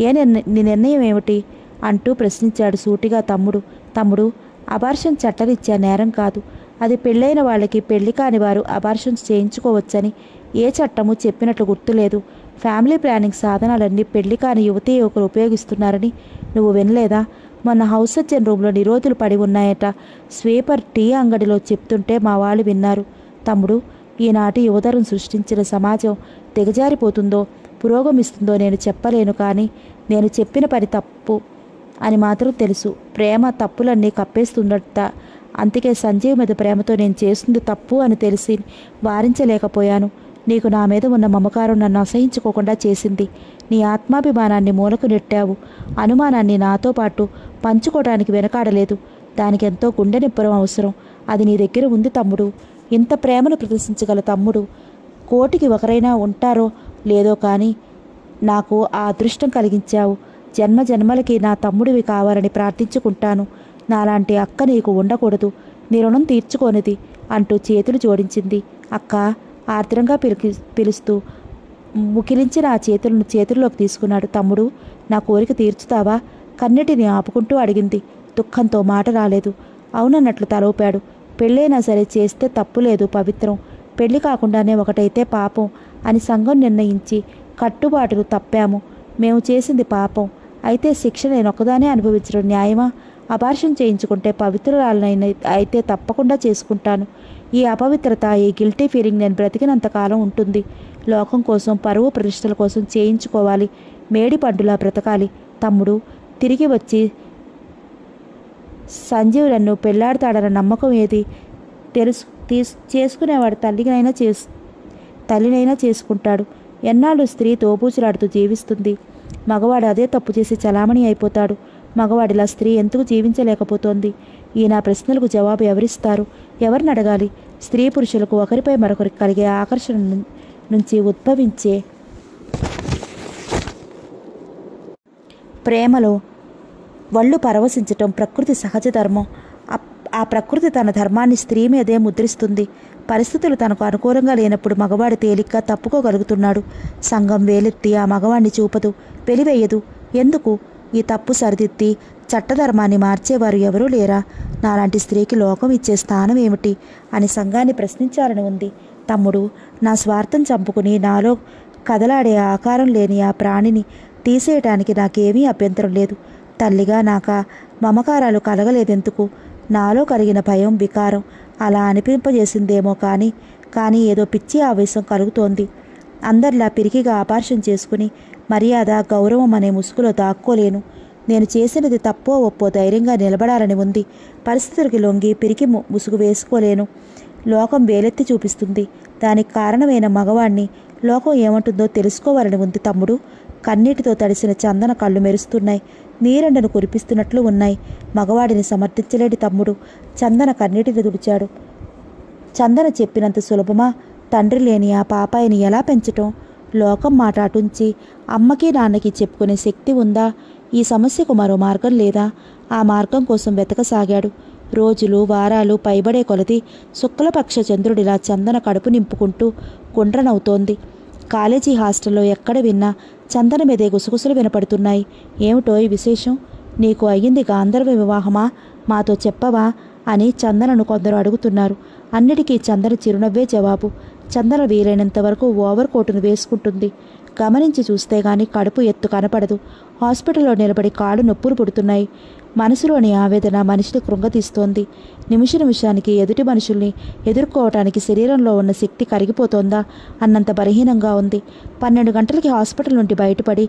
నీ నిర్ణయం ఏమిటి అంటూ ప్రశ్నించాడు సూటిగా తమ్ముడు, అబార్షన్ చట్టరీత్యా నేరం కాదు. అది పెళ్ళైన వాళ్ళకి, పెళ్లి కాని వారు అబార్షన్స్ చేయించుకోవచ్చని ఏ చట్టము చెప్పినట్లు గుర్తులేదు. ఫ్యామిలీ ప్లానింగ్ సాధనాలన్నీ పెళ్లి కాని యువతీ యువకులు ఉపయోగిస్తున్నారని నువ్వు వినలేదా? మొన్న హౌస్ సర్జన్ రూమ్లో నిరోధులు పడి ఉన్నాయట. స్వీపర్ టీ అంగడిలో చెప్తుంటే మా వాళ్ళు విన్నారు. తమ్ముడు, ఈనాటి యువతరం సృష్టించిన సమాజం దిగజారిపోతుందో పురోగమిస్తుందో నేను చెప్పలేను. కానీ నేను చెప్పిన పని తప్పు అని మాత్రం తెలుసు. ప్రేమ తప్పులన్నీ కప్పేస్తుందట. అందుకే సంజీవ్ మీద ప్రేమతో నేను చేస్తుంది తప్పు అని తెలిసి వారించలేకపోయాను. నీకు నా మీద ఉన్న మమకారం నన్ను అసహించుకోకుండా చేసింది. నీ ఆత్మాభిమానాన్ని మూలకు నెట్టావు. అనుమానాన్ని నాతో పాటు పంచుకోవడానికి వెనకాడలేదు. దానికి ఎంతో గుండె నిప్పరం అవసరం. అది నీ దగ్గర ఉంది తమ్ముడు. ఇంత ప్రేమను ప్రదర్శించగల తమ్ముడు కోటికి ఒకరైనా ఉంటారో లేదో కానీ నాకు ఆ అదృష్టం కలిగించావు. జన్మ జన్మలకి నా తమ్ముడివి కావాలని ప్రార్థించుకుంటాను. నాలాంటి అక్క నీకు ఉండకూడదు. నీ రుణం తీర్చుకోనిది అంటూ చేతులు జోడించింది. అక్క ఆర్ద్రంగా పిలుస్తూ ముకిలించిన ఆ చేతుల్లోకి తీసుకున్నాడు. తమ్ముడు, నా కోరిక తీర్చుతావా? కన్నీటిని ఆపుకుంటూ అడిగింది. దుఃఖంతో మాట రాలేదు. అవునన్నట్లు తలూపాడు. పెళ్ళైనా సరే చేస్తే తప్పు లేదు, పవిత్రం. పెళ్లి కాకుండానే ఒకటైతే పాపం అని సంఘం నిర్ణయించి కట్టుబాటులు తప్పాము. మేము చేసింది పాపం అయితే శిక్ష నేనొక్కదానే అనుభవించడం న్యాయమా? అబార్షన్ చేయించుకుంటే పవిత్రురాలనైనా అయితే తప్పకుండా చేసుకుంటాను. ఈ అపవిత్రత, ఈ గిల్టీ ఫీలింగ్ నేను బ్రతికినంతకాలం ఉంటుంది. లోకం కోసం, పరువు ప్రతిష్టల కోసం చేయించుకోవాలి. మేడి పండులా బ్రతకాలి. తమ్ముడు, తిరిగి వచ్చి సంజీవ్ నన్ను పెళ్లాడతాడన్న నమ్మకం ఏది? తెలుసు. చేసుకునేవాడు తల్లినైనా చేసుకుంటాడు. ఎన్నాళ్ళు స్త్రీ తోబూచులాడుతూ జీవిస్తుంది. మగవాడు అదే తప్పు చేసి చలామణి అయిపోతాడు. మగవాడిలా స్త్రీ ఎందుకు జీవించలేకపోతోంది? ఈ నా ప్రశ్నలకు జవాబు ఎవరిస్తారు? ఎవరిని అడగాలి? స్త్రీ పురుషులకు ఒకరిపై మరొకరికి కలిగే ఆకర్షణ నుంచి ఉద్భవించే ప్రేమలో వళ్ళు పరవశించటం ప్రకృతి సహజ ధర్మం. ఆ ప్రకృతి తన ధర్మాన్ని స్త్రీ మీదే ముద్రిస్తుంది. పరిస్థితులు తనకు అనుకూలంగా లేనప్పుడు మగవాడు తేలిగ్గా తప్పుకోగలుగుతున్నాడు. సంఘం వేలెత్తి ఆ మగవాడిని చూపదు, వెలివేయదు. ఎందుకు? ఈ తప్పు సరిదిద్ది చట్టధర్మాన్ని మార్చేవారు ఎవరూ లేరా? నాలాంటి స్త్రీకి లోకం ఇచ్చే స్థానం ఏమిటి అని సంఘాన్ని ప్రశ్నించాలని ఉంది. తమ్ముడు, నా స్వార్థం చంపుకుని నాలో కదలాడే ఆకారం లేని ఆ ప్రాణిని తీసేయటానికి నాకేమీ అభ్యంతరం లేదు. తల్లిగా నాకా మమకారాలు కలగలేదెందుకు? నాలో కలిగిన భయం, వికారం అలా అనిపింపజేసిందేమో కానీ ఏదో పిచ్చి ఆవేశం కలుగుతోంది. అందరిలా పిరికిగా ఆపార్షం చేసుకుని మర్యాద, గౌరవం అనే ముసుగులో దాక్కోలేను. నేను చేసినది తప్పో ఒప్పో ధైర్యంగా నిలబడాలని ఉంది. పరిస్థితులకి లొంగి పిరికి ముసుగు వేసుకోలేను. లోకం వేలెత్తి చూపిస్తుంది. దానికి కారణమైన మగవాణ్ణి లోకం ఏమంటుందో తెలుసుకోవాలని ఉంది. తమ్ముడు, కన్నీటితో తడిసిన చందన కళ్ళు మెరుస్తున్నాయి. నీరెండను కురిపిస్తున్నట్లు ఉన్నాయి. మగవాడిని సమర్థించలేడి తమ్ముడు. చందన కన్నీటిని తుడిచాడు. చందన చెప్పినంత సులభమా? తండ్రి లేని ఆ పాపాయిని ఎలా పెంచటం? లోకం మాట అటుంచి అమ్మకి నాన్నకి చెప్పుకునే శక్తి ఉందా? ఈ సమస్యకు మరో మార్గం లేదా? ఆ మార్గం కోసం వెతకసాగాడు. రోజులు, వారాలు పైబడే కొలది శుక్లపక్ష చంద్రుడిలా చందన కడుపు నింపుకుంటూ గుండ్రనవుతోంది. కాలేజీ హాస్టల్లో ఎక్కడ విన్నా చందన మీదే గుసగుసలు వినపడుతున్నాయి. ఏమిటో ఈ విశేషం? నీకు అయ్యింది గాంధర్వ వివాహమా? మాతో చెప్పవా అని చందనను కొందరు అడుగుతున్నారు. అన్నిటికీ చందన చిరునవ్వే జవాబు. చందన వీలైనంత వరకు ఓవర్ కోటును వేసుకుంటుంది. గమనించి చూస్తే గాని కడుపు ఎత్తు కనపడదు. హాస్పిటల్లో నిలబడి కాళ్ళు నొప్పులు పుడుతున్నాయి. మనసులోని ఆవేదన మనిషిని కృంగతీస్తోంది. నిమిషానికి ఎదుటి మనుషుల్ని ఎదుర్కోవటానికి శరీరంలో ఉన్న శక్తి కరిగిపోతోందా అన్నంత బలహీనంగా ఉంది. 12 గంటలకి హాస్పిటల్ నుండి బయటపడి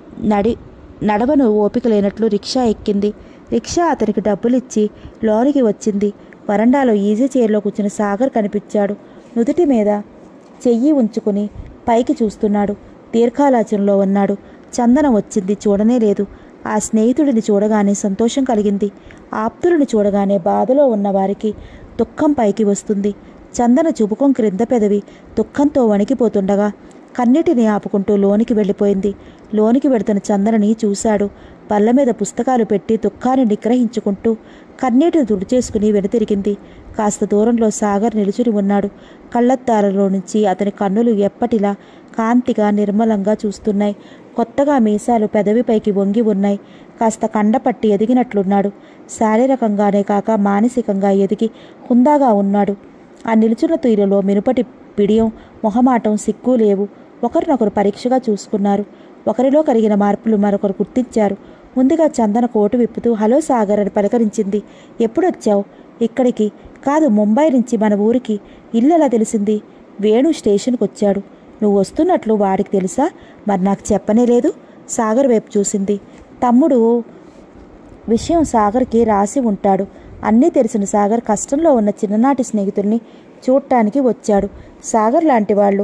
నడవను ఓపిక లేనట్లు రిక్షా ఎక్కింది. రిక్షా అతనికి డబ్బులిచ్చి లోనికి వచ్చింది. వరండాలో ఈజీ చైర్లో కూర్చున్న సాగర్ కనిపించాడు. నుదుటి మీద చెయ్యి ఉంచుకుని పైకి చూస్తున్నాడు. దీర్ఘాలోచనలో ఉన్నాడు. చందన వచ్చింది, చూడనే లేదు. ఆ స్నేహితుడిని చూడగానే సంతోషం కలిగింది. ఆప్తులను చూడగానే బాధలో ఉన్న వారికి దుఃఖం పైకి వస్తుంది. చందన చుబుకం క్రింద పెదవి దుఃఖంతో వణికిపోతుండగా కన్నిటిని ఆపుకుంటూ లోనికి వెళ్ళిపోయింది. లోనికి వెళుతున్న చందనని చూశాడు. బల్ల మీద పుస్తకాలు పెట్టి దుఃఖాన్ని నిగ్రహించుకుంటూ కన్నీటిని తుడిచేసుకుని వెనుతిరిగింది. కాస్త దూరంలో సాగర్ నిలుచుని ఉన్నాడు. కళ్ళద్దాలలో నుంచి అతని కన్నులు ఎప్పటిలా కాంతిగా నిర్మలంగా చూస్తున్నాయి. కొత్తగా మీసాలు పెదవిపైకి వంగి ఉన్నాయి. కాస్త కండపట్టి ఎదిగినట్లున్నాడు. శారీరకంగానే కాక మానసికంగా ఎదిగి హుందాగా ఉన్నాడు. ఆ నిలుచున్న తీరులో మినుపటి పిడియం, మొహమాటం, సిగ్గు లేవు. ఒకరినొకరు పరీక్షగా చూసుకున్నారు. ఒకరిలో కలిగిన మార్పులు మరొకరు గుర్తించారు. ముందుగా చందన కోటు విప్పుతూ హలో సాగర్ అని పలకరించింది. ఎప్పుడొచ్చావు? ఇక్కడికి కాదు, ముంబై నుంచి మన ఊరికి. ఇల్లు ఎలా తెలిసింది? వేణు స్టేషన్కి వచ్చాడు. నువ్వు వస్తున్నట్లు వాడికి తెలుసా? మరి నాకు చెప్పనే లేదు. సాగర్ వైపు చూసింది. తమ్ముడు విషయం సాగర్కి రాసి ఉంటాడు. అన్నీ తెలిసిన సాగర్ కష్టంలో ఉన్న చిన్ననాటి స్నేహితుల్ని చూడటానికి వచ్చాడు. సాగర్ లాంటి వాళ్ళు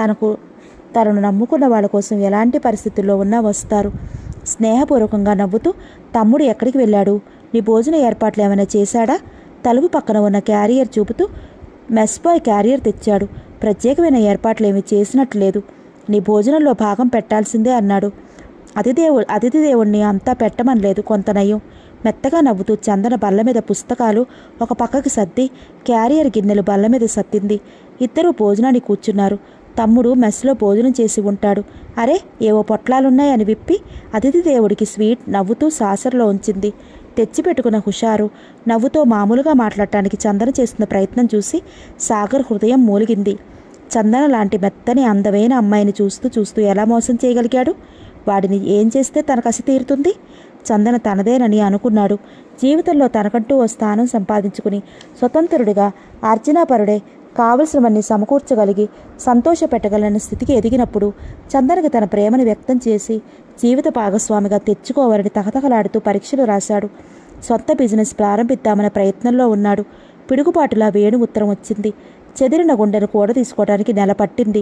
తనను నమ్ముకున్న వాళ్ళ కోసం ఎలాంటి పరిస్థితుల్లో ఉన్నా వస్తారు. స్నేహపూర్వకంగా నవ్వుతూ తమ్ముడు ఎక్కడికి వెళ్ళాడు? నీ భోజన ఏర్పాట్లు ఏమైనా చేశాడా? తలుపు పక్కన ఉన్న క్యారియర్ చూపుతూ మెస్ బాయ్ క్యారియర్ తెచ్చాడు. ప్రత్యేకమైన ఏర్పాట్లు ఏమీ చేసినట్లు లేదు. నీ భోజనంలో భాగం పెట్టాల్సిందే అన్నాడు. అతిథి దేవుణ్ణి అంతా పెట్టమనలేదు. కొంత నయం. మెత్తగా నవ్వుతూ చందన బల్ల మీద పుస్తకాలు ఒక పక్కకి సర్ది క్యారియర్ గిన్నెలు బల్ల మీద సర్దింది. ఇద్దరూ భోజనానికి కూర్చున్నారు. తమ్ముడు మెస్లో భోజనం చేసి ఉంటాడు. అరే, ఏవో పొట్లాలున్నాయని విప్పి అతిథి దేవుడికి స్వీట్ నవ్వుతూ సాసర్లో ఉంచింది. తెచ్చిపెట్టుకున్న హుషారు నవ్వుతో మామూలుగా మాట్లాడటానికి చందన చేస్తున్న ప్రయత్నం చూసి సాగర్ హృదయం మూలిగింది. చందన లాంటి మెత్తని అందమైన అమ్మాయిని చూస్తూ ఎలా మోసం చేయగలిగాడు? వాడిని ఏం చేస్తే తన కసి తీరుతుంది? చందన తనదేనని అనుకున్నాడు. జీవితంలో తనకంటూ ఓ స్థానం సంపాదించుకుని స్వతంత్రుడిగా ఆర్జనాపరుడే కావలసినవన్నీ సమకూర్చగలిగి సంతోషపెట్టగలన స్థితికి ఎదిగినప్పుడు చందనకి తన ప్రేమను వ్యక్తం చేసి జీవిత భాగస్వామిగా తెచ్చుకోవాలని తహతహలాడుతూ పరీక్షలు రాశాడు. సొంత బిజినెస్ ప్రారంభిద్దామనే ప్రయత్నంలో ఉన్నాడు. పిడుగుపాటులా వేణు ఉత్తరం వచ్చింది. చెదిరిన గుండెను కూడ తీసుకోవడానికి నెల పట్టింది.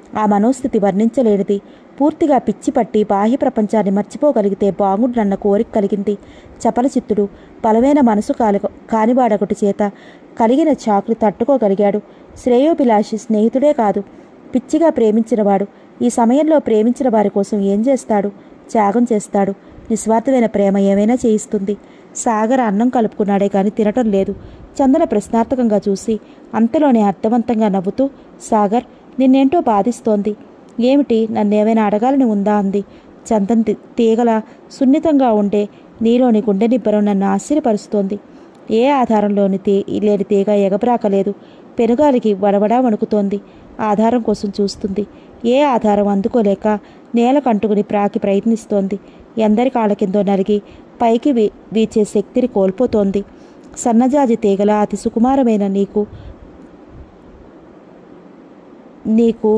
ఆ మనోస్థితి వర్ణించలేనిది. పూర్తిగా పిచ్చి పట్టి బాహ్య ప్రపంచాన్ని మర్చిపోగలిగితే బాగుండునన్న కోరిక కలిగింది. చపల చిత్తుడు, బలమైన మనసు కానివాడొకటి చేత కలిగిన చాకుని తట్టుకోగలిగాడు. శ్రేయోభిలాషి స్నేహితుడే కాదు, పిచ్చిగా ప్రేమించినవాడు. ఈ సమయంలో ప్రేమించిన వారి కోసం ఏం చేస్తాడు? త్యాగం చేస్తాడు. నిస్వార్థమైన ప్రేమ ఏమైనా చేయిస్తుంది. సాగర్ అన్నం కలుపుకున్నాడే కానీ తినటం లేదు. చందన ప్రశ్నార్థకంగా చూసి అంతలోనే అర్థవంతంగా నవ్వుతూ, సాగర్, నిన్నేంటో బాధిస్తోంది. ఏమిటి? నన్నేమైనా అడగాలని ఉందా అంది. చందన్ తీగల సున్నితంగా ఉండే నీలోని గుండె నిబ్బరం నన్ను ఆశ్చర్యపరుస్తోంది. ఏ ఆధారంలోని లేని తీగ ఎగబ్రాకలేదు. పెనుగాలికి వడవడా వణుకుతోంది. ఆధారం కోసం చూస్తుంది. ఏ ఆధారం అందుకోలేక నేల కంటుకుని ప్రాకి ప్రయత్నిస్తోంది. ఎందరి కాళ్ళ కిందో నలిగి పైకి వీచే శక్తిని కోల్పోతోంది. సన్నజాజి తీగల అతి సుకుమారమైన నీకు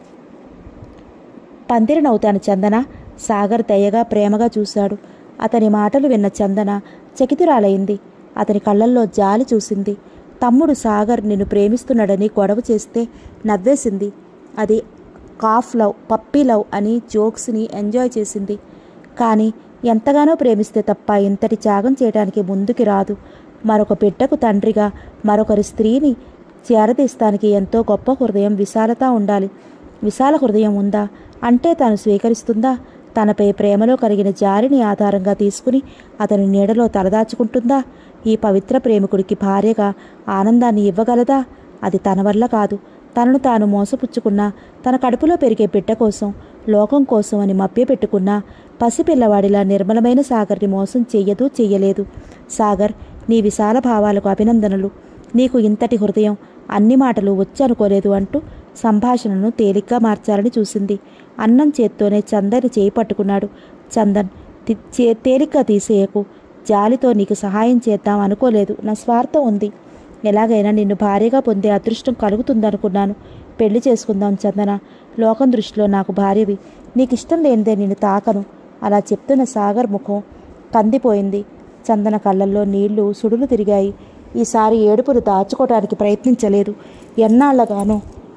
పందిరినవుతాను చందన. సాగర్ దయగా ప్రేమగా చూశాడు. అతని మాటలు విన్న చందన చకితురాలైంది. అతని కళ్ళల్లో జాలి చూసింది. తమ్ముడు సాగర్ నిన్ను ప్రేమిస్తున్నాడని గొడవ చేస్తే నవ్వేసింది. అది కాఫ్ లవ్, పప్పీ లవ్ అని జోక్స్ని ఎంజాయ్ చేసింది. కానీ ఎంతగానో ప్రేమిస్తే తప్ప ఇంతటి త్యాగం చేయడానికి ముందుకి రాదు. మరొక బిడ్డకు తండ్రిగా మరొకరి స్త్రీని చేరదీస్తానికి ఎంతో గొప్ప హృదయం, విశాలత ఉండాలి. విశాల హృదయం ఉందా అంటే తాను స్వీకరిస్తుందా? తనపై ప్రేమలో కలిగిన జాలిని ఆధారంగా తీసుకుని అతని నీడలో తలదాచుకుంటుందా? ఈ పవిత్ర ప్రేమికుడికి భార్యగా ఆనందాన్ని ఇవ్వగలదా? అది తన వల్ల కాదు. తనను తాను మోసపుచ్చుకున్నా, తన కడుపులో పెరిగే బిడ్డ కోసం, లోకం కోసం అని మభ్యపెట్టుకున్నా పసిపిల్లవాడిలా నిర్మలమైన సాగర్ని మోసం చెయ్యలేదు. సాగర్, నీ విశాల భావాలకు అభినందనలు. నీకు ఇంతటి హృదయం, అన్ని మాటలు వచ్చనుకోలేదు అంటూ సంభాషణను తేలిగ్గా మార్చాలని చూసింది. అన్నం చేత్తోనే చందన్ చేయి పట్టుకున్నాడు. చందన్, తేలిగ్గా తీసేయకు. జాలితో నీకు సహాయం చేద్దాం అనుకోలేదు. నా స్వార్థం ఉంది. ఎలాగైనా నిన్ను భార్యగా పొందే అదృష్టం కలుగుతుందనుకున్నాను. పెళ్లి చేసుకుందాం చందన. లోకం దృష్టిలో నాకు భార్యవి. నీకిష్టం లేనిదే నిన్ను తాకను. అలా చెప్తున్న సాగర్ ముఖం కందిపోయింది. చందన కళ్ళల్లో నీళ్లు సుడులు తిరిగాయి. ఈసారి ఏడుపులు దాచుకోవడానికి ప్రయత్నించలేదు. ఎన్నాళ్లగానో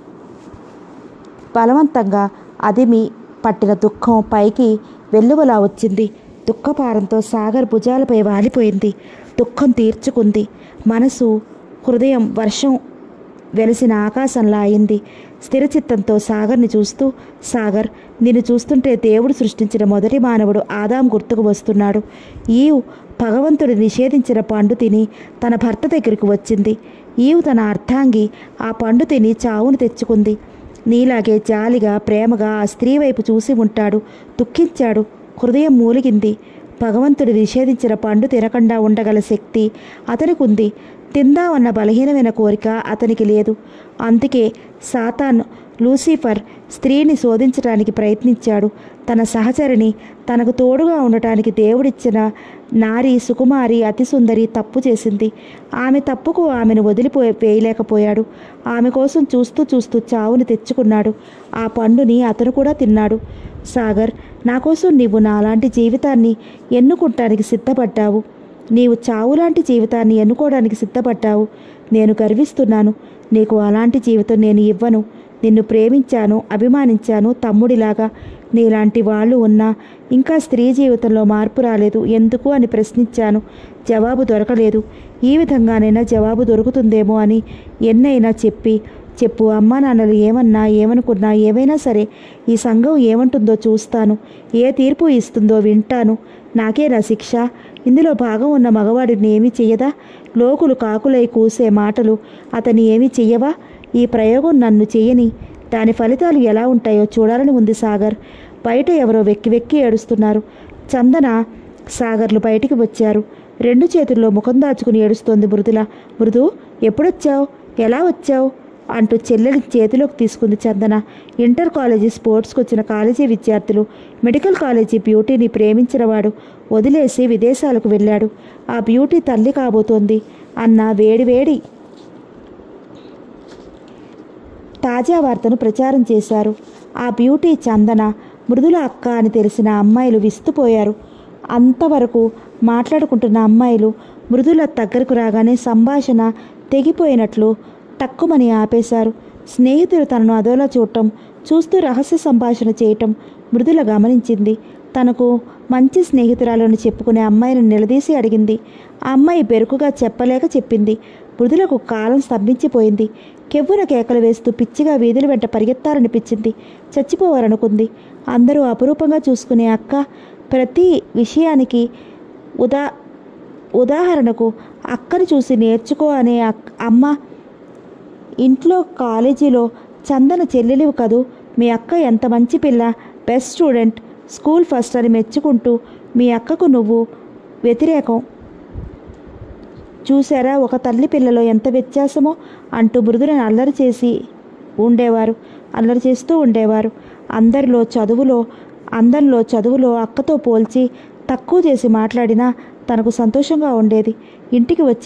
బలవంతంగా అదిమి పట్టిన దుఃఖం పైకి వెల్లువలా వచ్చింది. దుఃఖపారంతో సాగర్ భుజాలపై వాలిపోయింది. దుఃఖం తీర్చుకుంది. మనసు, హృదయం వర్షం వెలిసిన ఆకాశంలా అయింది. స్థిరచిత్తంతో సాగర్ని చూస్తూ, సాగర్, నిన్ను చూస్తుంటే దేవుడు సృష్టించిన మొదటి మానవుడు ఆదాం గుర్తుకు వస్తున్నాడు. ఈవ్ భగవంతుడు నిషేధించిన పండు తిని తన భర్త దగ్గరికి వచ్చింది. ఈవ్ తన అర్ధాంగి ఆ పండు తిని చావును తెచ్చుకుంది. నీలాగే జాలిగా ప్రేమగా ఆ స్త్రీ వైపు చూసి ఉంటాడు. దుఃఖించాడు. హృదయం మూలిగింది. భగవంతుడు నిషేధించిన పండు తినకుండా ఉండగల శక్తి అతనికి ఉంది. తిందామన్న బలహీనమైన కోరిక అతనికి లేదు. అందుకే సాతాన్, లూసిఫర్ స్త్రీని శోధించడానికి ప్రయత్నించాడు. తన సహచరిని, తనకు తోడుగా ఉండటానికి దేవుడిచ్చిన నారి సుకుమారి అతి సుందరి తప్పు చేసింది. ఆమె తప్పుకు ఆమెను వేయలేకపోయాడు. ఆమె కోసం చూస్తూ చూస్తూ చావుని తెచ్చుకున్నాడు. ఆ పండుని అతను కూడా తిన్నాడు. సాగర్, నా కోసం నీవు నాలాంటి జీవితాన్ని ఎన్నుకుంటానికి సిద్ధపడ్డావు. నీవు చావులాంటి జీవితాన్ని ఎన్నుకోవడానికి సిద్ధపడ్డావు. నేను గర్విస్తున్నాను. నీకు అలాంటి జీవితం నేను ఇవ్వను. నిన్ను ప్రేమించాను, అభిమానించాను తమ్ముడిలాగా. నీలాంటి వాళ్ళు ఉన్నా ఇంకా స్త్రీ జీవితంలో మార్పు రాలేదు. ఎందుకు అని ప్రశ్నించాను. జవాబు దొరకలేదు. ఈ విధంగానైనా జవాబు దొరుకుతుందేమో అని ఎన్నైనా చెప్పు. అమ్మా నాన్నలు ఏమన్నా ఏమనుకున్నా ఏవైనా సరే ఈ సంఘం ఏమంటుందో చూస్తాను. ఏ తీర్పు ఇస్తుందో వింటాను. నాకే నా శిక్ష. ఇందులో భాగం ఉన్న మగవాడిని ఏమీ చెయ్యదా? లోకులు కాకులై కూసే మాటలు అతన్ని ఏమీ చెయ్యవా? ఈ ప్రయోగం నన్ను చెయ్యని. దాని ఫలితాలు ఎలా ఉంటాయో చూడాలని ఉంది సాగర్. బయట ఎవరో వెక్కి ఏడుస్తున్నారు. చందన, సాగర్లు బయటికి వచ్చారు. 2 చేతుల్లో ముఖం దాచుకుని ఏడుస్తోంది మృదుల. మృదు, ఎప్పుడొచ్చావు? ఎలా వచ్చావు అంటూ చెల్లెలి చేతిలోకి తీసుకుంది చందన. ఇంటర్ కాలేజీ స్పోర్ట్స్కి వచ్చిన కాలేజీ విద్యార్థులు, మెడికల్ కాలేజీ బ్యూటీని ప్రేమించినవాడు వదిలేసి విదేశాలకు వెళ్ళాడు. ఆ బ్యూటీ తల్లి కాబోతోంది అన్న వేడివేడి తాజా వార్తను ప్రచారం చేశారు. ఆ బ్యూటీ చందన, మృదుల అక్క అని తెలిసిన అమ్మాయిలు విస్తుపోయారు. అంతవరకు మాట్లాడుకుంటున్న అమ్మాయిలు మృదుల దగ్గరకు రాగానే సంభాషణ తెగిపోయినట్లు టక్కుమని ఆపేశారు. స్నేహితులు తనను అదోలా చూస్తూ రహస్య సంభాషణ చేయటం మృదుల గమనించింది. తనకు మంచి స్నేహితురాలను చెప్పుకునే అమ్మాయిని నిలదీసి అడిగింది. ఆ అమ్మాయి బెరుకుగా చెప్పలేక చెప్పింది. మృదులకు కాలం స్తంభించిపోయింది. కెవ్వున కేకలు వేస్తూ పిచ్చిగా వీధుల వెంట పరిగెత్తాలనిపించింది. చచ్చిపోవాలనుకుంది. అందరూ అపురూపంగా చూసుకునే అక్క ప్రతి విషయానికి ఉదాహరణకు అక్కను చూసి నేర్చుకో అనే అమ్మ, ఇంట్లో కాలేజీలో చందన చెల్లెలివి కదూ, మీ అక్క ఎంత మంచి పిల్ల, బెస్ట్ స్టూడెంట్, స్కూల్ ఫస్ట్ అని మెచ్చుకుంటూ మీ అక్కకు నువ్వు వ్యతిరేకం. చూసారా ఒక తల్లి పిల్లలో ఎంత వ్యత్యాసమో అంటూ మృదులను అల్లరి చేస్తూ ఉండేవారు. అందరిలో చదువులో అక్కతో పోల్చి తక్కువ చేసి మాట్లాడినా తనకు సంతోషంగా ఉండేది. ఇంటికి వచ్చి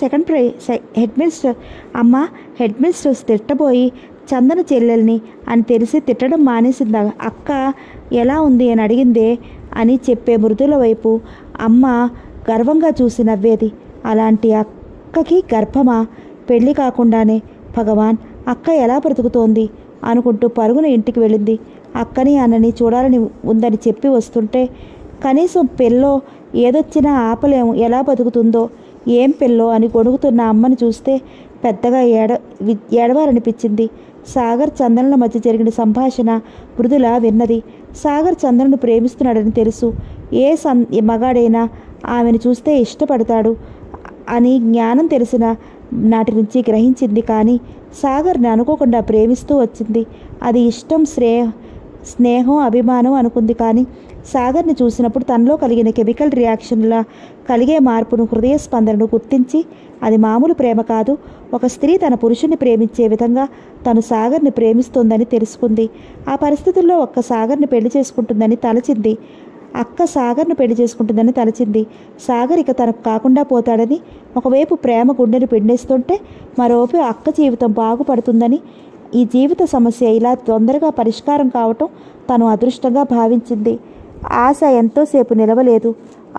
హెడ్ మిస్ట్రెస్ తిట్టబోయి చందన చెల్లెల్ని అని తెలిసి తిట్టడం మానేసింది. అక్క ఎలా ఉంది అని అడిగిందే అని చెప్పే మృదుల వైపు అమ్మ గర్వంగా చూసి నవ్వేది. అలాంటి అక్కకి గర్భమా? పెళ్లి కాకుండానే భగవాన్, అక్క ఎలా బ్రతుకుతోంది అనుకుంటూ పరుగున ఇంటికి వెళ్ళింది. అక్కని అన్నని చూడాలని ఉందని చెప్పి వస్తుంటే కనీసం పెళ్ళో ఏదొచ్చినా ఆపలేము, ఎలా బతుకుతుందో, ఏం పెళ్ళో అని గొణుగుతున్న అమ్మని చూస్తే పెద్దగా ఏడవాలనిపించింది. సాగర్ చందనల మధ్య జరిగిన సంభాషణ మృదుల విన్నది. సాగర్ చందనను ప్రేమిస్తున్నాడని తెలుసు. ఏ మగాడైనా ఆమెను చూస్తే ఇష్టపడతాడు అని జ్ఞానం తెలిసిన నాటి నుంచి గ్రహించింది. కానీ సాగర్ని అనుకోకుండా ప్రేమిస్తూ వచ్చింది. అది ఇష్టం, స్నేహం, అభిమానం అనుకుంది. కానీ సాగర్ని చూసినప్పుడు తనలో కలిగిన కెమికల్ రియాక్షన్లా కలిగే మార్పును, హృదయ స్పందనను గుర్తించి అది మామూలు ప్రేమ కాదు, ఒక స్త్రీ తన పురుషుని ప్రేమించే విధంగా తను సాగర్ని ప్రేమిస్తోందని తెలుసుకుంది. ఆ పరిస్థితుల్లో అక్క సాగర్ని పెళ్లి చేసుకుంటుందని తలచింది. సాగర్ ఇక తనకు కాకుండా పోతాడని, ఒకవైపు ప్రేమ గుండెను పిండేస్తుంటే మరోవైపు అక్క జీవితం బాగుపడుతుందని, ఈ జీవిత సమస్య ఇలా తొందరగా పరిష్కారం కావటం తను అదృష్టంగా భావించింది. ఆశ ఎంతోసేపు నిలవలేదు.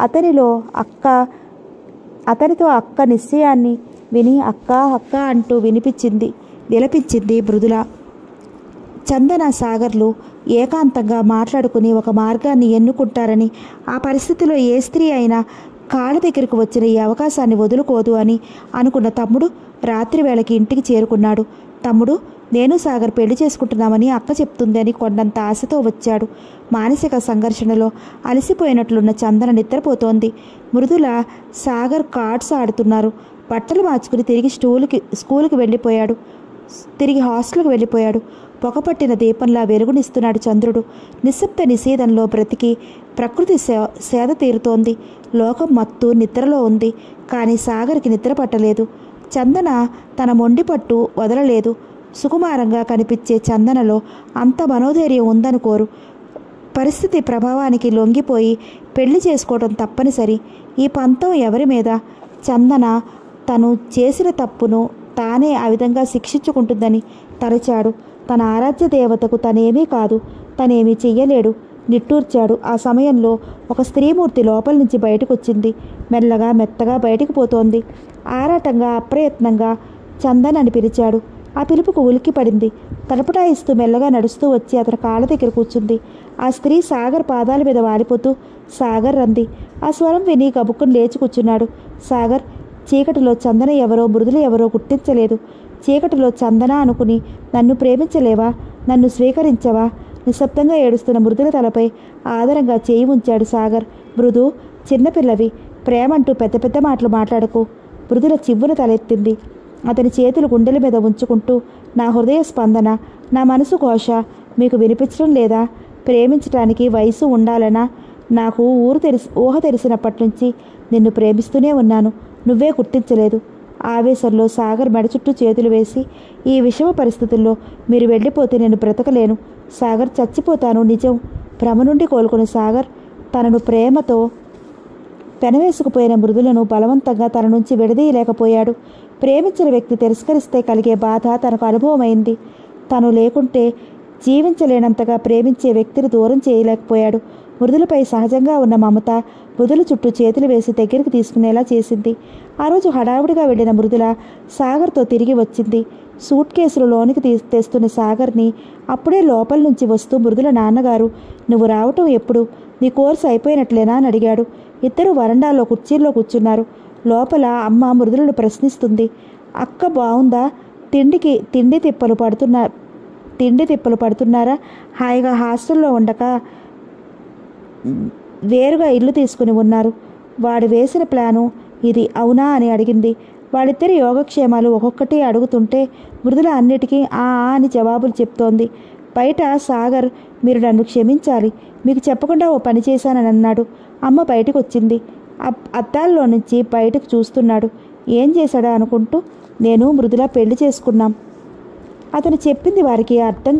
అతనితో అక్క నిశ్చయాన్ని విని అక్క అక్క అంటూ విలపించింది మృదుల. చందన సాగర్లు ఏకాంతంగా మాట్లాడుకుని ఒక మార్గాన్ని ఎన్నుకుంటారని, ఆ పరిస్థితిలో ఏ స్త్రీ అయినా కాళ్ళ దగ్గరకు వచ్చిన ఈ అవకాశాన్ని వదులుకోదు అని అనుకున్న తమ్ముడు రాత్రి వేళకి ఇంటికి చేరుకున్నాడు. తమ్ముడు, నేను సాగర్ పెళ్లి చేసుకుంటున్నామని అక్క చెప్తుంది అని కొండంత ఆశతో వచ్చాడు. మానసిక సంఘర్షణలో అలసిపోయినట్లున్న చందన నిద్రపోతోంది. మృదుల, సాగర్ కార్డ్స్ ఆడుతున్నారు. బట్టలు మార్చుకుని తిరిగి హాస్టల్కి వెళ్ళిపోయాడు. పొగపట్టిన దీపంలా వెలుగునిస్తున్నాడు చంద్రుడు. నిశ్శబ్ద నిషేధంలో బ్రతికి ప్రకృతి సేద తీరుతోంది. లోకం మత్తు నిద్రలో ఉంది. కానీ సాగర్కి నిద్ర పట్టలేదు. చందన తన మొండి పట్టు వదలలేదు. సుకుమారంగా కనిపించే చందనలో అంత మనోధైర్యం ఉందనుకోరు. పరిస్థితి ప్రభావానికి లొంగిపోయి పెళ్లి చేసుకోవడం తప్పనిసరి. ఈ పంతం ఎవరి మీద? చందన తను చేసిన తప్పును తానే ఆ విధంగా శిక్షించుకుంటుందని తలచాడు. తన ఆరాధ్య దేవతకు తనేమీ కాదు, తనేమీ చెయ్యలేడు. నిట్టూర్చాడు. ఆ సమయంలో ఒక స్త్రీమూర్తి లోపల నుంచి బయటకొచ్చింది. మెత్తగా బయటికి పోతోంది. ఆరాటంగా, అప్రయత్నంగా చందన్ అని పిలిచాడు. ఆ పిలుపుకు ఉలిక్కి పడింది. తలపటాయిస్తూ మెల్లగా నడుస్తూ వచ్చి అతని కాళ్ళ దగ్గర కూర్చుంది. ఆ స్త్రీ సాగర్ పాదాల మీద వాలిపోతూ సాగర్ అంది. ఆ స్వరం విని గబుక్కుని లేచి కూర్చున్నాడు. సాగర్, చీకటిలో చందన ఎవరో, మృదుల ఎవరో గుర్తించలేదు. చీకటిలో చందన అనుకుని నన్ను ప్రేమించలేవా? నన్ను స్వీకరించవా? నిశ్శబ్దంగా ఏడుస్తున్న మృదుల తలపై ఆదరంగా చేయి ఉంచాడు సాగర్. మృదు, చిన్నపిల్లవి, ప్రేమంటూ పెద్ద పెద్ద మాటలు మాట్లాడకు. మృదుల చివ్వున తలెత్తింది. అతని చేతులు గుండెల మీద ఉంచుకుంటూ, నా హృదయ స్పందన, నా మనసు ఘోష మీకు వినిపించడం లేదా? ప్రేమించటానికి వయసు ఉండాలనా? నాకు ఊహ తెలిసినప్పటి నుంచి నిన్ను ప్రేమిస్తూనే ఉన్నాను. నువ్వే గుర్తించలేదు. ఆవేశంలో సాగర్ మెడ చుట్టూ చేతులు వేసి, ఈ విషమ పరిస్థితుల్లో మీరు వెళ్ళిపోతే నేను బ్రతకలేను. సాగర్, చచ్చిపోతాను, నిజం. భ్రమ నుండి కోలుకున్న సాగర్ తనను ప్రేమతో పెనవేసుకుపోయిన మృదులను బలవంతంగా తన నుంచి విడదీయలేకపోయాడు. ప్రేమించిన వ్యక్తి తిరస్కరిస్తే కలిగే బాధ తనకు అనుభవమైంది. తను లేకుంటే జీవించలేనంతగా ప్రేమించే వ్యక్తిని దూరం చేయలేకపోయాడు. మృదులపై సహజంగా ఉన్న మమత మృదుల చుట్టూ చేతులు వేసి దగ్గరికి తీసుకునేలా చేసింది. ఆ రోజు హడావుడిగా వెళ్ళిన మృదుల సాగర్తో తిరిగి వచ్చింది. సూట్ కేసులు లోనికి తెస్తున్న సాగర్ని అప్పుడే లోపల నుంచి వస్తూ మృదుల నాన్నగారు, నువ్వు రావటం ఎప్పుడు? నీ కోర్సు అయిపోయినట్లేనా అని అడిగాడు. ఇద్దరు వరండాలో కుర్చీల్లో కూర్చున్నారు. లోపల అమ్మ మృదులను ప్రశ్నిస్తుంది. అక్క బావుందా? తిండి తిప్పలు పడుతున్నారా? హాయిగా హాస్టల్లో ఉండక వేరుగా ఇల్లు తీసుకుని ఉన్నారు. వాడు వేసిన ప్లాను ఇది అవునా అని అడిగింది. వాళ్ళిద్దరి యోగక్షేమాలు ఒక్కొక్కటి అడుగుతుంటే మృదుల అన్నిటికీ ఆ అని జవాబులు చెప్తోంది. బయట సాగర్, మీరు నన్ను క్షమించాలి, మీకు చెప్పకుండా ఓ పని చేశానని అన్నాడు. అమ్మ బయటకు వచ్చింది. అద్దాల్లో నుంచి బయటకు చూస్తున్నాడు. ఏం చేశాడా అనుకుంటూ, నేను మృదుల పెళ్లి చేసుకున్నాం. అతను చెప్పింది వారికి అర్థం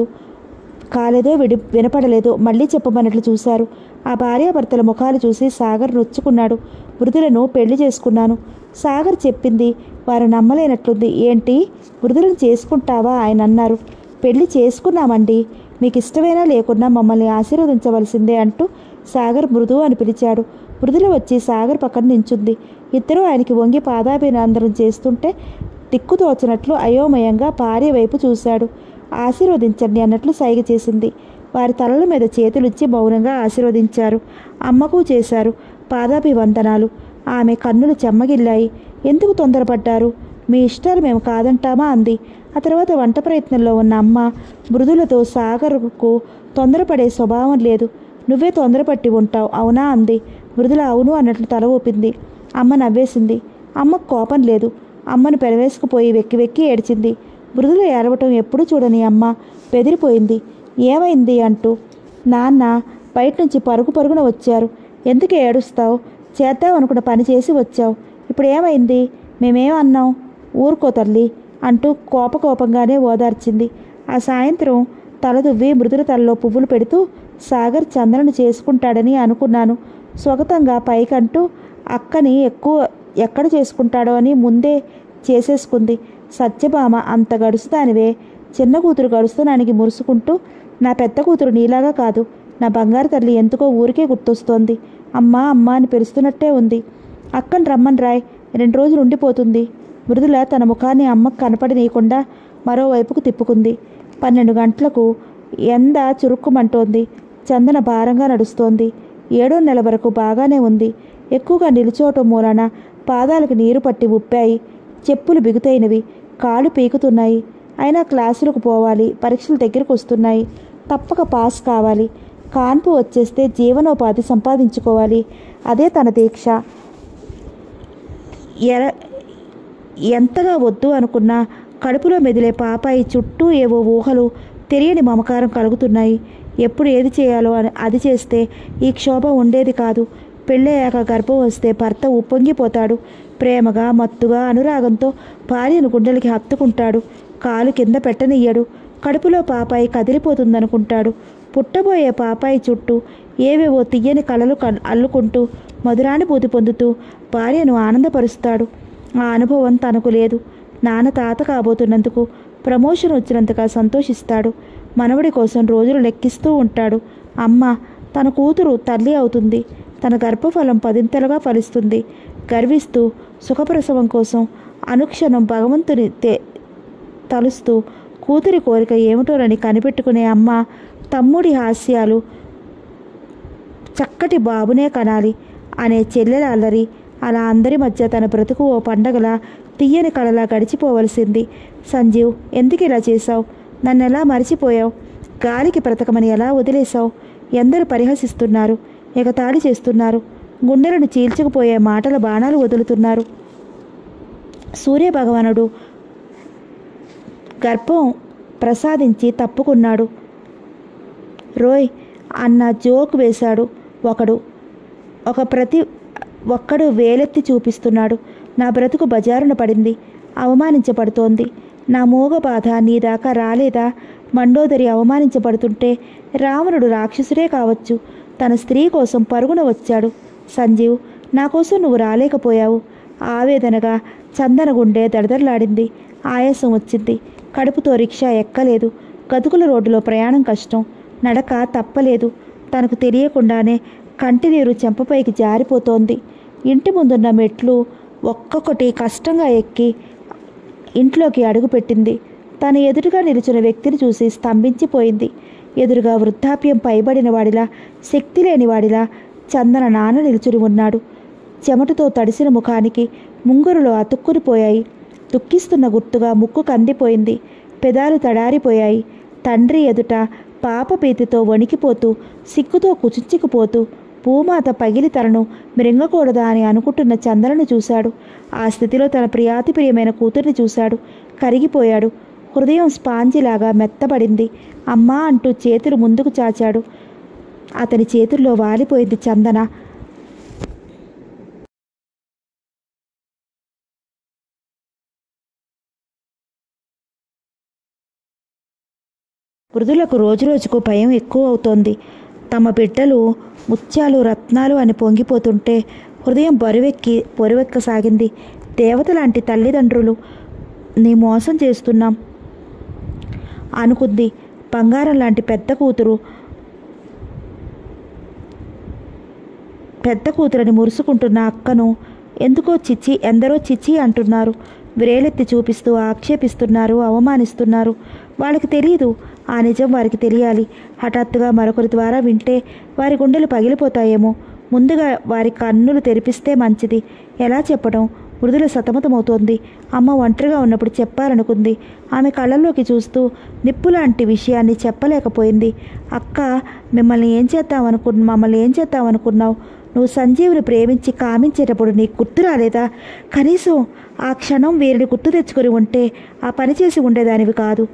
కాలేదో వినపడలేదో మళ్ళీ చెప్పమన్నట్లు చూశారు. ఆ భార్యాభర్తల ముఖాలు చూసి సాగర్ నొచ్చుకున్నాడు. మృదులను పెళ్లి చేసుకున్నాను. సాగర్ చెప్పింది వారు నమ్మలేనట్లుంది. ఏంటి, మృదులను చేసుకుంటావా ఆయన అన్నారు. పెళ్లి చేసుకున్నామండి, మీకు ఇష్టమైనా లేకున్నా మమ్మల్ని ఆశీర్వదించవలసిందే అంటూ సాగర్ మృదు అని పిలిచాడు. మృదుల వచ్చి సాగర్ పక్కన నించుంది. ఇద్దరూ ఆయనకి వంగి పాదాభినందనం చేస్తుంటే దిక్కుతోచినట్లు అయోమయంగా భార్య వైపు చూశాడు. ఆశీర్వదించండి అన్నట్లు సైగ చేసింది. వారి తలల మీద చేతులిచ్చి మౌనంగా ఆశీర్వదించారు. అమ్మకు చేశారు పాదాభివందనాలు. ఆమె కన్నులు చెమ్మగిల్లాయి. ఎందుకు తొందరపడ్డారు? మీ ఇష్టాలు మేము కాదంటామా అంది. ఆ తర్వాత వంట ప్రయత్నంలో ఉన్న అమ్మ మృదులతో, సాగర్కు తొందరపడే స్వభావం లేదు, నువ్వే తొందరపట్టి ఉంటావు అవునా అంది. మృదుల అవును అన్నట్లు తల ఊపింది. అమ్మ నవ్వేసింది. అమ్మకు కోపం లేదు. అమ్మను పెరవేసుకుపోయి వెక్కి వెక్కి ఏడ్చింది. మృదుల ఏడవటం ఎప్పుడూ చూడని అమ్మ బెదిరిపోయింది. ఏమైంది అంటూ. నాన్న బయట నుంచి పరుగున వచ్చారు. ఎందుకు ఏడుస్తావు? చేద్దామనుకున్న పని చేసి వచ్చావు. ఇప్పుడు ఏమైంది? మేమేమన్నాం? ఊరుకో తల్లి అంటూ కోపంగానే ఓదార్చింది. ఆ సాయంత్రం తలదువ్వి మృదుల తలలో పువ్వులు పెడుతూ, సాగర్ చంద్రను చేసుకుంటాడని అనుకున్నాను. స్వగతంగా పైకంటూ అక్కని ఎక్కడ చేసుకుంటాడో అని ముందే చేసేసుకుంది. సత్యభామ అంత గడుస్తానివే, చిన్న కూతురు గడుస్తున్నానికి మురుసుకుంటూ, నా పెద్ద కూతురు నీలాగా కాదు, నా బంగారు తల్లి ఎందుకో ఊరికే గుర్తొస్తోంది, అమ్మా అమ్మా అని పిలుస్తున్నట్టే ఉంది. అక్కని రమ్మని రాయ్, 2 రోజులు ఉండిపోతుంది. మృదుల తన ముఖాన్ని అమ్మకు కనపడనీయకుండా మరోవైపుకు తిప్పుకుంది. 12 గంటలకు ఎండ చురుక్కుమంటోంది. చందన భారంగా నడుస్తోంది. 7వ నెల వరకు బాగానే ఉంది. ఎక్కువగా నిలుచోవటం మూలాన పాదాలకు నీరు పట్టి ఉప్పాయి. చెప్పులు బిగుతైనవి, కాళ్ళు పీకుతున్నాయి. అయినా క్లాసులకు పోవాలి. పరీక్షలు దగ్గరకు వస్తున్నాయి. తప్పక పాస్ కావాలి. కాన్పు వచ్చేస్తే జీవనోపాధి సంపాదించుకోవాలి. అదే తన దీక్ష. ఎంతగా వద్దు అనుకున్నా కడుపులో మెదిలే పాపాయి చుట్టూ ఏవో ఊహలు, తెలియని మమకారం కలుగుతున్నాయి. ఎప్పుడు ఏది చేయాలో అది చేస్తే ఈ క్షోభ ఉండేది కాదు. పెళ్ళయ్యాక గర్భం వస్తే భర్త ఉప్పొంగిపోతాడు. ప్రేమగా, మత్తుగా, అనురాగంతో భార్యను గుండెలకి హత్తుకుంటాడు. కాలు కింద పెట్టనియ్యడు. కడుపులో పాపాయి కదిలిపోతుందనుకుంటాడు. పుట్టబోయే పాపాయి చుట్టూ ఏవేవో తీయని కలలు అల్లుకుంటూ మధురానుభూతి పొందుతూ భార్యను ఆనందపరుస్తాడు. ఆ అనుభవం తనకు లేదు. నాన్న తాత కాబోతున్నందుకు, ప్రమోషన్ వచ్చినంతగా సంతోషిస్తాడు. మనవడి కోసం రోజులు లెక్కిస్తూ ఉంటాడు. అమ్మ తన కూతురు తల్లి అవుతుంది. తన గర్భఫలం 10ంతలుగా ఫలిస్తుంది. గర్విస్తూ సుఖప్రసవం కోసం అనుక్షణం భగవంతుని తలుస్తూ కూతురి కోరిక ఏమిటోనని కనిపెట్టుకునే అమ్మ తమ్ముడి హాస్యాలు, చక్కటి బాబునే కనాలి అనే చెల్లెల అల్లరి, అలా అందరి మధ్య తన బ్రతుకు ఓ పండగలా, తీయని కళలా గడిచిపోవలసింది. సంజీవ్, ఎందుకు ఇలా చేశావు? నన్ను ఎలా మరిచిపోయావు? గాలికి బ్రతకమని ఎలా వదిలేశావు? ఎందరూ పరిహసిస్తున్నారు, ఎగతాళి చేస్తున్నారు, గుండెలను చీల్చుకుపోయే మాటల బాణాలు వదులుతున్నారు. సూర్యభగవానుడు గర్భం ప్రసాదించి తప్పుకున్నాడు. రోయ్ అన్న జోక్ వేశాడు ఒక్కడు వేలెత్తి చూపిస్తున్నాడు. నా బ్రతుకు బజారున పడింది, అవమానించబడుతోంది. నా మోగ బాధ నీ దాకా రాలేదా? మండోదరి అవమానించబడుతుంటే రావణుడు రాక్షసుడే కావచ్చు, తన స్త్రీ కోసం పరుగున వచ్చాడు. సంజీవ్, నా కోసం నువ్వు రాలేకపోయావు. ఆవేదనగా చందన గుండె దడదడలాడింది. ఆయాసం వచ్చింది. కడుపుతో రిక్షా ఎక్కలేదు. గతుకుల రోడ్డులో ప్రయాణం కష్టం. నడక తప్పలేదు. తనకు తెలియకుండానే కంటినీరు చెంపపైకి జారిపోతోంది. ఇంటి ముందున్న మెట్లు ఒక్కొక్కటి కష్టంగా ఎక్కి ఇంట్లోకి అడుగుపెట్టింది. తన ఎదురుగా నిలిచిన వ్యక్తిని చూసి స్తంభించిపోయింది. ఎదురుగా వృద్ధాప్యం పైబడిన వాడిలా, శక్తి లేని వాడిలా చందన నాన్న నిలుచుని ఉన్నాడు. చెమటతో తడిసిన ముఖానికి ముంగురులో అతుక్కునిపోయాయి. దుఃఖిస్తున్న గుర్తుగా ముక్కు కందిపోయింది. పెదాలు తడారిపోయాయి. తండ్రి ఎదుట పాప ప్రీతితో వణికిపోతూ, సిగ్గుతో కుచుచ్చికుపోతూ భూమాత పగిలి తనను మృంగకూడదా అని అనుకుంటున్న చందనను చూశాడు. ఆ స్థితిలో తన ప్రియాతి ప్రియమైన కూతుర్ని చూశాడు. కరిగిపోయాడు. హృదయం స్పాంజిలాగా మెత్తబడింది. అమ్మా అంటూ చేతులు ముందుకు చాచాడు. అతని చేతుల్లో వాలిపోయింది చందన. మృదులకు రోజురోజుకు భయం ఎక్కువ అవుతోంది. తమ బిడ్డలు ముత్యాలు రత్నాలు అని పొంగిపోతుంటే హృదయం బరువెక్కసాగింది. దేవత లాంటి తల్లిదండ్రులు నీ మోసం చేస్తున్నాం అనుకుంది. బంగారం లాంటి పెద్ద కూతురని మురుసుకుంటున్న అక్కను ఎందరో చిచ్చి అంటున్నారు. వ్రేలెత్తి చూపిస్తూ ఆక్షేపిస్తున్నారు, అవమానిస్తున్నారు. వాళ్ళకి తెలియదు. ఆ నిజం వారికి తెలియాలి. హఠాత్తుగా మరొకరి ద్వారా వింటే వారి గుండెలు పగిలిపోతాయేమో. ముందుగా వారి కన్నులు తెరిపిస్తే మంచిది. ఎలా చెప్పడం? మృదుల సతమతమవుతోంది. అమ్మ ఒంటరిగా ఉన్నప్పుడు చెప్పాలనుకుంది. ఆమె కళ్ళల్లోకి చూస్తూ నిప్పులాంటి విషయాన్ని చెప్పలేకపోయింది. అక్క, మమ్మల్ని ఏం చేద్దామనుకున్నావు? నువ్వు సంజీవుని ప్రేమించి కామించేటప్పుడు నీకు గుర్తు రాలేదా? కనీసం ఆ క్షణం వీరిని గుర్తు తెచ్చుకొని ఉంటే ఆ పని చేసి ఉండేదానివి కాదు.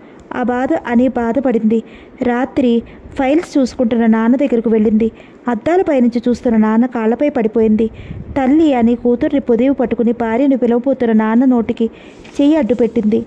బాధపడింది. రాత్రి ఫైల్స్ చూసుకుంటున్న నాన్న దగ్గరకు వెళ్ళింది. అద్దాలపై నుంచి చూస్తున్న నాన్న కాళ్ళపై పడిపోయింది. తల్లి అని కూతుర్ని పొదివి పట్టుకుని భార్యను పిలవబోతున్న నాన్న నోటికి చెయ్యి అడ్డు పెట్టింది.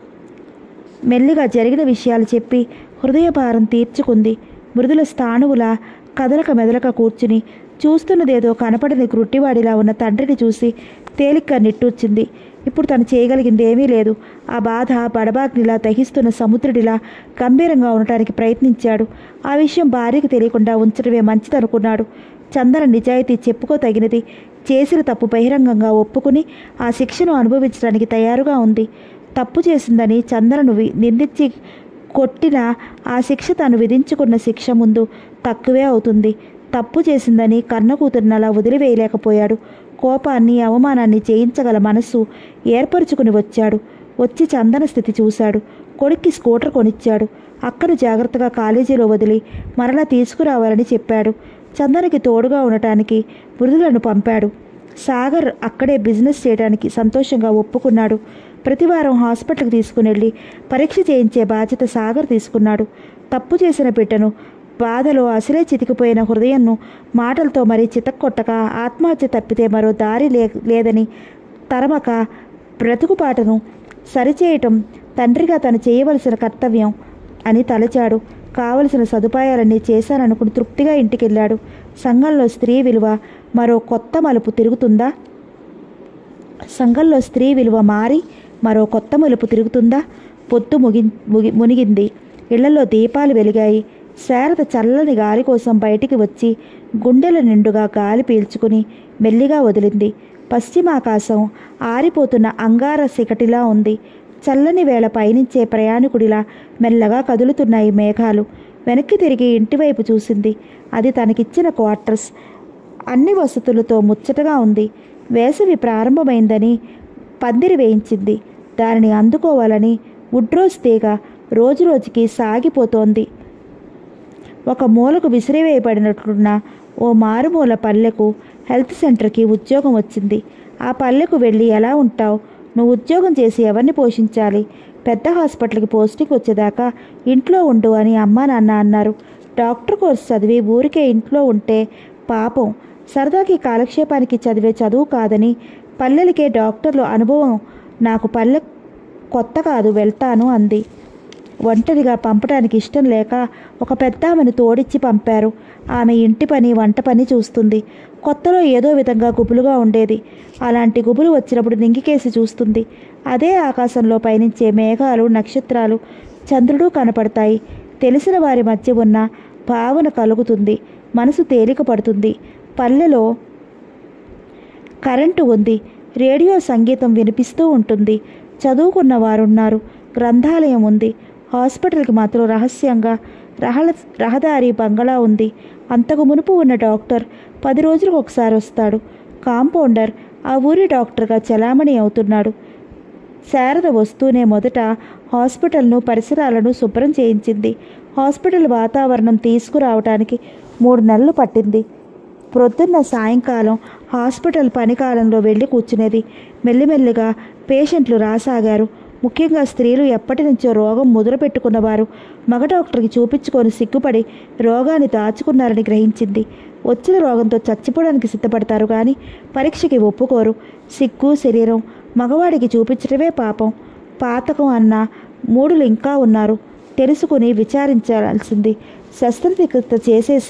మెల్లిగా జరిగిన విషయాలు చెప్పి హృదయభారం తీర్చుకుంది. మృదుల స్థాణువులా కదలక మెదలక కూర్చుని చూస్తున్నదేదో కనపడని గ్రుడ్డివాడిలా ఉన్న తండ్రిని చూసి తేలిగ్గా నిట్టూర్చింది. ఇప్పుడు తను చేయగలిగింది ఏమీ లేదు. ఆ బాధ బడబాగ్నిలా దహిస్తున్న సముద్రుడిలా గంభీరంగా ఉండటానికి ప్రయత్నించాడు. ఆ విషయం భార్యకు తెలియకుండా ఉంచడమే మంచిదనుకున్నాడు. చందన నిజాయితీ చెప్పుకోతగినది. చేసిన తప్పు బహిరంగంగా ఒప్పుకుని ఆ శిక్షను అనుభవించడానికి తయారుగా ఉంది. తప్పు చేసిందని చందనను నిందించి కొట్టినా ఆ శిక్ష తాను విధించుకున్న శిక్ష ముందు తక్కువే అవుతుంది. తప్పు చేసిందని కన్న కూతురిని అలా వదిలివేయలేకపోయాడు. కోపాన్ని, అవమానాన్ని జయించగల మనస్సు ఏర్పరచుకుని వచ్చి చందన స్థితి చూశాడు. కొడుక్కి స్కూటర్ కొనిచ్చాడు. అక్కను జాగ్రత్తగా కాలేజీలో వదిలి మరలా తీసుకురావాలని చెప్పాడు. చందనకి తోడుగా ఉండటానికి మృదులను పంపాడు. సాగర్ అక్కడే బిజినెస్ చేయడానికి సంతోషంగా ఒప్పుకున్నాడు. ప్రతివారం హాస్పిటల్కి తీసుకుని పరీక్ష చేయించే బాధ్యత సాగర్ తీసుకున్నాడు. తప్పు చేసిన బిడ్డను బాధలో అసలే చితికిపోయిన హృదయంను మాటలతో మరీ చితక్కొట్టక ఆత్మహత్య తప్పితే మరో దారి లేదని తరమక బ్రతుకుపాటను సరిచేయటం తండ్రిగా తను చేయవలసిన కర్తవ్యం అని తలచాడు. కావలసిన సదుపాయాలన్నీ చేశాననుకుని తృప్తిగా ఇంటికెళ్ళాడు. సంఘంలో స్త్రీ విలువ మరో కొత్త మలుపు తిరుగుతుందా? సంఘంలో స్త్రీ విలువ మారి మరో కొత్త మలుపు తిరుగుతుందా? పొద్దు మునిగింది. ఇళ్లలో దీపాలు వెలిగాయి. శారద చల్లని గాలి కోసం బయటికి వచ్చి గుండెల నిండుగా గాలి పీల్చుకుని మెల్లిగా వదిలింది. పశ్చిమాకాశం ఆరిపోతున్న అంగార సికటిలా ఉంది. చల్లని వేళ పయనించే ప్రయాణికుడిలా మెల్లగా కదులుతున్నాయి మేఘాలు. వెనక్కి తిరిగి ఇంటివైపు చూసింది. అది తనకిచ్చిన క్వార్టర్స్. అన్ని వసతులతో ముచ్చటగా ఉంది. వేసవి ప్రారంభమైందని పందిరి వేయించింది. దానిని అందుకోవాలని వుడ్రోజ్ తీగ రోజురోజుకి సాగిపోతోంది. ఒక మూలకు విసిరివేయబడినట్లున్న ఓ మారుమూల పల్లెకు హెల్త్ సెంటర్కి ఉద్యోగం వచ్చింది. ఆ పల్లెకు వెళ్ళి ఎలా ఉంటావు? నువ్వు ఉద్యోగం చేసి ఎవరిని పోషించాలి? పెద్ద హాస్పిటల్కి పోస్టింగ్ వచ్చేదాకా ఇంట్లో ఉండు అని అమ్మా నాన్న అన్నారు. డాక్టర్ కోర్స్ చదివి ఊరికే ఇంట్లో ఉంటే పాపం. సరదాకి కాలక్షేపానికి చదివే చదువు కాదని పల్లెలకే డాక్టర్లు అనుభవం. నాకు పల్లె కొత్త కాదు, వెళ్తాను అంది. ఒంటరిగా పంపడానికి ఇష్టం లేక ఒక పెద్ద ఆమెను తోడిచ్చి పంపారు. ఆమె ఇంటి పని, వంట పని చూస్తుంది. కొత్తలో ఏదో విధంగా గుబులుగా ఉండేది. అలాంటి గుబులు వచ్చినప్పుడు నింగికేసి చూస్తుంది. అదే ఆకాశంలో పయనించే మేఘాలు, నక్షత్రాలు చంద్రుడు కనపడతాయి. తెలిసిన వారి మధ్య ఉన్న భావన కలుగుతుంది. మనసు తేలిక పడుతుంది. పల్లెలో కరెంటు ఉంది. రేడియో సంగీతం వినిపిస్తూ ఉంటుంది. చదువుకున్న వారున్నారు. గ్రంథాలయం ఉంది. హాస్పిటల్కి మాత్రం రహస్యంగా రహదారి బంగళా ఉంది. అంతకు మునుపు ఉన్న డాక్టర్ 10 రోజులకు ఒకసారి వస్తాడు. కాంపౌండర్ ఆ ఊరి డాక్టర్గా చలామణి అవుతున్నాడు. శారద వస్తూనే మొదట హాస్పిటల్ను పరిసరాలను శుభ్రం చేయించింది. హాస్పిటల్ వాతావరణం తీసుకురావటానికి 3 నెలలు పట్టింది. ప్రొద్దున్న సాయంకాలం హాస్పిటల్ పనికాలంలో వెళ్ళి కూర్చునేది. మెల్లిమెల్లిగా పేషెంట్లు రాసాగారు. ముఖ్యంగా స్త్రీలు ఎప్పటి నుంచో రోగం మొదలుపెట్టుకున్నవారు మగ డాక్టర్కి చూపించుకొని సిగ్గుపడి రోగాన్ని దాచుకున్నారని గ్రహించింది. వచ్చిన రోగంతో చచ్చిపోవడానికి సిద్ధపడతారు కానీ పరీక్షకి ఒప్పుకోరు. సిగ్గు శరీరం మగవాడికి చూపించడమే పాపం పాతకం అన్న మూడులు ఇంకా ఉన్నారు. తెలుసుకుని విచారించాల్సింది. శస్త్రచికిత్స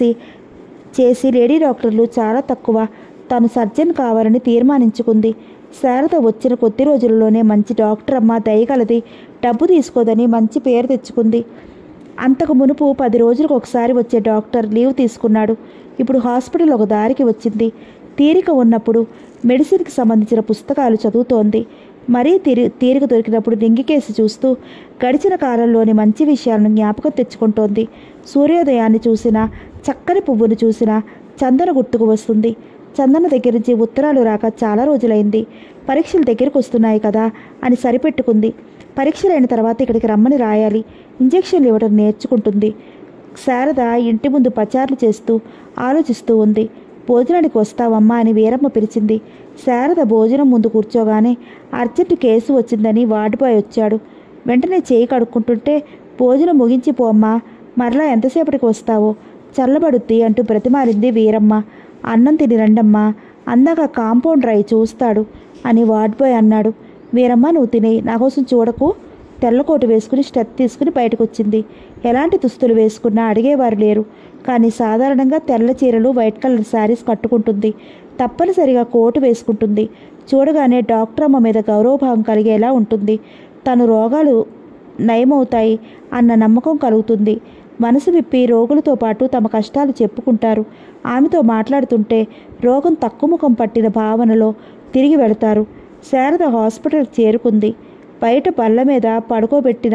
చేసి లేడీ డాక్టర్లు చాలా తక్కువ. తను సర్జన్ కావాలని తీర్మానించుకుంది. శారద వచ్చిన కొద్ది రోజుల్లోనే మంచి డాక్టర్ అమ్మ, దయగలది, డబ్బు తీసుకోదని మంచి పేరు తెచ్చుకుంది. అంతకు మునుపు 10 రోజులకు ఒకసారి వచ్చే డాక్టర్ లీవ్ తీసుకున్నాడు. ఇప్పుడు హాస్పిటల్ ఒక దారికి వచ్చింది. తీరిక ఉన్నప్పుడు మెడిసిన్కి సంబంధించిన పుస్తకాలు చదువుతోంది. మరీ తీరిక దొరికినప్పుడు డింగికేసి చూస్తూ గడిచిన కాలంలోని మంచి విషయాలను జ్ఞాపకం తెచ్చుకుంటోంది. సూర్యోదయాన్ని చూసినా, చక్కని పువ్వును చూసినా చందన గుర్తుకు వస్తుంది. చందన దగ్గర నుంచి ఉత్తరాలు రాక చాలా రోజులైంది. పరీక్షలు దగ్గరకు వస్తున్నాయి కదా అని సరిపెట్టుకుంది. పరీక్షలైన తర్వాత ఇక్కడికి రమ్మని రాయాలి. ఇంజెక్షన్లు ఇవ్వడం నేర్చుకుంటుంది. శారద ఇంటి ముందు పచార్లు చేస్తూ ఆలోచిస్తూ ఉంది. భోజనానికి వస్తావమ్మా అని వీరమ్మ పిలిచింది. శారద భోజనం ముందు కూర్చోగానే అర్జెంటు కేసు వచ్చిందని వార్డు బాయ్ వచ్చాడు. వెంటనే చేయి కడుక్కుంటుంటే భోజనం ముగించిపోమ్మా, మరలా ఎంతసేపటికి వస్తావో, చల్లబడుద్ది అంటూ బ్రతిమాలింది వీరమ్మ. అన్నం తిని రండమ్మా, అందాక కాంపౌండర్ అయి చూస్తాడు అని వార్డ్ బాయ్ అన్నాడు. వీరమ్మ నువ్వు తిని నా కోసం చూడకు. తెల్లకోటు వేసుకుని స్టెప్ తీసుకుని బయటకు వచ్చింది. ఎలాంటి దుస్తులు వేసుకున్నా అడిగేవారు లేరు. కానీ సాధారణంగా తెల్ల చీరలు, వైట్ కలర్ శారీస్ కట్టుకుంటుంది. తప్పనిసరిగా కోటు వేసుకుంటుంది. చూడగానే డాక్టర్ అమ్మ మీద గౌరవభావం కలిగేలా ఉంటుంది. తను రోగాలు నయమవుతాయి అన్న నమ్మకం కలుగుతుంది. మనసు విప్పి రోగులతో పాటు తమ కష్టాలు చెప్పుకుంటారు. ఆమెతో మాట్లాడుతుంటే రోగం తక్కుముఖం పట్టిన భావనలో తిరిగి వెళతారు. శారద హాస్పిటల్కి చేరుకుంది. బయట బల్ల మీద పడుకోబెట్టిన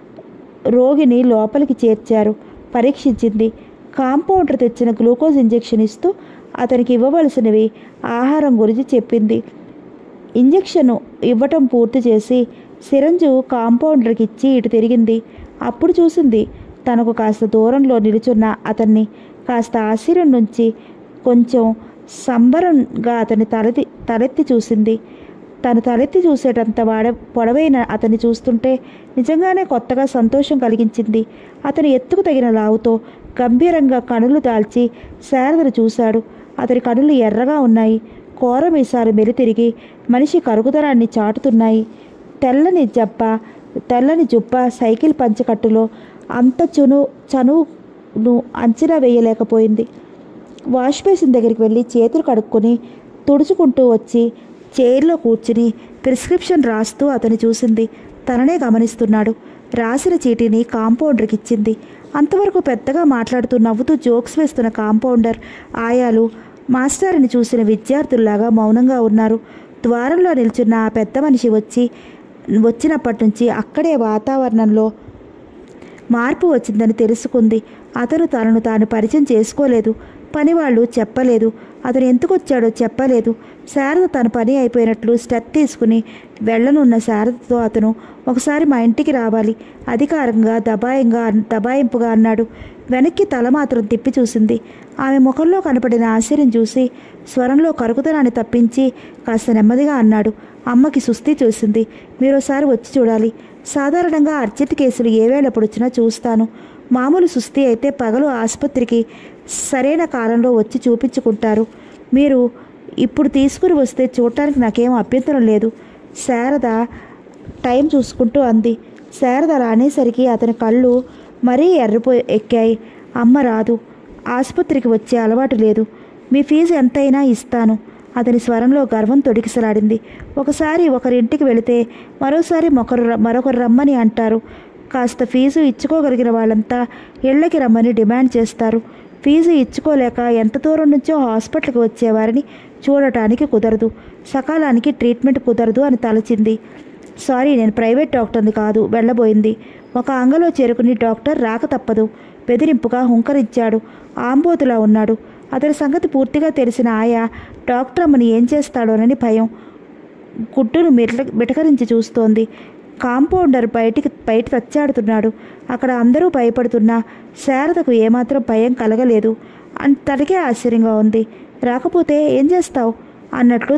రోగిని లోపలికి చేర్చారు. పరీక్షించింది. కాంపౌండర్ తెచ్చిన గ్లూకోజ్ ఇంజెక్షన్ ఇస్తూ అతనికి ఇవ్వవలసినవి ఆహారం గురించి చెప్పింది. ఇంజెక్షన్ ఇవ్వటం పూర్తి చేసి సిరంజు కాంపౌండర్కి ఇచ్చి ఇటు తిరిగింది. అప్పుడు చూసింది తనకు కాస్త దూరంలో నిలుచున్న అతన్ని. కాస్త ఆశ్చర్యం నుంచి కొంచెం సంబరంగా అతని తలెత్తి చూసింది. తను తలెత్తి చూసేటంత పొడవైన అతన్ని చూస్తుంటే నిజంగానే కొత్తగా సంతోషం కలిగించింది. అతని ఎత్తుకు తగిన లావుతో గంభీరంగా కనులు దాల్చి శారదను చూశాడు. అతని కనులు ఎర్రగా ఉన్నాయి. కోర మీసాలు మెలితిరిగి మనిషి కరుగుదరాన్ని చాటుతున్నాయి. తెల్లని జుబ్బ సైకిల్ పంచకట్టులో అంత చనువును అంచనా వేయలేకపోయింది. వాష్ బేసిన్ దగ్గరికి వెళ్ళి చేతులు కడుక్కొని తుడుచుకుంటూ వచ్చి చైర్లో కూర్చుని ప్రిస్క్రిప్షన్ రాస్తూ అతని చూసింది. తననే గమనిస్తున్నాడు. రాసిన చీటీని కాంపౌండర్కి ఇచ్చింది. అంతవరకు పెద్దగా మాట్లాడుతూ నవ్వుతూ జోక్స్ వేస్తున్న కాంపౌండర్, ఆయాలు మాస్టర్ని చూసిన విద్యార్థుల్లాగా మౌనంగా ఉన్నారు. ద్వారంలో నిల్చున్న ఆ పెద్ద మనిషి వచ్చినప్పటి నుంచి అక్కడే వాతావరణంలో మార్పు వచ్చిందని తెలుసుకుంది. అతను తనను తాను పరిచయం చేసుకోలేదు. పనివాళ్ళు చెప్పలేదు. అతను ఎందుకు వచ్చాడో చెప్పలేదు. శారద తన పని అయిపోయినట్లు స్టెప్ తీసుకుని వెళ్ళనున్న శారదతో అతను ఒకసారి మా ఇంటికి రావాలి అధికారంగా దబాయింపుగా అన్నాడు. వెనక్కి తల మాత్రం తిప్పి చూసింది. ఆమె ముఖంలో కనపడిన ఆశ్చర్యం చూసి స్వరంలో కరుగుదనాన్ని తప్పించి కాస్త నెమ్మదిగా అన్నాడు. అమ్మకి సుస్థి చూసింది. మీరోసారి వచ్చి చూడాలి. సాధారణంగా అర్జెంట్ కేసులు ఏ వేళప్పుడు వచ్చినా చూస్తాను. మామూలు సుస్థి అయితే పగలు ఆసుపత్రికి సరైన కాలంలో వచ్చి చూపించుకుంటారు. మీరు ఇప్పుడు తీసుకుని వస్తే చూడటానికి నాకేం అభ్యంతరం లేదు. శారద టైం చూసుకుంటూ అంది. శారద అలా అనేసరికి అతని కళ్ళు మరీ ఎక్కాయి. అమ్మ రాదు. ఆసుపత్రికి వచ్చే అలవాటు లేదు. మీ ఫీజు ఎంతైనా ఇస్తాను. అతని స్వరంలో గర్వం తొడికిసలాడింది. ఒకసారి ఒకరింటికి వెళితే మరోసారి మరొకరు రమ్మని అంటారు. కాస్త ఫీజు ఇచ్చుకోగలిగిన వాళ్ళంతా ఇళ్లకి రమ్మని డిమాండ్ చేస్తారు. ఫీజు ఇచ్చుకోలేక ఎంత దూరం నుంచో హాస్పిటల్కి వచ్చేవారిని చూడటానికి కుదరదు, సకాలానికి ట్రీట్మెంట్ కుదరదు అని తలచింది. సారీ, నేను ప్రైవేట్ డాక్టర్ని కాదు వెళ్ళబోయింది. ఒక అంగలో చేరుకుని డాక్టర్ రాక తప్పదు బెదిరింపుగా హుంకరించాడు. ఆంబోతులా ఉన్నాడు. అతని సంగతి పూర్తిగా తెలిసిన ఆయా డాక్టర్ అమ్మని ఏం చేస్తాడోనని భయం. గుడ్డును మిటకరించి చూస్తోంది. కాంపౌండర్ బయట తచ్చాడుతున్నాడు. అక్కడ అందరూ భయపడుతున్నా శారదకు ఏమాత్రం భయం కలగలేదు. తనకే ఆశ్చర్యంగా ఉంది. రాకపోతే ఏం చేస్తావు అన్నట్లు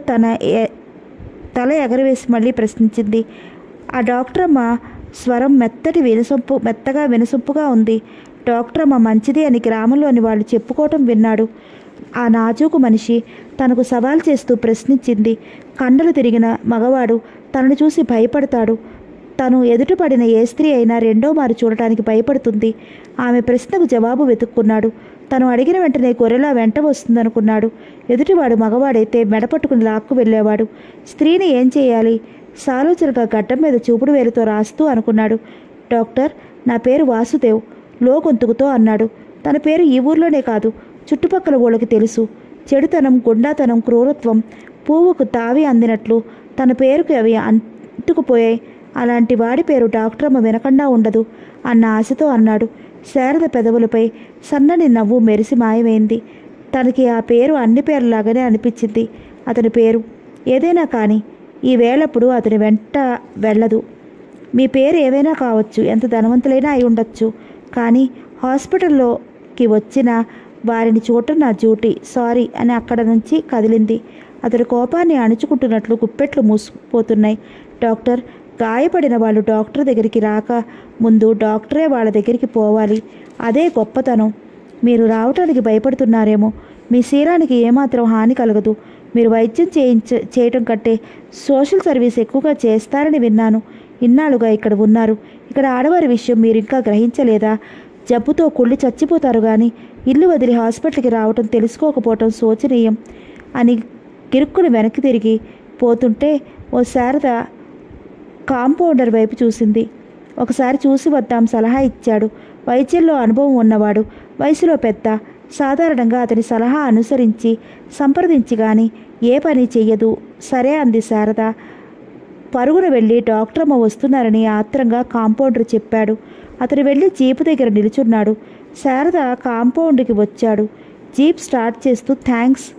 తల ఎగరవేసి మళ్ళీ ప్రశ్నించింది. ఆ డాక్టర్ అమ్మ స్వరం మెత్తగా వినసొంపుగా ఉంది. డాక్టర్ అమ్మ మంచిది అని గ్రామంలోని వాళ్ళు చెప్పుకోవటం విన్నాడు. ఆ నాజూకు మనిషి తనకు సవాల్ చేస్తూ ప్రశ్నించింది. కండలు తిరిగిన మగవాడు తనను చూసి భయపడతాడు. తను ఎదుటపడిన ఏ స్త్రీ అయినా రెండో మారు చూడటానికి భయపడుతుంది. ఆమె ప్రశ్నకు జవాబు వెతుక్కున్నాడు. తను అడిగిన వెంటనే గొర్రెలా వెంట వస్తుందనుకున్నాడు. ఎదుటివాడు మగవాడైతే మెడపట్టుకుని లాక్కు వెళ్ళేవాడు. స్త్రీని ఏం చేయాలి? సాలోచనగా గడ్డం మీద చూపుడు వేలుతో రాస్తూ అనుకున్నాడు. డాక్టర్, నా పేరు వాసుదేవ్ లోగొంతుకుతో అన్నాడు. తన పేరు ఈ ఊర్లోనే కాదు, చుట్టుపక్కల ఊళ్ళకి తెలుసు. చెడుతనం, గుండాతనం, క్రూరత్వం పువ్వుకు తావి అందినట్లు తన పేరుకి అవి అంటుకుపోయాయి. అలాంటి వాడి పేరు డాక్టర్ అమ్మ వినకుండా ఉండదు అన్న ఆశతో అన్నాడు. శారద పెదవులపై సన్నని నవ్వు మెరిసి మాయమైంది. తనకి ఆ పేరు అన్ని పేర్లలాగానే అనిపించింది. అతని పేరు ఏదైనా కానీ ఈ వేళప్పుడు అతని వెంట వెళ్ళదు. మీ పేరు ఏవైనా కావచ్చు, ఎంత ధనవంతులైనా అయి ఉండొచ్చు, కానీ హాస్పిటల్లోకి వచ్చిన వారిని చూడటం నా డ్యూటీ. సారీ అని అక్కడ నుంచి కదిలింది. అతడి కోపాన్ని అణుచుకుంటున్నట్లు గుప్పెట్లు మూసుకుపోతున్నాయి. డాక్టర్, గాయపడిన వాళ్ళు డాక్టర్ దగ్గరికి రాక ముందు డాక్టరే వాళ్ళ దగ్గరికి పోవాలి. అదే గొప్పతనం. మీరు రావటానికి భయపడుతున్నారేమో. మీ శీలానికి ఏమాత్రం హాని కలగదు. మీరు వైద్యం చేయటం కంటే సోషల్ సర్వీస్ ఎక్కువగా చేస్తారని విన్నాను. ఇన్నాళ్ళుగా ఇక్కడ ఉన్నారు. ఇక్కడ ఆడవారి విషయం మీరు ఇంకా గ్రహించలేదా? జబ్బుతో కుళ్ళి చచ్చిపోతారు కానీ ఇల్లు వదిలి హాస్పిటల్కి రావటం తెలుసుకోకపోవటం శోచనీయం అని గిరుక్కుని వెనక్కి తిరిగి పోతుంటే ఓ శారద కాంపౌండర్ వైపు చూసింది. ఒకసారి చూసి వద్దాం సలహా ఇచ్చాడు. వైద్యంలో అనుభవం ఉన్నవాడు, వయసులో పెద్ద. సాధారణంగా అతని సలహా అనుసరించి సంప్రదించి కానీ ఏ పని చెయ్యదు. సరే అంది శారద. పరుగున వెళ్ళి డాక్టర్ అమ్మ వస్తున్నారని ఆత్రంగా కాంపౌండర్ చెప్పాడు. అతను వెళ్ళి జీపు దగ్గర నిలుచున్నాడు. శారద కాంపౌండ్కి వచ్చాడు. జీప్ స్టార్ట్ చేస్తూ థ్యాంక్స్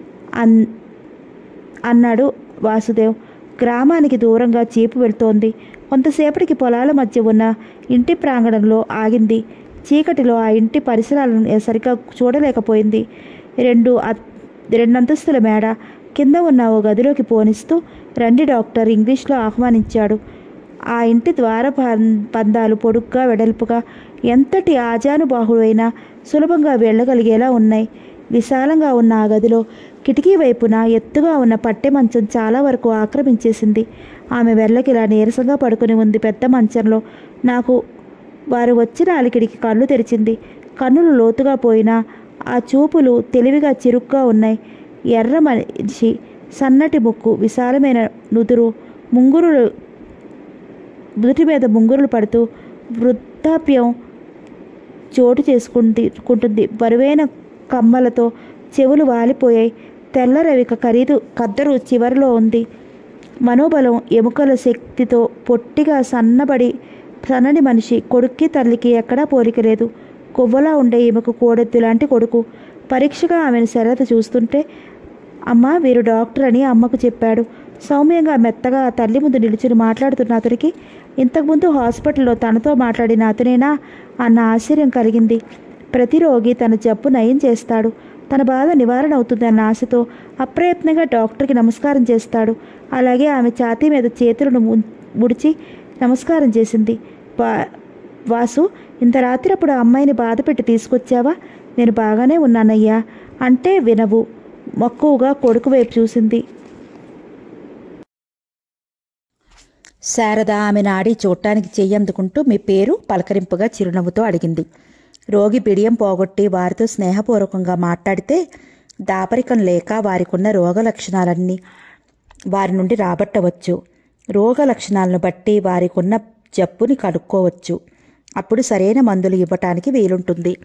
అన్నాడు వాసుదేవ్. గ్రామానికి దూరంగా జీపు వెళ్తోంది. కొంతసేపటికి పొలాల మధ్య ఉన్న ఇంటి ప్రాంగణంలో ఆగింది. చీకటిలో ఆ ఇంటి పరిసరాలను సరిగ్గా చూడలేకపోయింది. రెండంతస్తుల మేడ కింద ఉన్న ఓ గదిలోకి పోనిస్తూ రండి డాక్టర్ ఇంగ్లీష్లో ఆహ్వానించాడు. ఆ ఇంటి ద్వార పందాలు పొడుగ్గా వెడల్పుగా ఎంతటి ఆజానుబాహుడైనా సులభంగా వెళ్ళగలిగేలా ఉన్నాయి. విశాలంగా ఉన్న ఆ గదిలో కిటికీ వైపున ఎత్తుగా ఉన్న పట్టె మంచం చాలా వరకు ఆక్రమించేసింది. ఆమె వెళ్ళకిలా నీరసంగా పడుకుని ఉంది పెద్ద మంచంలో. నాకు వారు వచ్చిన అలికిడికి కళ్ళు తెరిచింది. కన్నులు లోతుగా పోయినా ఆ చూపులు తెలివిగా చిరుగ్గా ఉన్నాయి. ఎర్ర మనిషి, సన్నటి ముక్కు, విశాలమైన నుదురు, నుదుటి మీద ముంగురులు పడుతూ వృద్ధాప్యం చోటు చేసుకుంటుంది. బరువైన కమ్మలతో చెవులు వాలిపోయాయి. తెల్ల రవిక ఖరీదు కద్దరు చివరిలో ఉంది. మనోబలం, ఎముకల శక్తితో పొట్టిగా సన్నని మనిషి. కొడుక్కి తల్లికి ఎక్కడా పోలిక లేదు. కొవ్వలా ఉండే ఈమెకు కోడెద్దు లాంటి కొడుకు. పరీక్షగా ఆమెను శరత చూస్తుంటే అమ్మ వీరు డాక్టర్ అని అమ్మకు చెప్పాడు. సౌమ్యంగా మెత్తగా తల్లి ముందు నిలుచుని మాట్లాడుతున్న అతనికి ఇంతకుముందు హాస్పిటల్లో తనతో మాట్లాడిన అతనేనా అన్న ఆశ్చర్యం కలిగింది. ప్రతి రోగి తన జబ్బు నయం చేస్తాడు, తన బాధ నివారణ అవుతుంది అన్న ఆశతో అప్రయత్నంగా డాక్టర్కి నమస్కారం చేస్తాడు. అలాగే ఆమె ఛాతీ మీద చేతులను ముడిచి నమస్కారం చేసింది. వాసు, ఇంత రాత్రప్పుడు ఆ అమ్మాయిని బాధ పెట్టి తీసుకొచ్చావా? నేను బాగానే ఉన్నానయ్యా అంటే వినవు. మక్కువగా కొడుకు వైపు చూసింది. శారద ఆమె నాడి చూడటానికి చెయ్యందుకుంటూ మీ పేరు పలకరింపుగా చిరునవ్వుతో అడిగింది. రోగి బిడియం పోగొట్టి వారితో స్నేహపూర్వకంగా మాట్లాడితే దాపరికం లేక వారికున్న రోగ లక్షణాలన్నీ వారి నుండి రాబట్టవచ్చు. రోగ లక్షణాలను బట్టి వారికున్న జబ్బుని కనుక్కోవచ్చు. అప్పుడు సరైన మందులు ఇవ్వటానికి వీలుంటుంది.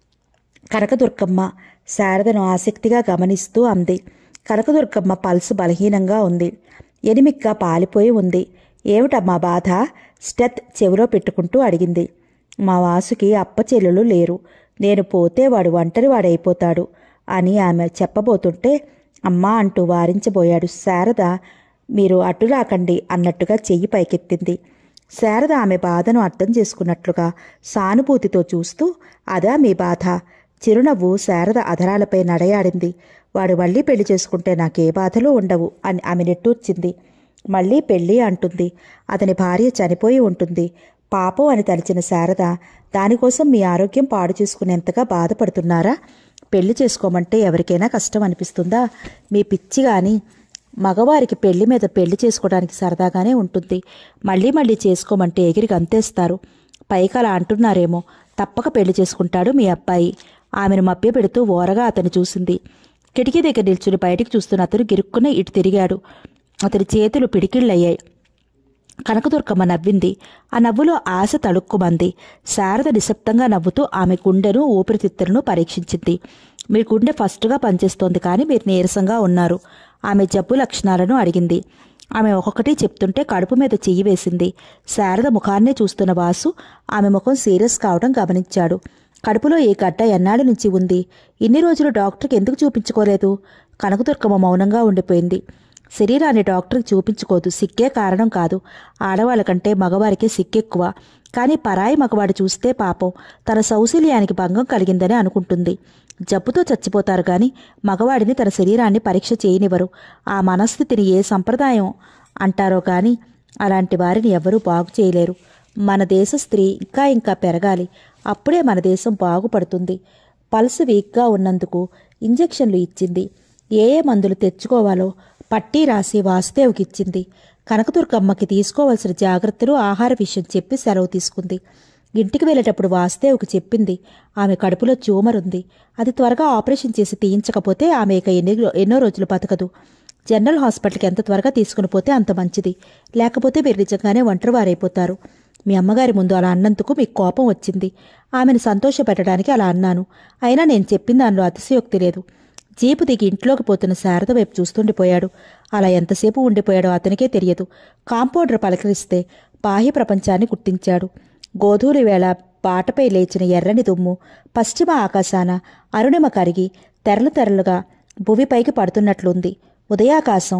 కనకదుర్గమ్మ శారదను ఆసక్తిగా గమనిస్తూ అంది. కనకదుర్గమ్మ పల్సు బలహీనంగా ఉంది. ఎనిమిగ్గా పాలిపోయి ఉంది. ఏమిటమ్మా బాధ? స్టెత్ చెవిలో పెట్టుకుంటూ అడిగింది. మా వాసుకి అప్పచెల్లెలు లేరు. నేను పోతే వాడు ఒంటరివాడైపోతాడు అని ఆమె చెప్పబోతుంటే అమ్మా అంటూ వారించబోయాడు. శారద మీరు అటులాకండి అన్నట్టుగా చెయ్యి పైకెత్తింది. శారద ఆమె బాధను అర్థం చేసుకున్నట్లుగా సానుభూతితో చూస్తూ అదా మీ బాధ? చిరునవ్వు శారద అధరాలపై నడయాడింది. వాడు మళ్ళీ పెళ్లి చేసుకుంటే నాకే బాధలు ఉండవు అని ఆమె నిట్టూర్చింది. మళ్ళీ పెళ్ళి అంటుంది. అతని భార్య చనిపోయి ఉంటుంది. పాపం అని తలిచిన శారద దానికోసం మీ ఆరోగ్యం పాడు చేసుకునేంతగా బాధపడుతున్నారా? పెళ్లి చేసుకోమంటే ఎవరికైనా కష్టం అనిపిస్తుందా? మీ పిచ్చి గాని మగవారికి పెళ్లి మీద పెళ్లి చేసుకోవడానికి సరదాగానే ఉంటుంది. మళ్ళీ మళ్ళీ చేసుకోమంటే ఎగిరి గంతేస్తారు. పైకి అలా అంటున్నారేమో. తప్పక పెళ్లి చేసుకుంటాడు మీ అబ్బాయి. ఆమెను మభ్యపెడుతూ ఓరగా అతను చూసింది. కిటికీ దగ్గర నిల్చుని బయటికి చూస్తున్న అతను గిరుక్కున ఇటు తిరిగాడు. అతని చేతులు పిడికిళ్ళయ్యాయి. కనకదుర్గమ్మ నవ్వింది. ఆ నవ్వులో ఆశ తడుక్కుమంది. శారద నిశ్శబ్దంగా నవ్వుతూ ఆమె గుండెను ఊపిరితిత్తులను పరీక్షించింది. మీ గుండె ఫస్ట్గా పనిచేస్తోంది, కానీ మీరు నీరసంగా ఉన్నారు. ఆమె జబ్బు లక్షణాలను అడిగింది. ఆమె ఒక్కొక్కటి చెప్తుంటే కడుపు మీద చెయ్యి వేసింది. శారద ముఖాన్నే చూస్తున్న వాసు ఆమె ముఖం సీరియస్ కావడం గమనించాడు. కడుపులో ఈ గడ్డ ఎన్నాళ్ళ నుంచి ఉంది? ఇన్ని రోజులు డాక్టర్కి ఎందుకు చూపించుకోలేదు? కనకదుర్గమ్మ మౌనంగా ఉండిపోయింది. శరీరాన్ని డాక్టర్కి చూపించుకోదు, సిగ్గే కారణం కాదు. ఆడవాళ్ళ కంటే మగవారికి సిగ్గెక్కువ. కానీ పరాయి మగవాడు చూస్తే పాపం తన సౌశల్యానికి భంగం కలిగిందని అనుకుంటుంది. జబ్బుతో చచ్చిపోతారు గాని మగవాడిని తన శరీరాన్ని పరీక్ష చేయనివ్వరు. ఆ మనస్థితిని ఏ సంప్రదాయం అంటారో గాని అలాంటి వారిని ఎవరూ బాగు చేయలేరు. మన దేశ స్త్రీ ఇంకా పెరగాలి. అప్పుడే మన దేశం బాగుపడుతుంది. పల్స్ వీక్గా ఉన్నందుకు ఇంజెక్షన్లు ఇచ్చింది. ఏ మందులు తెచ్చుకోవాలో పట్టీ రాసి వాసుదేవ్కి ఇచ్చింది. కనకదుర్గమ్మకి తీసుకోవాల్సిన జాగ్రత్తలు, ఆహార విషయం చెప్పి సెలవు తీసుకుంది. ఇంటికి వెళ్ళేటప్పుడు వాసుదేవ్కి చెప్పింది ఆమె కడుపులో ట్యూమర్ ఉంది. అది త్వరగా ఆపరేషన్ చేసి తీయించకపోతే ఆమె ఇక ఎన్నో రోజులు బతకదు. జనరల్ హాస్పిటల్కి ఎంత త్వరగా తీసుకుని పోతే అంత మంచిది. లేకపోతే మీరు నిజంగానే ఒంటరివారైపోతారు. మీ అమ్మగారి ముందు అలా అన్నందుకు మీకు కోపం వచ్చింది. ఆమెను సంతోషపెట్టడానికి అలా అన్నాను. అయినా నేను చెప్పిన దానిలో అతిశయోక్తి లేదు. జీపు దిగి ఇంట్లోకి పోతున్న శారద వైపు చూస్తుండిపోయాడు. అలా ఎంతసేపు ఉండిపోయాడో అతనికే తెలియదు. కాంపౌండర్ పలకరిస్తే బాహ్య ప్రపంచాన్ని గుర్తించాడు. గోధూలి వేళ బాటపై లేచిన ఎర్రని దుమ్ము పశ్చిమ ఆకాశాన అరుణిమ కరిగి తెరలు తెరలుగా భువిపైకి పడుతున్నట్లుంది. ఉదయాకాశం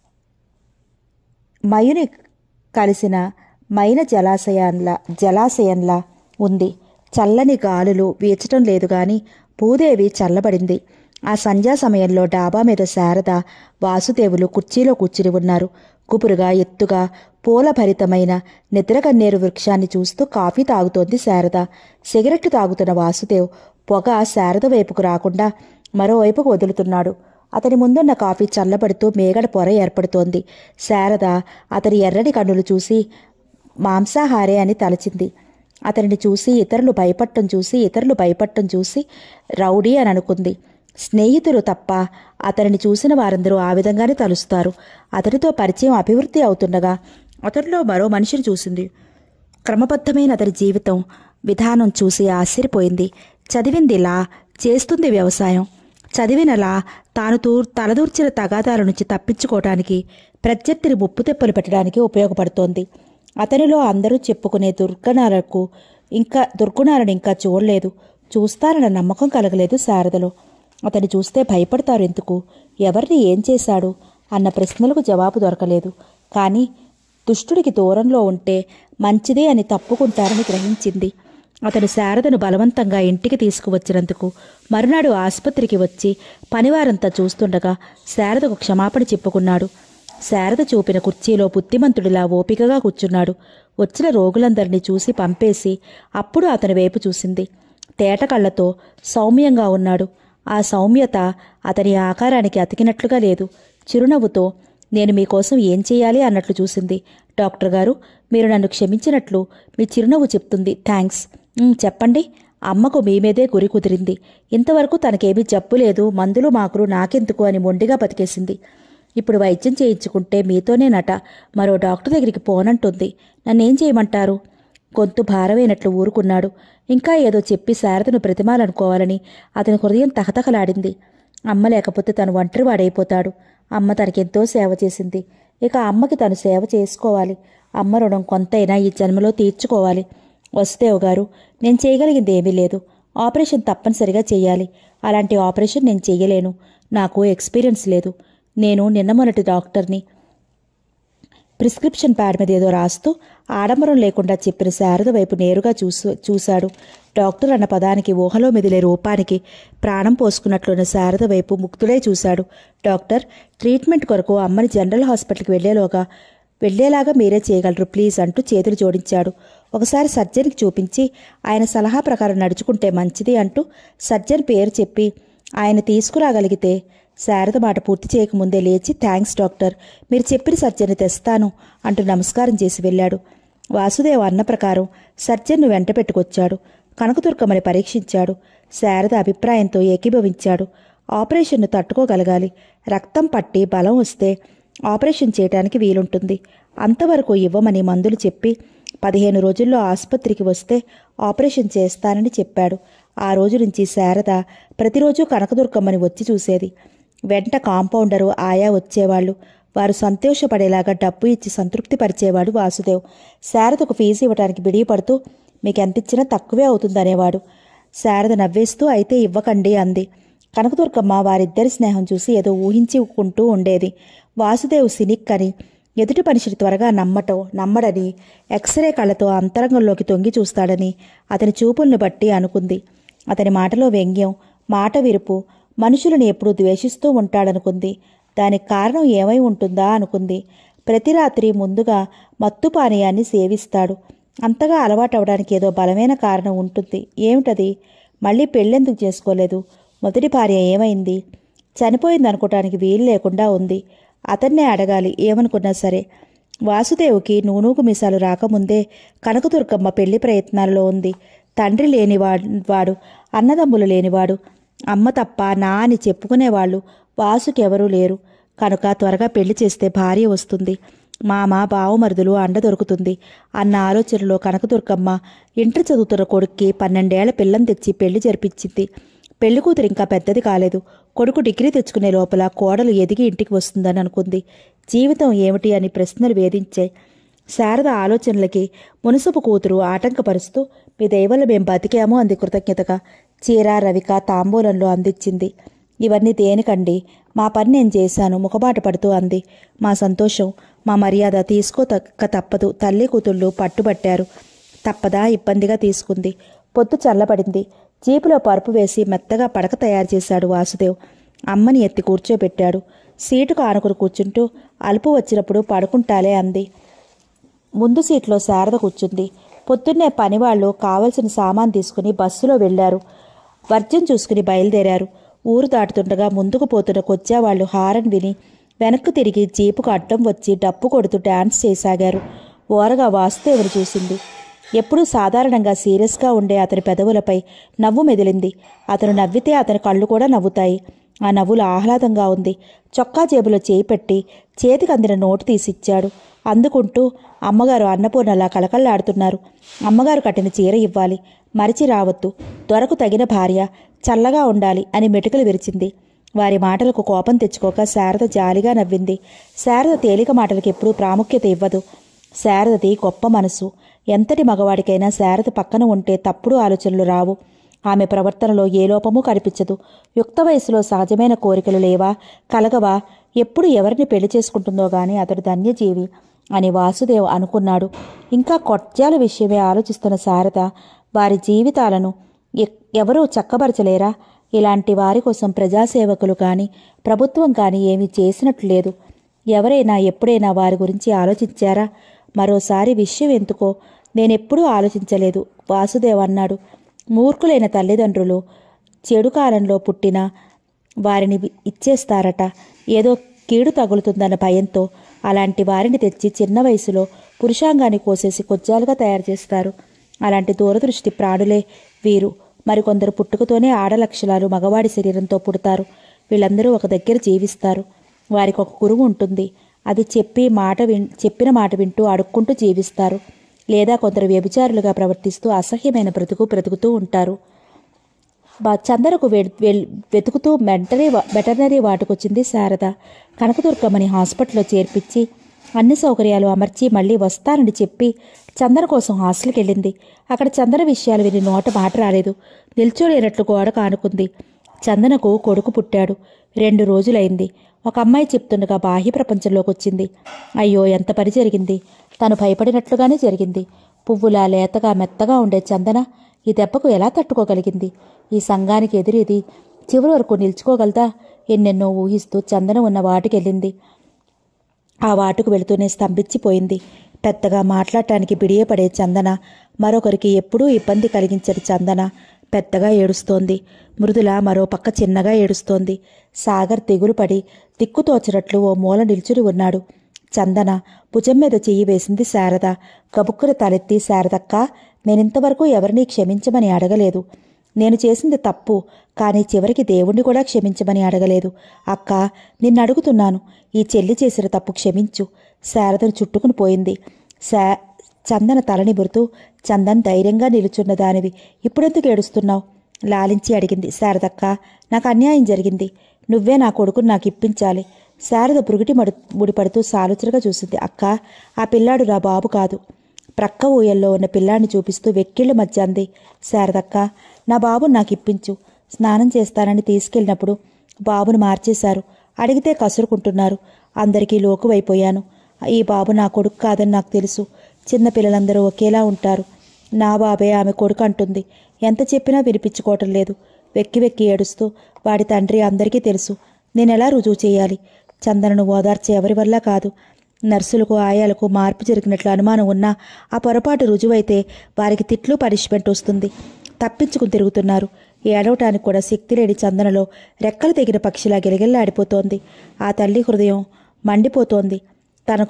మయుని కలిసిన మైన జలాశయంలా ఉంది. చల్లని గాలులు వీచటం లేదు గాని భూదేవి చల్లబడింది. ఆ సంధ్యా సమయంలో డాబా మీద శారద, వాసుదేవులు కుర్చీలో కూర్చుని ఉన్నారు. గుబురుగా ఎత్తుగా పూలభరితమైన నిద్రగన్నేరు వృక్షాన్ని చూస్తూ కాఫీ తాగుతోంది శారద. సిగరెట్టు తాగుతున్న వాసుదేవ్ పొగ శారద వైపుకు రాకుండా మరోవైపుకు వదులుతున్నాడు. అతని ముందున్న కాఫీ చల్లబడుతూ మేగడ పొర ఏర్పడుతోంది. శారద అతని ఎర్రని కన్నులు చూసి మాంసాహారే అని తలచింది. అతనిని చూసి ఇతరులు భయపడటం చూసి రౌడీ అని అనుకుంది. స్నేహితులు తప్ప అతనిని చూసిన వారందరూ ఆ విధంగానే తలుస్తారు. అతనితో పరిచయం అభివృద్ధి అవుతుండగా అతనిలో మరో మనిషిని చూసింది. క్రమబద్ధమైన అతని జీవితం విధానం చూసి ఆశ్చర్యపోయింది. చదివిందిలా, చేస్తుంది వ్యవసాయం. చదివినలా తాను తలదూర్చిన తగాదాల నుంచి తప్పించుకోవటానికి, ప్రత్యర్థిని ముప్పు తెప్పలు పెట్టడానికి ఉపయోగపడుతోంది. అతనిలో అందరూ చెప్పుకునే దుర్గుణాలను ఇంకా చూడలేదు. చూస్తారన్న నమ్మకం కలగలేదు శారదలో. అతన్ని చూస్తే భయపడతారు ఎందుకు? ఎవరిని ఏం చేశాడు అన్న ప్రశ్నలకు జవాబు దొరకలేదు. కానీ దుష్టుడికి దూరంలో ఉంటే మంచిదే అని తప్పుకుంటారని గ్రహించింది. అతను శారదను బలవంతంగా ఇంటికి తీసుకువచ్చినందుకు మరునాడు ఆసుపత్రికి వచ్చి పనివారంతా చూస్తుండగా శారదకు క్షమాపణ చెప్పుకున్నాడు. శారద చూపిన కుర్చీలో బుద్ధిమంతుడిలా ఓపికగా కూర్చున్నాడు. వచ్చిన రోగులందరినీ చూసి పంపేసి అప్పుడు అతని వైపు చూసింది. తేట కళ్లతో సౌమ్యంగా ఉన్నాడు. ఆ సౌమ్యత అతని ఆకారానికి అతికినట్లుగా లేదు. చిరునవ్వుతో నేను మీకోసం ఏం చేయాలి అన్నట్లు చూసింది. డాక్టర్ గారు, మీరు నన్ను క్షమించినట్లు మీ చిరునవ్వు చెప్తుంది. థ్యాంక్స్. చెప్పండి. అమ్మకు మీ మీదే గురి కుదిరింది. ఇంతవరకు తనకేమీ జబ్బు లేదు, మందులు మాకులు నాకెందుకు అని మొండిగా బతికేసింది. ఇప్పుడు వైద్యం చేయించుకుంటే మీతోనేనట, మరో డాక్టర్ దగ్గరికి పోనంటుంది. నన్నేం చేయమంటారు? గొంతు భారమైనట్లు ఊరుకున్నాడు. ఇంకా ఏదో చెప్పి శారదను ప్రతిమాలనుకోవాలని అతని హృదయం తహతహలాడింది. అమ్మ లేకపోతే తను ఒంటరివాడైపోతాడు. అమ్మ తనకెంతో సేవ చేసింది. ఇక అమ్మకి తను సేవ చేసుకోవాలి. అమ్మ రుణం కొంతైనా ఈ జన్మలో తీర్చుకోవాలి. వసుదేవ్ గారు, నేను చేయగలిగింది ఏమీ లేదు. ఆపరేషన్ తప్పనిసరిగా చెయ్యాలి. అలాంటి ఆపరేషన్ నేను చెయ్యలేను. నాకు ఎక్స్పీరియన్స్ లేదు. నేను నిన్న మొన్నటి డాక్టర్ని. ప్రిస్క్రిప్షన్ ప్యాడ్ మీద ఏదో రాస్తూ ఆడంబరం లేకుండా చెప్పిన శారద వైపు నేరుగా చూశాడు. డాక్టర్ అన్న పదానికి, ఊహలో మెదిలే రూపానికి ప్రాణం పోసుకున్నట్లున్న శారద వైపు ముక్తుడై చూశాడు. డాక్టర్, ట్రీట్మెంట్ కొరకు అమ్మని జనరల్ హాస్పిటల్కి వెళ్లేలాగా మీరే చేయగలరు ప్లీజ్ అంటూ చేతులు జోడించాడు. ఒకసారి సర్జన్కి చూపించి ఆయన సలహా ప్రకారం నడుచుకుంటే మంచిది అంటూ సర్జన్ పేరు చెప్పి ఆయన తీసుకురాగలిగితే. శారద మాట పూర్తి చేయకముందే లేచి, థ్యాంక్స్ డాక్టర్, మీరు చెప్పిన సర్జన్ని తెస్తాను అంటూ నమస్కారం చేసి వెళ్ళాడు. వాసుదేవ్ అన్న ప్రకారం సర్జన్ను వెంట పెట్టుకొచ్చాడు. కనకదుర్గమ్మని పరీక్షించాడు. శారద అభిప్రాయంతో ఏకీభవించాడు. ఆపరేషన్ను తట్టుకోగలగాలి. రక్తం పట్టి బలం వస్తే ఆపరేషన్ చేయడానికి వీలుంటుంది. అంతవరకు ఇవ్వమని మందులు చెప్పి 15 రోజుల్లో ఆసుపత్రికి వస్తే ఆపరేషన్ చేస్తానని చెప్పాడు. ఆ రోజు నుంచి శారద ప్రతిరోజు కనకదుర్గమ్మని వచ్చి చూసేది. వెంట కాంపౌండరు, ఆయా వచ్చేవాళ్లు. వారు సంతోషపడేలాగా డబ్బు ఇచ్చి సంతృప్తిపరిచేవాడు వాసుదేవ్. శారదకు ఫీజు ఇవ్వడానికి బిడియపడుతూ, మీకెంతిచ్చినా తక్కువే అవుతుందనేవాడు. శారద నవ్వేస్తూ, అయితే ఇవ్వకండి అంది. కనకదుర్గమ్మ వారిద్దరి స్నేహం చూసి ఏదో ఊహించుకుంటూ ఉండేది. వాసుదేవ్ సినిక్ అని, ఎదుటి మనిషిని త్వరగా నమ్మడని, ఎక్స్రే కళ్ళతో అంతరంగంలోకి తొంగి చూస్తాడని అతని చూపుల్ని బట్టి అనుకుంది. అతని మాటలో వ్యంగ్యం, మాట విరుపు, మనుషులను ఎప్పుడూ ద్వేషిస్తూ ఉంటాడనుకుంది. దానికి కారణం ఏమై ఉంటుందా అనుకుంది. ప్రతి రాత్రి ముందుగా మత్తు పానీయాన్ని సేవిస్తాడు. అంతగా అలవాటవడానికి ఏదో బలమైన కారణం ఉంటుంది. ఏమిటది? మళ్ళీ పెళ్ళెందుకు చేసుకోలేదు? మొదటి భార్య ఏమైంది? చనిపోయిందనుకోవటానికి వీలు లేకుండా ఉంది. అతన్నే అడగాలి ఏమనుకున్నా సరే. వాసుదేవుకి నూనూగు మీసాలు రాకముందే కనకదుర్గమ్మ పెళ్లి ప్రయత్నాలలో ఉంది. తండ్రి లేనివాడు, అన్నదమ్ములు లేనివాడు, అమ్మ తప్ప నా అని చెప్పుకునేవాళ్లు వాసుకెవరూ లేరు. కనుక త్వరగా పెళ్లి చేస్తే భార్య వస్తుంది, మామ బావమరుదులు అండ దొరుకుతుంది అన్న ఆలోచనలో కనకదుర్గమ్మ ఇంటర్ చదువుతున్న కొడుక్కి 12 ఏళ్ల పిల్లని తెచ్చి పెళ్లి జరిపించింది. పెళ్లి కూతురు ఇంకా పెద్దది కాలేదు. కొడుకు డిగ్రీ తెచ్చుకునే లోపల కోడలు ఎదిగి ఇంటికి వస్తుందని అనుకుంది. జీవితం ఏమిటి అని ప్రశ్నలు వేధించాయి. శారద ఆలోచనలకి మునసపు కూతురు ఆటంకపరుస్తూ, మీ దయవల్ల మేం బతికాము అంది కృతజ్ఞతగా. చీర, రవిక తాంబూలంలో అందించింది. ఇవన్నీ దేనికండి? మా పని నేను చేశాను ముఖబాట పడుతూ అంది. మా సంతోషం, మా మర్యాద తీసుకోతక్క తప్పదు. తల్లి కూతుళ్ళు పట్టుబట్టారు. తప్పదా? ఇబ్బందిగా తీసుకుంది. పొద్దు చల్లబడింది. జీపులో పరుపు వేసి మెత్తగా పడక తయారు చేశాడు వాసుదేవ్. అమ్మని ఎత్తి కూర్చోబెట్టాడు. సీటుకు ఆనుకుని కూర్చుంటూ, అలుపు వచ్చినప్పుడు పడుకుంటాలే అంది. ముందు సీట్లో శారద కూర్చుంది. పొద్దున్నే పనివాళ్లు కావలసిన సామాన్ తీసుకుని బస్సులో వెళ్లారు. వర్జం చూసుకుని బయలుదేరారు. ఊరు దాటుతుండగా ముందుకు పోతున్న కొచ్చేవాళ్లు హారన్ విని వెనక్కు తిరిగి జీపుకు అడ్డం వచ్చి డప్పు కొడుతూ డాన్స్ చేయసాగారు. ఓరగా వాసుదేవుని చూసింది. ఎప్పుడూ సాధారణంగా సీరియస్గా ఉండే అతని పెదవులపై నవ్వు మెదిలింది. అతను నవ్వితే అతని కళ్ళు కూడా నవ్వుతాయి. ఆ నవ్వులు ఆహ్లాదంగా ఉంది. చొక్కా జేబులో చేయి పెట్టి చేతికి అందిన నోటు తీసిచ్చాడు. అందుకుంటూ, అమ్మగారు అన్నపూర్ణలా కలకల్లాడుతున్నారు. అమ్మగారు కట్టిన చీర ఇవ్వాలి, మరిచి రావద్దు, దొరకు తగిన భార్య, చల్లగా ఉండాలి అని మెటుకలు విరిచింది. వారి మాటలకు కోపం తెచ్చుకోక శారద జాలిగా నవ్వింది. శారద తేలిక మాటలకు ఎప్పుడూ ప్రాముఖ్యత ఇవ్వదు. శారదది గొప్ప మనసు. ఎంతటి మగవాడికైనా శారద పక్కన ఉంటే తప్పుడు ఆలోచనలు రావు. ఆమె ప్రవర్తనలో ఏ లోపమూ కనిపించదు. యుక్త వయసులో సహజమైన కోరికలు లేవా, కలగవా? ఎప్పుడు ఎవరిని పెళ్లి చేసుకుంటుందో గాని అతడు ధన్యజీవి అని వాసుదేవ్ అనుకున్నాడు. ఇంకా కొట్యాల విషయమే ఆలోచిస్తున్న శారద, వారి జీవితాలను ఎవరూ చక్కబరచలేరా? ఇలాంటి వారి కోసం ప్రజాసేవకులు కానీ ప్రభుత్వం కానీ ఏమీ చేసినట్లు లేదు. ఎవరైనా ఎప్పుడైనా వారి గురించి ఆలోచించారా? మరోసారి విషయం ఎందుకో నేనెప్పుడూ ఆలోచించలేదు వాసుదేవ్ అన్నాడు. మూర్ఖులైన తల్లిదండ్రులు చెడు కాలంలో పుట్టిన వారిని ఇచ్చేస్తారట, ఏదో కీడు తగులుతుందన్న భయంతో. అలాంటి వారిని తెచ్చి చిన్న వయసులో పురుషాంగాన్ని కోసేసి కొజ్జాలుగా తయారు చేస్తారు. అలాంటి దూరదృష్టి ప్రాణులే వీరు. మరికొందరు పుట్టుకతోనే ఆడలక్షణాలు మగవాడి శరీరంతో పుడతారు. వీళ్ళందరూ ఒక దగ్గర జీవిస్తారు. వారికి ఒక గురువు ఉంటుంది. అది చెప్పిన మాట వింటూ అడుక్కుంటూ జీవిస్తారు. లేదా కొందరు వ్యభిచారులుగా ప్రవర్తిస్తూ అసహ్యమైన బ్రతుకుతూ ఉంటారు. చందనకు వెతుకుతూ వెటర్నరీ వాటికొచ్చింది శారద. కనకదుర్గమ్మని హాస్పిటల్లో చేర్పించి అన్ని సౌకర్యాలు అమర్చి మళ్ళీ వస్తానని చెప్పి చందన కోసం హాస్టల్కి వెళ్ళింది. అక్కడ చందన విషయాలు విని నోట మాట రాలేదు. నిల్చోలేనట్లు గోడ కానుకుంది. చందనకు కొడుకు పుట్టాడు. 2 రోజులైంది. ఒక అమ్మాయి చెప్తుండగా బాహ్య ప్రపంచంలోకి వచ్చింది. అయ్యో, ఎంత పని జరిగింది! తను భయపడినట్లుగానే జరిగింది. పువ్వులా లేతగా మెత్తగా ఉండే చందన ఈ దెబ్బకు ఎలా తట్టుకోగలిగింది? ఈ సంఘానికి ఎదురేది చివరి వరకు నిల్చుకోగలదా? ఎన్నెన్నో ఊహిస్తూ చందన ఉన్న వాటికెళ్ళింది. ఆ వాటుకు వెళుతూనే స్తంభించిపోయింది. పెద్దగా మాట్లాడటానికి బిడియపడే చందన, మరొకరికి ఎప్పుడూ ఇబ్బంది కలిగించని చందన పెద్దగా ఏడుస్తోంది. మృదుల మరో పక్క చిన్నగా ఏడుస్తోంది. సాగర్ దిగులు పడి దిక్కుతోచినట్లు ఓ మూల నిల్చుని ఉన్నాడు. చందన భుజం మీద చెయ్యి వేసింది శారద. గబుక్కున తలెత్తి, శారదక్క, నేనింతవరకు ఎవరినీ క్షమించమని అడగలేదు. నేను చేసింది తప్పు, కానీ చివరికి దేవుణ్ణి కూడా క్షమించమని అడగలేదు. అక్క, నిన్నడుగుతున్నాను, ఈ చెల్లి చేసిన తప్పు క్షమించు. శారదను చుట్టుకుని పోయింది. చందన తల నిమురుతూ, చందన్, ధైర్యంగా నిలుచున్న దానివి ఇప్పుడెందుకు ఏడుస్తున్నావు? లాలించి అడిగింది. శారదక్క, నాకు అన్యాయం జరిగింది. నువ్వే నా కొడుకుని నాకు ఇప్పించాలి. శారద బురుగిటి ముడిపడుతూ సాలుచరగా చూసింది. అక్క, ఆ పిల్లాడు నా బాబు కాదు. ప్రక్క ఊయల్లో ఉన్న పిల్లాడిని చూపిస్తూ వెక్కిళ్ళ మధ్య అంది. శారదక్క, నా బాబుని నాకు ఇప్పించు. స్నానం చేస్తానని తీసుకెళ్ళినప్పుడు బాబును మార్చేశారు. అడిగితే కసురుకుంటున్నారు. అందరికీ లోకువైపోయాను. ఈ బాబు నా కొడుకు కాదని నాకు తెలుసు. చిన్నపిల్లలందరూ ఒకేలా ఉంటారు. నా బాబే ఆమె కొడుకు అంటుంది. ఎంత చెప్పినా వినిపించుకోవటం లేదు. వెక్కి వెక్కి ఏడుస్తూ, వాడి తండ్రి అందరికీ తెలుసు. నేనెలా రుజువు చేయాలి? చందనను ఓదార్చే ఎవరి వల్ల కాదు. నర్సులకు, ఆయాలకు మార్పు జరిగినట్లు అనుమానం ఉన్నా ఆ పొరపాటు రుజువైతే వారికి తిట్లు, పనిష్మెంట్ వస్తుంది. తప్పించుకుని తిరుగుతున్నారు. ఏడవటానికి కూడా శక్తి లేని చందనలో రెక్కలు తెగిన పక్షిలా గిలగిల్లాడిపోతోంది. ఆ తల్లి హృదయం మండిపోతోంది. తన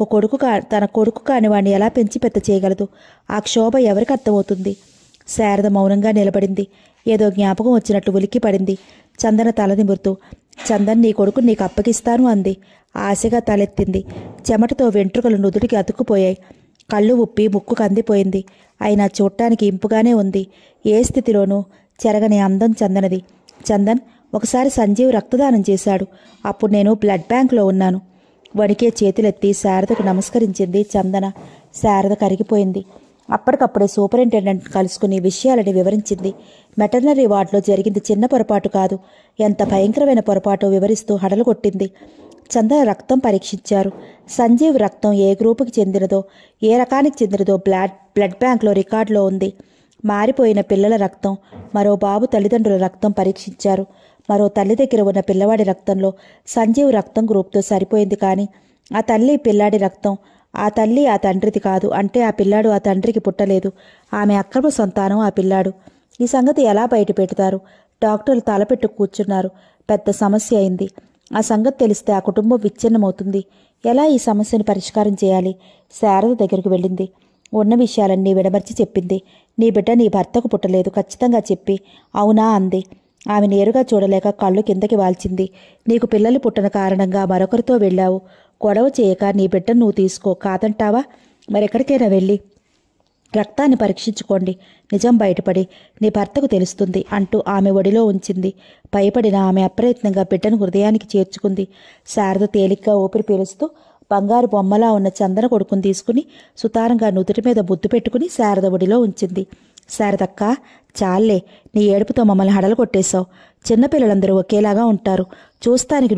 కొడుకు కాని వాడిని ఎలా పెంచి పెద్ద చేయగలదు? ఆ క్షోభ ఎవరికి అర్థమవుతుంది? శారద మౌనంగా నిలబడింది. ఏదో జ్ఞాపకం వచ్చినట్లు ఉలిక్కి పడింది. చందన తల నిమురుతూ, చందన్, నీ కొడుకు నీకు అప్పగిస్తాను అంది. ఆశగా తలెత్తింది. చెమటతో వెంట్రుకలు నుదుటికి అతుక్కుపోయాయి. కళ్ళు ఉప్పి ముక్కు కందిపోయింది. అయినా చూడటానికి ఇంపుగానే ఉంది. ఏ స్థితిలోనూ చెరగని అందం చందనది. చందన్, ఒకసారి సంజీవ్ రక్తదానం చేశాడు. అప్పుడు నేను బ్లడ్ బ్యాంకులో ఉన్నాను. వణికే చేతులెత్తి శారదకు నమస్కరించింది చందన. శారద కరిగిపోయింది. అప్పటికప్పుడే సూపరింటెండెంట్ కలుసుకుని విషయాలని వివరించింది. మెటర్నరీ వార్డులో జరిగింది చిన్న పొరపాటు కాదు, ఎంత భయంకరమైన పొరపాటో వివరిస్తూ హడలు కొట్టింది. చందన రక్తం పరీక్షించారు. సంజీవ్ రక్తం ఏ గ్రూపుకి చెందినదో, ఏ రకానికి చెందినదో బ్లడ్ బ్యాంక్లో రికార్డులో ఉంది. మారిపోయిన పిల్లల రక్తం, మరో బాబు తల్లిదండ్రుల రక్తం పరీక్షించారు. మరో తల్లి దగ్గర ఉన్న పిల్లవాడి రక్తంలో సంజీవ్ రక్తం గ్రూప్తో సరిపోయింది. కానీ ఆ తల్లి పిల్లాడి రక్తం ఆ తల్లి ఆ తండ్రిది కాదు. అంటే ఆ పిల్లాడు ఆ తండ్రికి పుట్టలేదు. ఆమె అక్రమ సంతానం ఆ పిల్లాడు. ఈ సంగతి ఎలా బయట పెడతారు? డాక్టర్లు తలపెట్టు కూర్చున్నారు. పెద్ద సమస్య అయింది. ఆ సంగతి తెలిస్తే ఆ కుటుంబం విచ్ఛిన్నమవుతుంది. ఎలా ఈ సమస్యను పరిష్కారం చేయాలి? శారద దగ్గరకు వెళ్ళింది. ఉన్న విషయాలన్నీ విడమర్చి చెప్పింది. నీ బిడ్డ నీ భర్తకు పుట్టలేదు, ఖచ్చితంగా చెప్పి. అవునా అంది. ఆమె నేరుగా చూడలేక కళ్ళు కిందకి వాల్చింది. నీకు పిల్లలు పుట్టిన కారణంగా మరొకరితో వెళ్ళావు. గొడవ చేయక నీ బిడ్డను నువ్వు తీసుకో, కాదంటావా? మరెక్కడికైనా వెళ్ళి రక్తాన్ని పరీక్షించుకోండి. నిజం బయటపడి నీ భర్తకు తెలుస్తుంది అంటూ ఆమె ఒడిలో ఉంచింది. భయపడిన ఆమె అప్రయత్నంగా బిడ్డను హృదయానికి చేర్చుకుంది. శారద తేలిగ్గా ఊపిరి పీలుస్తూ బంగారు బొమ్మలా ఉన్న చందన కొడుకుని తీసుకుని సుతారంగా నుదుటి మీద ముద్దు పెట్టుకుని శారద ఒడిలో ఉంచింది. శారదక్క, చాలే, నీ ఏడుపుతో మమ్మల్ని హడలు కొట్టేశావు. చిన్నపిల్లలందరూ ఒకేలాగా ఉంటారు. చూస్తానికి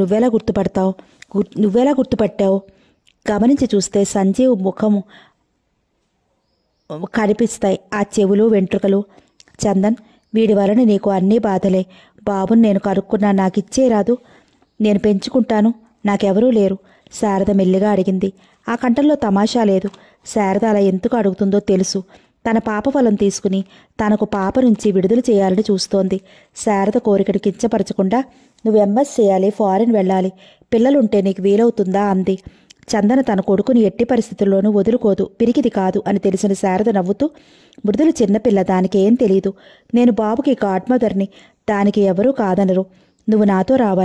నువ్వెలా గుర్తుపట్టావు? గమనించి చూస్తే సంజీవ్ ముఖము కనిపిస్తాయి, ఆ చెవులు, వెంట్రుకలు. చందన్, వీడి వలన నీకు అన్నీ బాధలే. బాబుని నేను కనుక్కున్నా, నాకిచ్చే రాదు? నేను పెంచుకుంటాను, నాకెవరూ లేరు. శారద మెల్లిగా అడిగింది. ఆ కంఠంలో తమాషా లేదు. శారద అలా ఎందుకు అడుగుతుందో తెలుసు. తన పాప ఫలం తీసుకుని తనకు పాప నుంచి విడుదల చేయాలని చూస్తోంది. శారద కోరికను కించపరచకుండా, నువ్వు ఎంఎస్ చేయాలి, ఫారిన్ వెళ్ళాలి, పిల్లలుంటే నీకు వీలవుతుందా అంది. చందన తన కొడుకుని ఎట్టి పరిస్థితుల్లోనూ వదులుకోదు, పిరికిది కాదు అని తెలిసిన శారద నవ్వుతూ, మృదుల చిన్నపిల్ల, దానికి ఏం తెలీదు. నేను బాబుకి గాడ్ మదర్ని, దానికి ఎవరూ కాదనరు. నువ్వు నాతో రావాలి.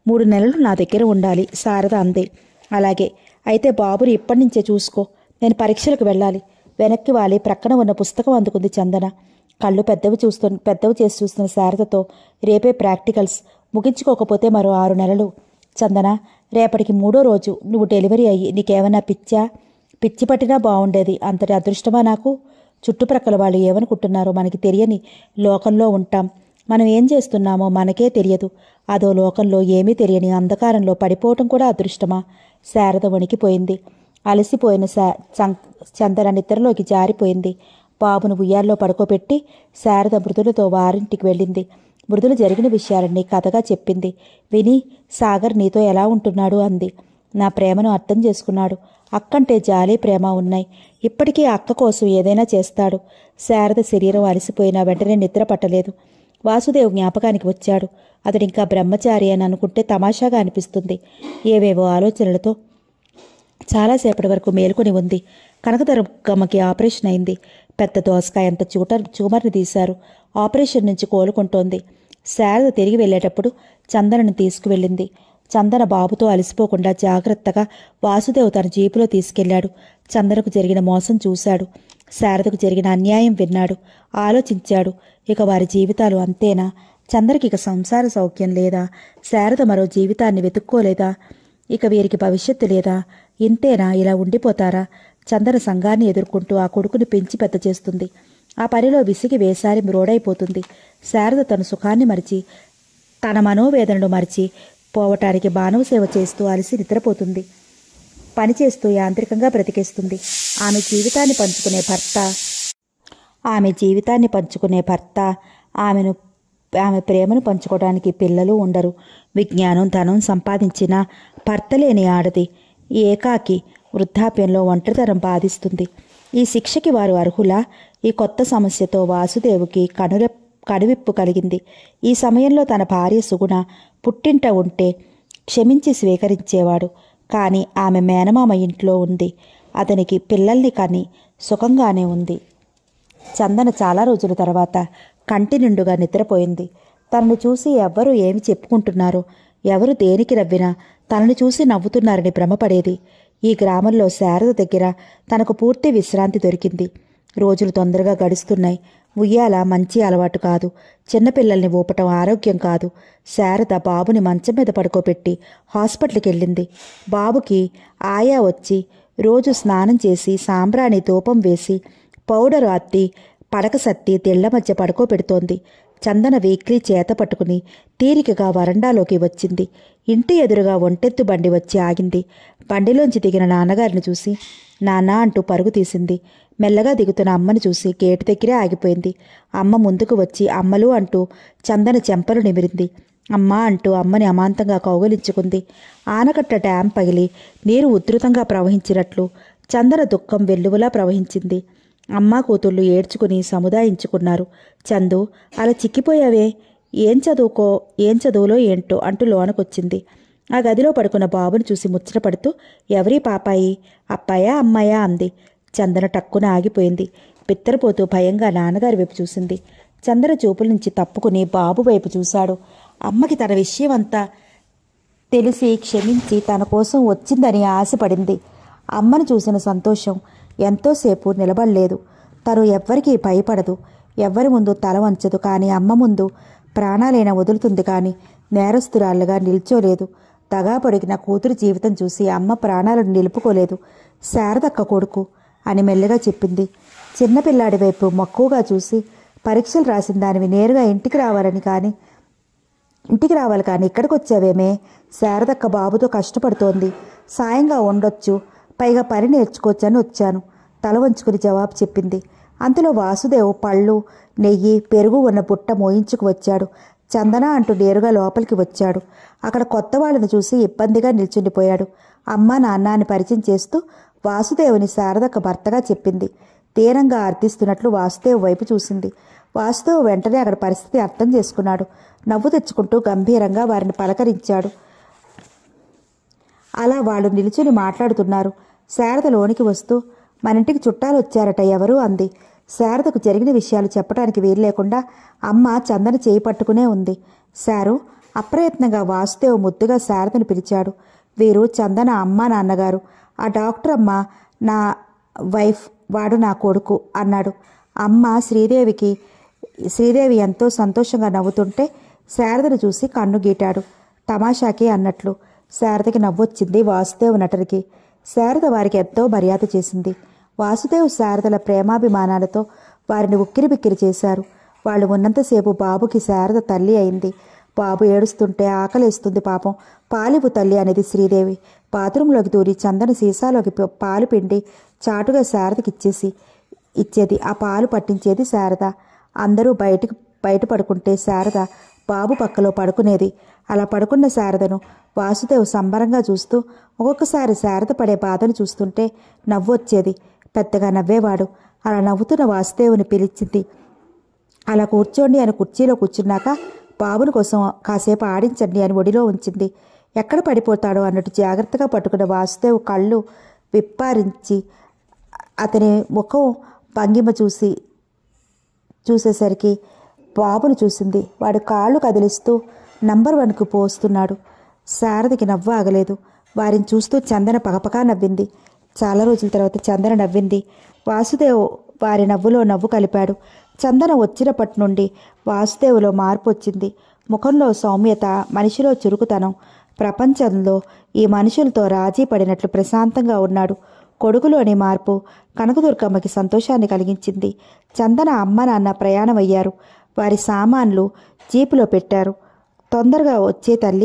3 నెలలు నా దగ్గర ఉండాలి శారద అంది. అలాగే, అయితే బాబుని ఇప్పటి నుంచే చూసుకో. నేను పరీక్షలకు వెళ్ళాలి. వెనక్కి వాలి ప్రక్కన ఉన్న పుస్తకం అందుకుంది చందన. కళ్ళు పెద్దవి చేసి చూస్తున్న శారదతో, రేపే ప్రాక్టికల్స్, ముగించుకోకపోతే మరో 6 నెలలు. చందన, రేపటికి 3వ రోజు నువ్వు డెలివరీ అయ్యి నీకేమన్నా పిచ్చి పట్టినా బాగుండేది. అంతటి అదృష్టమా నాకు? చుట్టుప్రక్కల వాళ్ళు ఏమనుకుంటున్నారో మనకి తెలియని లోకంలో ఉంటాం. మనం ఏం చేస్తున్నామో మనకే తెలియదు. అదో లోకంలో ఏమీ తెలియని అంధకారంలో పడిపోవటం కూడా అదృష్టమా? శారద వణికిపోయింది. అలసిపోయిన చందన నిద్రలోకి జారిపోయింది. బాబును ఉయ్యాల్లో పడుకోబెట్టి శారద మృదులతో వారింటికి వెళ్ళింది. మృదులు జరిగిన విషయాలన్నీ కథగా చెప్పింది. విని, సాగర్ నీతో ఎలా ఉంటున్నాడు అంది. నా ప్రేమను అర్థం చేసుకున్నాడు. అక్కంటే జాలి, ప్రేమ ఉన్నాయి. ఇప్పటికీ అక్క కోసం ఏదైనా చేస్తాడు. శారద శరీరం అలసిపోయినా వెంటనే నిద్ర పట్టలేదు. వాసుదేవ్ జ్ఞాపకానికి వచ్చాడు. అతడింకా బ్రహ్మచారి అని అనుకుంటే తమాషాగా అనిపిస్తుంది. ఏవేవో ఆలోచనలతో చాలాసేపటి వరకు మేలుకొని ఉంది. కనకదుర్గమ్మకి ఆపరేషన్ అయింది. పెద్ద దోసకాయంత చూమర్ని తీశారు. ఆపరేషన్ నుంచి కోలుకుంటోంది. శారద తిరిగి వెళ్ళేటప్పుడు చందనను తీసుకువెళ్ళింది. చందన బాబుతో అలసిపోకుండా జాగ్రత్తగా వాసుదేవ్ తన జీపులో తీసుకెళ్లాడు. చందనకు జరిగిన మోసం చూశాడు. శారదకు జరిగిన అన్యాయం విన్నాడు. ఆలోచించాడు. ఇక వారి జీవితాలు అంతేనా? చందనకి ఇక సంసార సౌఖ్యం లేదా? శారద మరో జీవితాన్ని వెతుక్కోలేదా? ఇక వీరికి భవిష్యత్తు లేదా? ఇంతేనా? ఇలా ఉండిపోతారా? చందన సంఘాన్ని ఎదుర్కొంటూ ఆ కొడుకుని పెంచి పెద్ద చేస్తుంది. ఆ పనిలో విసిగి వేసారి మ్రోడైపోతుంది. శారద తన సుఖాన్ని మరిచి, తన మనోవేదనను మరిచి పోవటానికి మానవ సేవ చేస్తూ అలసి నిద్రపోతుంది. పనిచేస్తూ యాంత్రికంగా బ్రతికేస్తుంది. ఆమె జీవితాన్ని పంచుకునే భర్త, ఆమె ప్రేమను పంచుకోవడానికి పిల్లలు ఉండరు. విజ్ఞానం, ధనం సంపాదించిన భర్త లేని ఆడది ఏకాకి వృద్ధాప్యంలో ఒంటరితనం బాధిస్తుంది. ఈ శిక్షకి వారు అర్హులా? ఈ కొత్త సమస్యతో వాసుదేవుకి కనువిప్పు కలిగింది. ఈ సమయంలో తన భార్య సుగుణ పుట్టింట ఉంటే క్షమించి స్వీకరించేవాడు. కానీ ఆమె మేనమామ ఇంట్లో ఉంది. అతనికి పిల్లల్ని కని సుఖంగానే ఉంది. చందన చాలా రోజుల తర్వాత కంటి నిండుగా నిద్రపోయింది. తనను చూసి ఎవ్వరూ ఏమి చెప్పుకుంటున్నారో, ఎవరు దేనికి నవ్వినా తనను చూసి నవ్వుతున్నారని భ్రమపడేది. ఈ గ్రామంలో శారద దగ్గర తనకు పూర్తి విశ్రాంతి దొరికింది. రోజులు తొందరగా గడుస్తున్నాయి. ఉయ్యాల మంచి అలవాటు కాదు. చిన్నపిల్లల్ని ఊపటం ఆరోగ్యం కాదు. శారద బాబుని మంచం మీద పడుకోబెట్టి హాస్పిటల్కి వెళ్ళింది. బాబుకి ఆయా వచ్చి రోజు స్నానం చేసి సాంబ్రాణి ధూపం వేసి పౌడరు అద్ది పడక సత్తి తెళ్ల మధ్య పడుకోబెడుతోంది. చందన వీక్లీ చేత పట్టుకుని తీరికగా వరండాలోకి వచ్చింది. ఇంటి ఎదురుగా ఒంటెత్తు బండి వచ్చి ఆగింది. బండిలోంచి దిగిన నాన్నగారిని చూసి నాన్నా అంటూ పరుగు తీసింది. మెల్లగా దిగుతున్న అమ్మను చూసి గేటు దగ్గరే ఆగిపోయింది. అమ్మ ముందుకు వచ్చి అమ్మలు అంటూ చందన చెంపలు నిమిరింది. అమ్మా అంటూ అమ్మని అమాంతంగా కౌగలించుకుంది. ఆనకట్ట డ్యాం పగిలి నీరు ఉధృతంగా ప్రవహించినట్లు చందన దుఃఖం వెల్లువలా ప్రవహించింది. అమ్మా కూతుళ్ళు ఏడ్చుకుని సముదాయించుకున్నారు. చందు, అలా చిక్కిపోయావే, ఏం చదువులో ఏంటో అంటూ లోనకొచ్చింది. ఆ గదిలో పడుకున్న బాబును చూసి ముచ్చటపడుతూ, ఎవరీ పాపాయి, అప్పాయా అమ్మాయా అంది. చందన టక్కున ఆగిపోయింది. బిత్తరపోతూ భయంగా నాన్నగారి వైపు చూసింది. చందన చూపుల నుంచి తప్పుకుని బాబు వైపు చూశాడు. అమ్మకి తన విషయం అంతా తెలిసి క్షమించి తన కోసం వచ్చిందని ఆశపడింది. అమ్మను చూసిన సంతోషం ఎంతోసేపు నిలబడలేదు. తను ఎవ్వరికీ భయపడదు, ఎవ్వరి ముందు తల వంచదు. కానీ అమ్మ ముందు ప్రాణాలైనా వదులుతుంది. కానీ నేరస్తురాళ్ళగా నిల్చోలేదు. దగా పొడిగిన కూతురు జీవితం చూసి అమ్మ ప్రాణాలను నిలుపుకోలేదు. శారదక్క కొడుకు అని మెల్లగా చెప్పింది. చిన్నపిల్లాడి వైపు మక్కువగా చూసి, పరీక్షలు రాసిన దానివి నేరుగా ఇంటికి రావాలి కానీ ఇక్కడికి వచ్చావేమే? శారదక్క బాబుతో కష్టపడుతోంది. సాయంగా ఉండొచ్చు, పైగా పని నేర్చుకోవచ్చని వచ్చాను తల వంచుకుని జవాబు చెప్పింది. అంతలో వాసుదేవ్ పళ్ళు, నెయ్యి, పెరుగు ఉన్న బుట్ట మోయించుకు వచ్చాడు. చందన అంటూ నేరుగా లోపలికి వచ్చాడు. అక్కడ కొత్త వాళ్ళని చూసి ఇబ్బందిగా నిల్చుండిపోయాడు. అమ్మ నాన్న అని పరిచయం చేస్తూ వాసుదేవుని శారదక్క భర్తగా చెప్పింది. తీరంగా అర్థిస్తున్నట్లు వాసుదేవ్ వైపు చూసింది. వాసుదేవ్ వెంటనే అక్కడ పరిస్థితి అర్థం చేసుకున్నాడు. నవ్వు తెచ్చుకుంటూ గంభీరంగా వారిని పలకరించాడు. అలా వాళ్ళు నిలుచుని మాట్లాడుతున్నారు. శారద లోనికి వస్తూ, మన ఇంటికి చుట్టాలు వచ్చారట, ఎవరు అంది. శారదకు జరిగిన విషయాలు చెప్పడానికి వీలు లేకుండా అమ్మ చందన చేయి పట్టుకునే ఉంది. శారు, అప్రయత్నంగా వాసుదేవ్ ముద్దుగా శారదను పిలిచాడు. వీరు చందన అమ్మ నాన్నగారు. ఆ డాక్టర్ అమ్మ నా వైఫ్, వాడు నా కొడుకు అన్నాడు. అమ్మ శ్రీదేవి ఎంతో సంతోషంగా నవ్వుతుంటే శారదను చూసి కన్ను గీటాడు. తమాషాకి అన్నట్లు. శారదకి నవ్వొచ్చింది వాసుదేవ్ నటనకి. శారద వారికి ఎంతో మర్యాద చేసింది. వాసుదేవ్ శారదల ప్రేమాభిమానాలతో వారిని ఉక్కిరిబిక్కిరి చేశారు. వాళ్ళు ఉన్నంతసేపు బాబుకి శారద తల్లి అయింది. బాబు ఏడుస్తుంటే ఆకలేస్తుంది పాపం, పాలివు తల్లి అనేది శ్రీదేవి. బాత్రూంలోకి దూరి చందన సీసాలోకి పాలు పిండి చాటుగా శారదకి ఇచ్చేది. ఆ పాలు పట్టించేది శారద. అందరూ బయట పడుకుంటే శారద బాబు పక్కలో పడుకునేది. అలా పడుకున్న శారదను వాసుదేవ్ సంబరంగా చూస్తూ ఒక్కొక్కసారి శారద పడే బాధను చూస్తుంటే నవ్వొచ్చేది. పెద్దగా నవ్వేవాడు. అలా నవ్వుతున్న వాసుదేవుని పిలిచింది. అలా కూర్చోండి అని కుర్చీలో కూర్చున్నాక బాబుని కోసం కాసేపు ఆడించండి అని ఒడిలో ఉంచింది. ఎక్కడ పడిపోతాడో అన్నట్టు జాగ్రత్తగా పట్టుకున్న వాసుదేవ్ కళ్ళు విప్పారించి అతని ముఖం భంగిమ చూసేసరికి బాబును చూసింది. వాడు కాళ్ళు కదిలిస్తూ నంబర్ 1కు పోస్తున్నాడు. శారదకి నవ్వు ఆగలేదు. వారిని చూస్తూ చందన పగపగా నవ్వింది. చాలా రోజుల తర్వాత చందన నవ్వింది. వాసుదేవ్ వారి నవ్వులో నవ్వు కలిపాడు. చందన వచ్చినప్పటి నుండి వాసుదేవులో మార్పు వచ్చింది. ముఖంలో సౌమ్యత, మనిషిలో చురుకుతనం. ప్రపంచంలో ఈ మనుషులతో రాజీ పడినట్లు ప్రశాంతంగా ఉన్నాడు. కొడుకులోని మార్పు కనకదుర్గమ్మకి సంతోషాన్ని కలిగించింది. చందన అమ్మ నాన్న ప్రయాణమయ్యారు. వారి సామాన్లు జీపులో పెట్టారు. తొందరగా వచ్చే తల్లి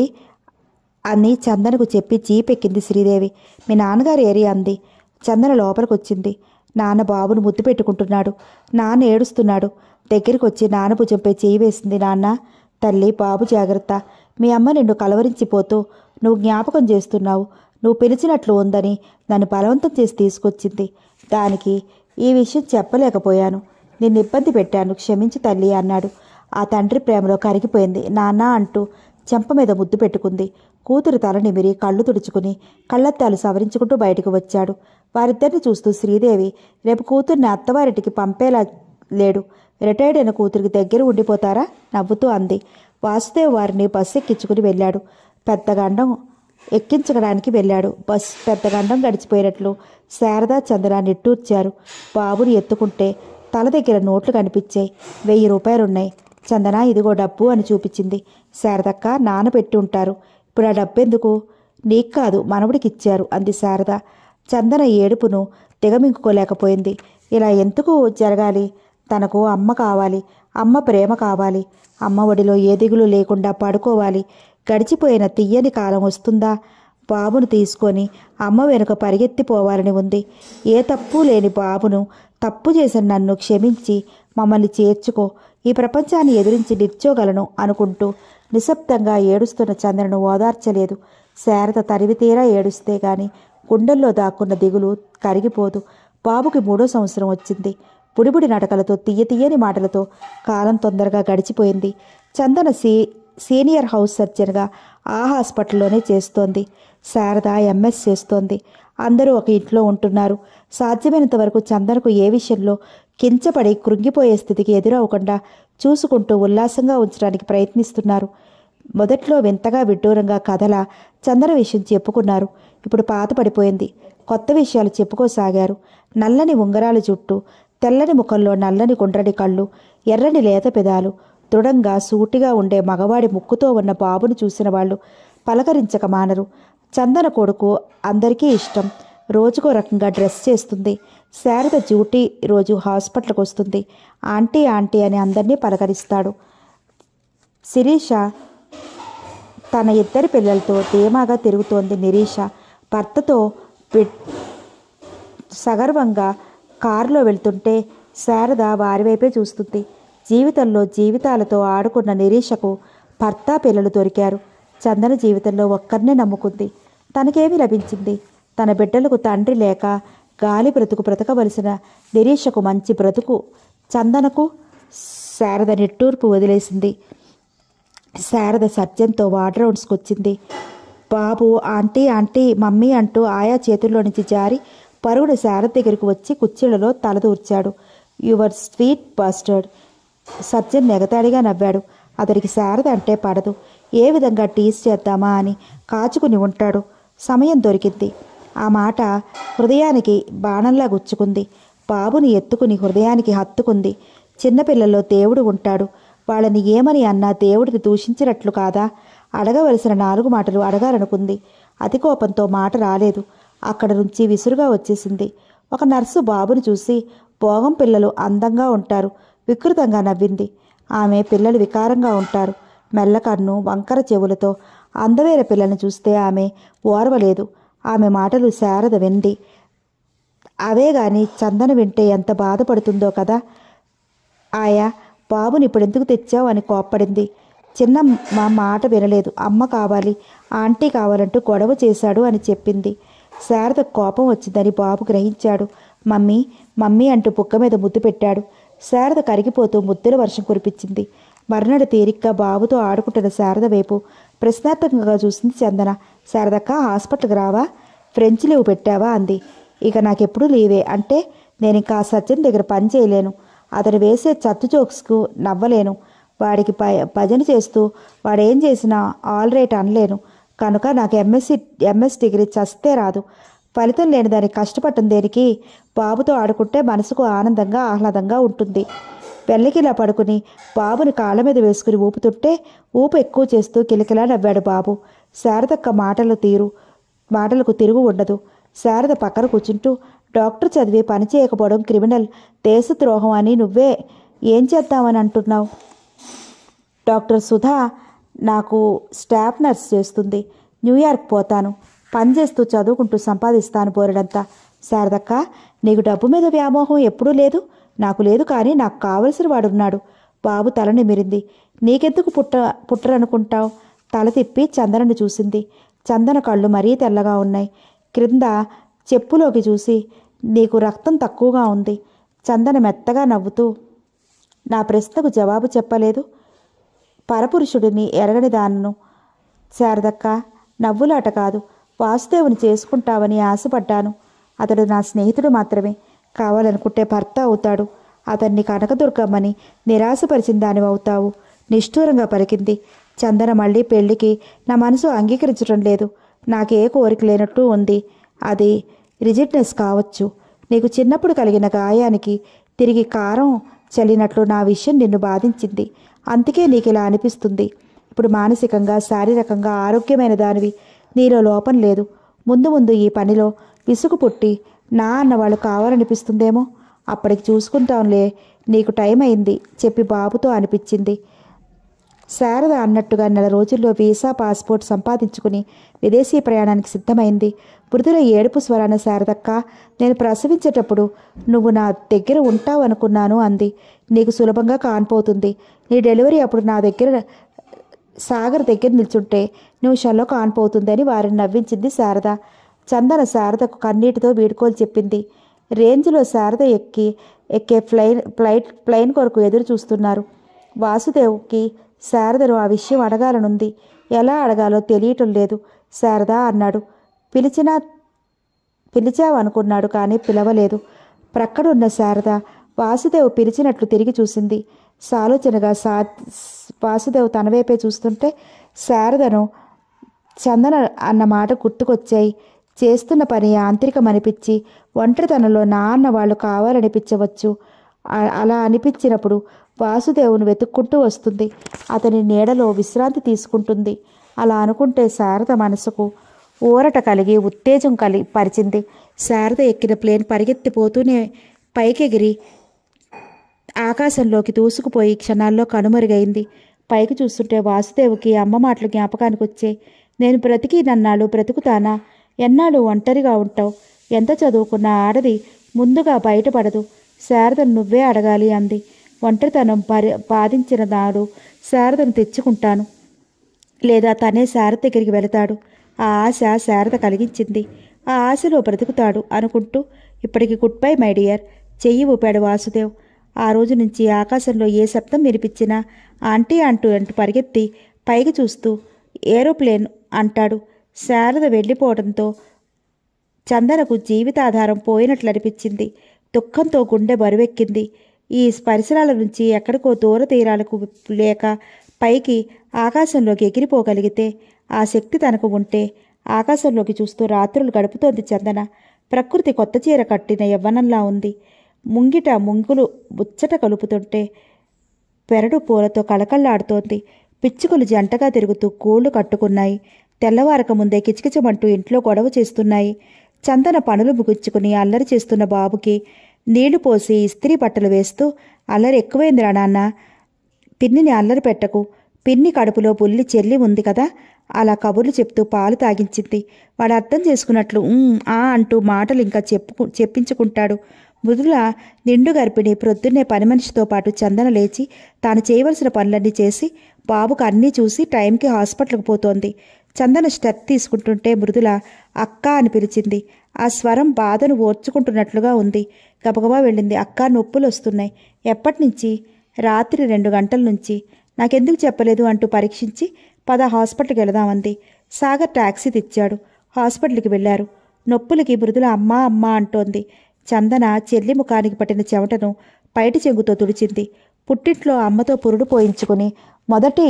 అని చందనకు చెప్పి జీప్ ఎక్కింది శ్రీదేవి. మీ నాన్నగారు ఏరి అంది. చందన లోపలికి వచ్చింది. నాన్న బాబును ముద్దు పెట్టుకుంటున్నాడు. నాన్న ఏడుస్తున్నాడు. దగ్గరికి వచ్చి నాన్న భుజంపై చేయి వేసింది. నాన్న, తల్లి, బాబు జాగ్రత్త. మీ అమ్మ నిన్ను కలవరించిపోతూ నువ్వు జ్ఞాపకం చేస్తున్నావు. నువ్వు పిలిచినట్లు ఉందని నన్ను బలవంతం చేసి తీసుకొచ్చింది. దానికి ఈ విషయం చెప్పలేకపోయాను. నిన్ను ఇబ్బంది పెట్టాను, క్షమించి తల్లి అన్నాడు. ఆ తండ్రి ప్రేమలో కరిగిపోయింది. నాన్న అంటూ చెంప మీద ముద్దు పెట్టుకుంది. కూతురు తల నిమిరి కళ్ళు తుడుచుకుని కళ్ళద్దాలు సవరించుకుంటూ బయటకు వచ్చాడు. వారిద్దరిని చూస్తూ శ్రీదేవి రేపు కూతుర్ని అత్తవారింటికి పంపేలా లేడు. రిటైర్డ్ అయిన కూతురికి దగ్గర ఉండిపోతారా నవ్వుతూ అంది. వాసుదేవ్ వారిని బస్సు ఎక్కించుకుని వెళ్ళాడు. పెద్దగండం ఎక్కించడానికి వెళ్ళాడు. పెద్దగండం గడిచిపోయినట్లు శారద చంద్ర నిట్టూర్చారు. బాబుని ఎత్తుకుంటే తల దగ్గర నోట్లు కనిపించాయి. 1000 రూపాయలున్నాయి. చందన ఇదిగో డబ్బు అని చూపించింది. శారదక్క, నాన్న పెట్టి ఉంటారు. ఇప్పుడు ఆ డబ్బెందుకు? నీకు కాదు, మనవుడికి ఇచ్చారు అంది శారద. చందన ఏడుపును దిగమింగుకోలేకపోయింది. ఇలా ఎందుకు జరగాలి? తనకు అమ్మ కావాలి, అమ్మ ప్రేమ కావాలి, అమ్మ ఒడిలో ఏ దిగులు లేకుండా పడుకోవాలి. గడిచిపోయిన తీయని కాలం వస్తుందా? బాబును తీసుకొని అమ్మ వెనుక పరిగెత్తిపోవాలని ఉంది. ఏ తప్పు లేని బాబును, తప్పు చేసిన నన్ను క్షమించి మమ్మల్ని చేర్చుకో. ఈ ప్రపంచాన్ని ఎదిరించి నిల్చోగలను అనుకుంటూ నిశ్శబ్దంగా ఏడుస్తున్న చంద్రను ఓదార్చలేదు. శారద తరివితీరా ఏడుస్తే గాని గుండెల్లో దాక్కున్న దిగులు కరిగిపోదు. బాబుకి 3వ సంవత్సరం వచ్చింది. బుడిబుడి నడకలతో, తీయని మాటలతో కాలం తొందరగా గడిచిపోయింది. చందన సీనియర్ హౌస్ సర్జన్గా ఆ హాస్పిటల్లోనే చేస్తోంది. శారద ఎంఎస్ చేస్తోంది. అందరూ ఒక ఇంట్లో ఉంటున్నారు. సాధ్యమైనంత వరకు చందనకు ఏ విషయంలో కించపడి కృంగిపోయే స్థితికి ఎదురవకుండా చూసుకుంటూ ఉల్లాసంగా ఉంచడానికి ప్రయత్నిస్తున్నారు. మొదట్లో వింతగా విడ్డూరంగా కథల చందన విషయం చెప్పుకున్నారు. ఇప్పుడు పాత పడిపోయింది. కొత్త విషయాలు చెప్పుకోసాగారు. నల్లని ఉంగరాల జుట్టు, తెల్లని ముఖంలో నల్లని గుండ్రని కళ్ళు, ఎర్రని లేత పెదాలు, దృఢంగా సూటిగా ఉండే మగవాడి ముక్కుతో ఉన్న బాబును చూసిన వాళ్ళు పలకరించక మానరు. చందన కొడుకు అందరికీ ఇష్టం. రోజుకో రకంగా డ్రెస్ చేస్తుంది. శారద డ్యూటీ రోజు హాస్పిటల్కి వస్తుంది. ఆంటీ ఆంటీ అని అందరినీ పలకరిస్తాడు. శిరీష తన 2 పిల్లలతో ధీమాగా తిరుగుతోంది. నిరీష భర్తతో సగర్వంగా కారులో వెళ్తుంటే శారద వారి వైపే చూస్తుంది. జీవితంలో జీవితాలతో ఆడుకున్న నిరీషకు భర్త, పిల్లలు దొరికారు. చందన జీవితంలో ఒక్కరినే నమ్ముకుంది. తనకేమి లభించింది? తన బిడ్డలకు తండ్రి లేక గాలి బ్రతుకు బ్రతకవలసిన నిరీషకు మంచి బ్రతుకు. చందనకు శారద నిట్టూర్పు వదిలేసింది. శారద సర్జన్తో వార్డ్ రౌండ్స్కి వచ్చింది. బాబు ఆంటీ ఆంటీ మమ్మీ అంటూ ఆయా చేతుల్లో నుంచి జారి పరుగుడు శారద దగ్గరికి వచ్చి కుర్చీలలో తలదూర్చాడు. Your sweet bastard. సర్జన్ నెగతాడిగా నవ్వాడు. అతనికి శారద అంటే పడదు. ఏ విధంగా టీస్ చేద్దామా అని కాచుకుని ఉంటాడు. సమయం దొరికింది. ఆ మాట హృదయానికి బాణంలా గుచ్చుకుంది. బాబుని ఎత్తుకుని హృదయానికి హత్తుకుంది. చిన్నపిల్లల్లో దేవుడు ఉంటాడు. వాళ్ళని ఏమని అన్నా దేవుడిని దూషించినట్లు కాదా? అడగవలసిన 4 మాటలు అడగాలనుకుంది. అతి కోపంతో మాట రాలేదు. అక్కడ నుంచి విసురుగా వచ్చేసింది. ఒక నర్సు బాబుని చూసి, భోగం పిల్లలు అందంగా ఉంటారు, వికృతంగా నవ్వింది. ఆమె పిల్లలు వికారంగా ఉంటారు, మెల్లకన్ను, వంకర చెవులతో. అందవేర పిల్లల్ని చూస్తే ఆమె ఓర్వలేదు. ఆమె మాటలు శారద వింది. అవే గాని చందన వింటే ఎంత బాధపడుతుందో కదా. ఆయా, బాబుని ఇప్పుడెందుకు తెచ్చావు అని కోప్పడింది. చిన్న మా మాట వినలేదు. అమ్మ కావాలి, ఆంటీ కావాలంటూ గొడవ చేశాడు అని చెప్పింది. శారద కోపం వచ్చిందని బాబు గ్రహించాడు. మమ్మీ మమ్మీ అంటూ బుక్క మీద ముద్దు పెట్టాడు. శారద కరిగిపోతూ ముద్దుల వర్షం కురిపించింది. మర్నాడు తీరిగ్గా బాబుతో ఆడుకుంటున్న శారద వైపు ప్రశ్నార్థకంగా చూసింది చందన. శారదక్క, హాస్పిటల్కి రావా? ఫ్రెంచ్ లీవ్ పెట్టావా అంది. ఇక నాకెప్పుడు లీవే. అంటే నేను ఇంకా సత్యం దగ్గర పని చేయలేను. అతను వేసే చత్తు జోక్స్కు నవ్వలేను. వాడికి భజన చేస్తూ వాడేం చేసినా ఆల్ రైట్ అనలేను. కనుక నాకు ఎంఎస్ డిగ్రీ చస్తే రాదు. ఫలితం లేని దానికి కష్టపడటం దేనికి? బాబుతో ఆడుకుంటే మనసుకు ఆనందంగా ఆహ్లాదంగా ఉంటుంది. పెళ్ళకిలా పడుకుని బాబుని కాళ్ళ మీద వేసుకుని ఊపుతుంటే ఊపు ఎక్కువ చేస్తూ కిలకిలా నవ్వాడు బాబు. శారదక్క మాటలకు తిరుగు ఉండదు. శారద పక్కన కూర్చుంటూ, డాక్టర్ చదివి పని చేయకపోవడం క్రిమినల్, దేశద్రోహం అని నువ్వే ఏం చేద్దామని అంటున్నావు? డాక్టర్ సుధా నాకు స్టాఫ్ నర్స్ చేస్తుంది. న్యూయార్క్ పోతాను. పని చేస్తూ చదువుకుంటూ సంపాదిస్తాను బోరెడంతా. శారదక్క, నీకు డబ్బు మీద వ్యామోహం ఎప్పుడూ లేదు. నాకు లేదు, కానీ నాకు కావలసిన వాడున్నాడు. బాబు తల నిమిరింది. నీకెందుకు పుట్టరనుకుంటావు? తల తిప్పి చందనను చూసింది. చందన కళ్ళు మరీ తెల్లగా ఉన్నాయి. క్రింద చెప్పులోకి చూసి, నీకు రక్తం తక్కువగా ఉంది. చందన మెత్తగా నవ్వుతూ, నా ప్రశ్నకు జవాబు చెప్పలేదు. పరపురుషుడిని ఎరగని దానను. శారదక్క, నవ్వులాట కాదు. వాసుదేవుని చేసుకుంటావని ఆశపడ్డాను. అతడు నా స్నేహితుడు మాత్రమే. కావాలనుకుంటే భర్త అవుతాడు. అతన్ని కనకదుర్గమ్మని నిరాశపరిచిన దానివవుతావు. నిష్ఠూరంగా పలికింది. చందన మళ్ళీ పెళ్లికి నా మనసు అంగీకరించడం లేదు. నాకే కోరిక లేనట్టు ఉంది. అది రిజిడ్నెస్ కావచ్చు. నీకు చిన్నప్పుడు కలిగిన గాయానికి తిరిగి కారం చల్లినట్లు నా విషయం నిన్ను బాధించింది. అందుకే నీకు ఇలా అనిపిస్తుంది. ఇప్పుడు మానసికంగా, శారీరకంగా ఆరోగ్యమైన దానివి. నీలో లోపం లేదు. ముందు ముందు ఈ పనిలో విసుగు పుట్టి నా అన్నవాళ్ళు కావాలనిపిస్తుందేమో. అప్పటికి చూసుకుంటాంలే, నీకు టైం అయింది చెప్పి బాబుతో అనిపించింది. శారద అన్నట్టుగా 4 రోజుల్లో వీసా, పాస్పోర్ట్ సంపాదించుకుని విదేశీ ప్రయాణానికి సిద్ధమైంది. మృదుల ఏడుపు స్వరాన, శారదక్క, నేను ప్రసవించేటప్పుడు నువ్వు నా దగ్గర ఉంటావు అనుకున్నాను అంది. నీకు సులభంగా కానిపోతుంది. నీ డెలివరీ అప్పుడు నా దగ్గర సాగర్ దగ్గర నిల్చుంటే నిమిషాల్లో కానిపోతుందని వారిని నవ్వించింది శారద. చందన శారదకు కన్నీటితో వీడుకోలు చెప్పింది. రేంజ్లో శారద ఎక్కే ప్లైన్ కొరకు ఎదురు చూస్తున్నారు. వాసుదేవ్కి శారదను ఆ విషయం అడగాలనుంది. ఎలా అడగాలో తెలియటం లేదు. శారద అన్నాడు. పిలిచావనుకున్నాడు, కానీ పిలవలేదు. ప్రక్కడున్న శారద వాసుదేవ్ పిలిచినట్లు తిరిగి చూసింది. సాలోచనగా వాసుదేవ్ తన వైపే చూస్తుంటే శారదను చందన అన్న మాట గుర్తుకొచ్చాయి. చేస్తున్న పని యాంత్రికమనిపించి ఒంటరితనంలో నా అన్న వాళ్ళు కావాలనిపించవచ్చు. అలా అనిపించినప్పుడు వాసుదేవును వెతుక్కుంటూ వస్తుంది. అతని నీడలో విశ్రాంతి తీసుకుంటుంది. అలా అనుకుంటే శారద మనసుకు ఊరట కలిగి ఉత్తేజం పరిచింది. శారద ఎక్కిన ప్లేన్ పరిగెత్తిపోతూనే పైకెగిరి ఆకాశంలోకి దూసుకుపోయి క్షణాల్లో కనుమరుగైంది. పైకి చూస్తుంటే వాసుదేవుకి అమ్మ మాటలు జ్ఞాపకానికి వచ్చాయి. నేను బ్రతికి నన్నాళ్ళు బ్రతుకుతానా? ఎన్నాళ్ళు ఒంటరిగా ఉంటావు? ఎంత చదువుకున్న ఆడది ముందుగా బయటపడదు. శారదను నువ్వే అడగాలి అంది. ఒంటరితనం బాధించిన నాడు శారదను తెచ్చుకుంటాను, లేదా తనే శారద దగ్గరికి వెళతాడు. ఆ ఆశ శారద కలిగించింది. ఆ ఆశలో బ్రతుకుతాడు అనుకుంటూ, ఇప్పటికి గుడ్ బై మై డియర్ చెయ్యి ఊపాడు వాసుదేవ్. ఆ రోజు నుంచి ఆకాశంలో ఏ శబ్దం వినిపించినా ఆంటీ అంటూ పరిగెత్తి పైకి చూస్తూ ఏరోప్లేన్ అంటాడు. శారద వెళ్ళిపోవడంతో చందనకు జీవితాధారం పోయినట్లనిపించింది. దుఃఖంతో గుండె బరువెక్కింది. ఈ పరిసరాల నుంచి ఎక్కడికో దూర తీరాలకు లేక పైకి ఆకాశంలోకి ఎగిరిపోగలిగితే, ఆ శక్తి తనకు ఉంటే ఆకాశంలోకి చూస్తూ రాత్రులు గడుపుతోంది చందన. ప్రకృతి కొత్త చీర కట్టిన యవ్వనంలా ఉంది. ముంగిట ముంగులు ముచ్చట కలుపుతుంటే పెరడు పూలతో కళకళ్లాడుతోంది. పిచ్చుకలు జంటగా తిరుగుతూ గూళ్ళు కట్టుకున్నాయి. తెల్లవారక ముందే కిచకిచమంటూ ఇంట్లో గొడవ చేస్తున్నాయి. చందన పనులు ముగించుకుని అల్లరి చేస్తున్న బాబుకి నీళ్లు పోసి ఇస్త్రీ బట్టలు వేస్తూ, అల్లరి ఎక్కువైందిరా నాన్న, పిన్నిని అల్లరి పెట్టకు, పిన్ని కడుపులో బుల్లి చెల్లి ఉంది కదా, అలా కబుర్లు చెప్తూ పాలు తాగించింది. వాడు అర్థం చేసుకున్నట్లు ఆ అంటూ మాటలు ఇంకా చెప్పించుకుంటాడు. మృదుల నిండు గర్భిణి. ప్రొద్దున్నే పని మనిషితో పాటు చందన లేచి తాను చేయవలసిన పనులన్నీ చేసి బాబుకు అన్నీ చూసి టైంకి హాస్పిటల్కి పోతోంది. చందన స్టెప్ తీసుకుంటుంటే మృదుల అక్క అని పిలిచింది. ఆ స్వరం బాధను ఓర్చుకుంటున్నట్లుగా ఉంది. గబగబా వెళ్ళింది. అక్క, నొప్పులు వస్తున్నాయి. ఎప్పటినుంచి? రాత్రి 2 గంటల నుంచి. నాకెందుకు చెప్పలేదు అంటూ పరీక్షించి, పద హాస్పిటల్కి వెళదామంది. సాగర్ టాక్సీ తెచ్చాడు. హాస్పిటల్కి వెళ్లారు. నొప్పులకి మృదుల అమ్మా అమ్మా అంటోంది. చందన చెల్లి ముఖానికి పట్టిన చెమటను పైటి చెంగుతో తుడిచింది. పుట్టింట్లో అమ్మతో పురుడు పోయించుకుని మొదటి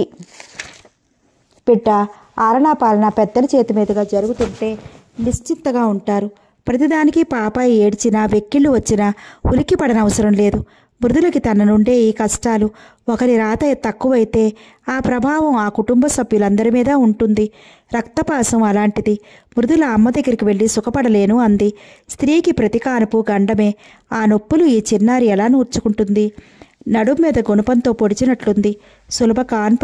బిడ్డ ఆలనా పాలనా పెద్దల చేతి మీదుగా జరుగుతుంటే నిశ్చింతగా ఉంటారు. ప్రతిదానికి పాపాయి ఏడ్చినా, వెక్కిళ్ళు వచ్చినా ఉలిక్కి పడనవసరం లేదు. మృదులకి తన నుండే ఈ కష్టాలు. ఒకరి రాత తక్కువైతే ఆ ప్రభావం ఆ కుటుంబ సభ్యులందరి మీద ఉంటుంది. రక్తపాసం అలాంటిది. మృదుల అమ్మ దగ్గరికి వెళ్ళి సుఖపడలేను అంది. స్త్రీకి ప్రతి కానుపు గండమే. ఆ నొప్పులు ఈ చిన్నారి ఎలా నూర్చుకుంటుంది? నడుం మీద గుణపంతో పొడిచినట్లుంది. సులభ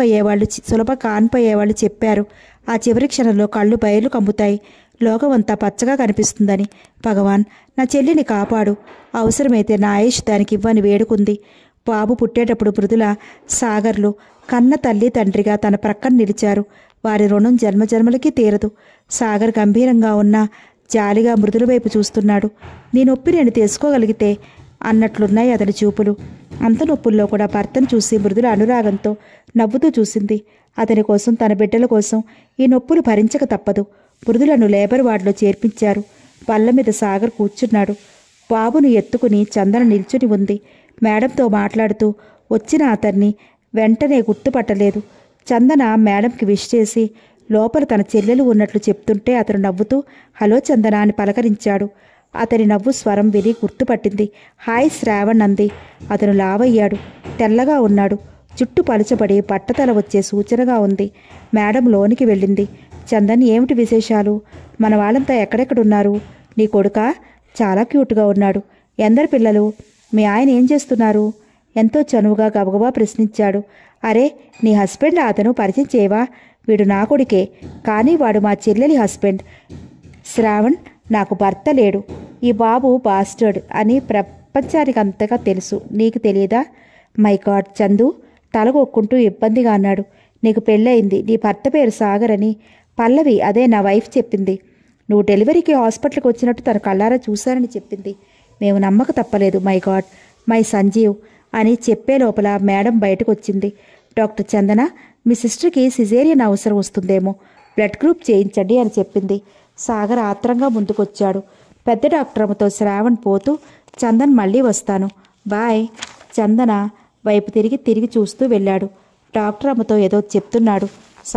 కాన్పయ్యేవాళ్ళు చెప్పారు. ఆ చివరి క్షణంలో కళ్ళు బయలు కమ్ముతాయి. లోకమంతా పచ్చగా కనిపిస్తుందని. భగవాన్, నా చెల్లిని కాపాడు. అవసరమైతే నా ఆయుష్ దానికి ఇవ్వని వేడుకుంది. బాబు పుట్టేటప్పుడు మృదుల, సాగర్లు కన్న తల్లి తండ్రిగా తన ప్రక్కన నిలిచారు. వారి రుణం జన్మజన్మలకి తీరదు. సాగర్ గంభీరంగా ఉన్నా జాలిగా మృదుల వైపు చూస్తున్నాడు. నీ నొప్పి నేను తెలుసుకోగలిగితే అన్నట్లున్నాయి అతని చూపులు. అంత నొప్పుల్లో కూడా భర్తను చూసి మృదుల అనురాగంతో నవ్వుతూ చూసింది. అతని కోసం, తన బిడ్డల కోసం ఈ నొప్పులు భరించక తప్పదు. మృదులను లేబర్ వార్డులో చేర్పించారు. బల్ల మీద సాగర్ కూర్చున్నాడు. బాబును ఎత్తుకుని చందన నిల్చుని ఉంది. మేడంతో మాట్లాడుతూ వచ్చిన అతన్ని వెంటనే గుర్తుపట్టలేదు. చందన మేడంకి విష్ చేసి లోపల తన చెల్లెలు ఉన్నట్లు చెప్తుంటే అతను నవ్వుతూ హలో చందన అని పలకరించాడు. అతని నవ్వు స్వరం విని గుర్తుపట్టింది. హాయ్ శ్రావణ్ అంది. అతను లావయ్యాడు. తెల్లగా ఉన్నాడు. చుట్టూ పలుచబడి బట్టతల వచ్చే సూచనగా ఉంది. మేడం లోనికి వెళ్ళింది. చందన్, ఏమిటి విశేషాలు? మన వాళ్ళంతా ఎక్కడెక్కడున్నారు? నీ కొడుకా? చాలా క్యూట్గా ఉన్నాడు. ఎందరు పిల్లలు? మీ ఆయన ఏం చేస్తున్నారు? ఎంతో చనువుగా గబగబా ప్రశ్నించాడు. అరే, నీ హస్బెండ్ అతను పరిచయం చేయవా? వీడు నా కొడుకే, కానీ వాడు మా చెల్లెలి హస్బెండ్. శ్రావణ్, నాకు భర్త లేడు. ఈ బాబు బాస్టర్డ్ అని ప్రపంచానికి అంతగా తెలుసు. నీకు తెలియదా? మై గాడ్ చందు తలగొక్కుంటూ ఇబ్బందిగా అన్నాడు. నీకు పెళ్ళయింది. నీ భర్త పేరు సాగర్ అని పల్లవి, అదే నా వైఫ్ చెప్పింది. నువ్వు డెలివరీకి హాస్పిటల్కి వచ్చినట్టు తన కళ్ళారా చూశారని చెప్పింది. మేము నమ్మక తప్పలేదు. మై గాడ్, మై సంజీవ్ అని చెప్పే లోపల మేడం బయటకు వచ్చింది. డాక్టర్ చందన, మీ సిస్టర్కి సిజేరియన్ అవసరం వస్తుందేమో, బ్లడ్ గ్రూప్ చేయించండి అని చెప్పింది. సాగర్ ఆత్రంగా ముందుకొచ్చాడు. పెద్ద డాక్టర్ అమ్మతో శ్రావణ్ పోతూ, చందన్ మళ్ళీ వస్తాను, బాయ్. చందన వైపు తిరిగి చూస్తూ వెళ్ళాడు. డాక్టర్ అమ్మతో ఏదో చెప్తున్నాడు.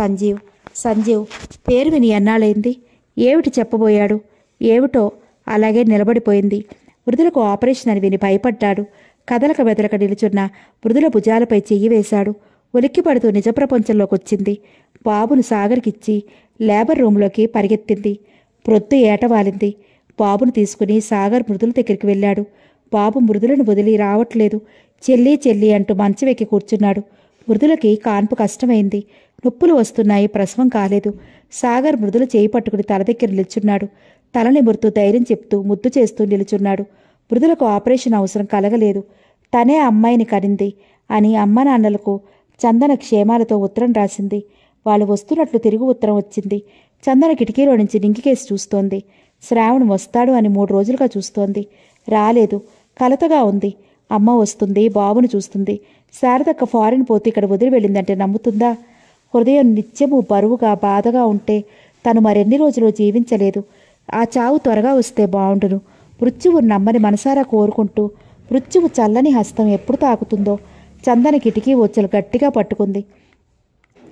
సంజీవ్ పేరు విని ఎన్నాళ్ళైంది? ఏమిటి చెప్పబోయాడు? ఏమిటో అలాగే నిలబడిపోయింది. మృదులకు ఆపరేషన్ అని విని భయపడ్డాడు. కదలక బెదలక నిలుచున్న మృదుల భుజాలపై చెయ్యి వేశాడు. ఉలిక్కి పడుతూ నిజ ప్రపంచంలోకి వచ్చింది. బాబును సాగర్కిచ్చి లేబర్ రూంలోకి పరిగెత్తింది. ప్రొద్దు ఏటవాలింది. బాబును తీసుకుని సాగర్ మృదుల దగ్గరికి వెళ్ళాడు. బాబు మృదులను వదిలి రావట్లేదు. చెల్లి చెల్లి అంటూ మంచమెక్కి కూర్చున్నాడు. మృదులకి కాన్పు కష్టమైంది. నొప్పులు వస్తున్నాయి. ప్రసవం కాలేదు. సాగర్ మృదుల చేయి పట్టుకుని తల దగ్గర నిల్చున్నాడు. తల నిమురుతూ ధైర్యం చెప్తూ ముద్దు చేస్తూ నిలుచున్నాడు. మృదులకు ఆపరేషన్ అవసరం కలగలేదు. తనే అమ్మాయిని కనింది అని అమ్మ నాన్నలకు చందన క్షేమాలతో ఉత్తరం రాసింది. వాళ్ళు వస్తున్నట్లు తిరిగి ఉత్తరం వచ్చింది. చందన కిటికీలో నుంచి నింగికేసి చూస్తోంది. శ్రావణ్ వస్తాడు అని 3 రోజులుగా చూస్తోంది. రాలేదు. కలతగా ఉంది. అమ్మ వస్తుంది, బాబును చూస్తుంది. శారదక్క ఫారిన్ పోతే ఇక్కడ వదిలి వెళ్ళిందంటే నమ్ముతుందా? హృదయం నిత్యము బరువుగా బాధగా ఉంటే తను మరెన్ని రోజులు జీవించలేదు. ఆ చావు త్వరగా వస్తే బావుండును. మృత్యువు నమ్మని మనసారా కోరుకుంటూ మృత్యువు చల్లని హస్తం ఎప్పుడు తాకుతుందో చందన కిటికీ వచ్చలు గట్టిగా పట్టుకుంది.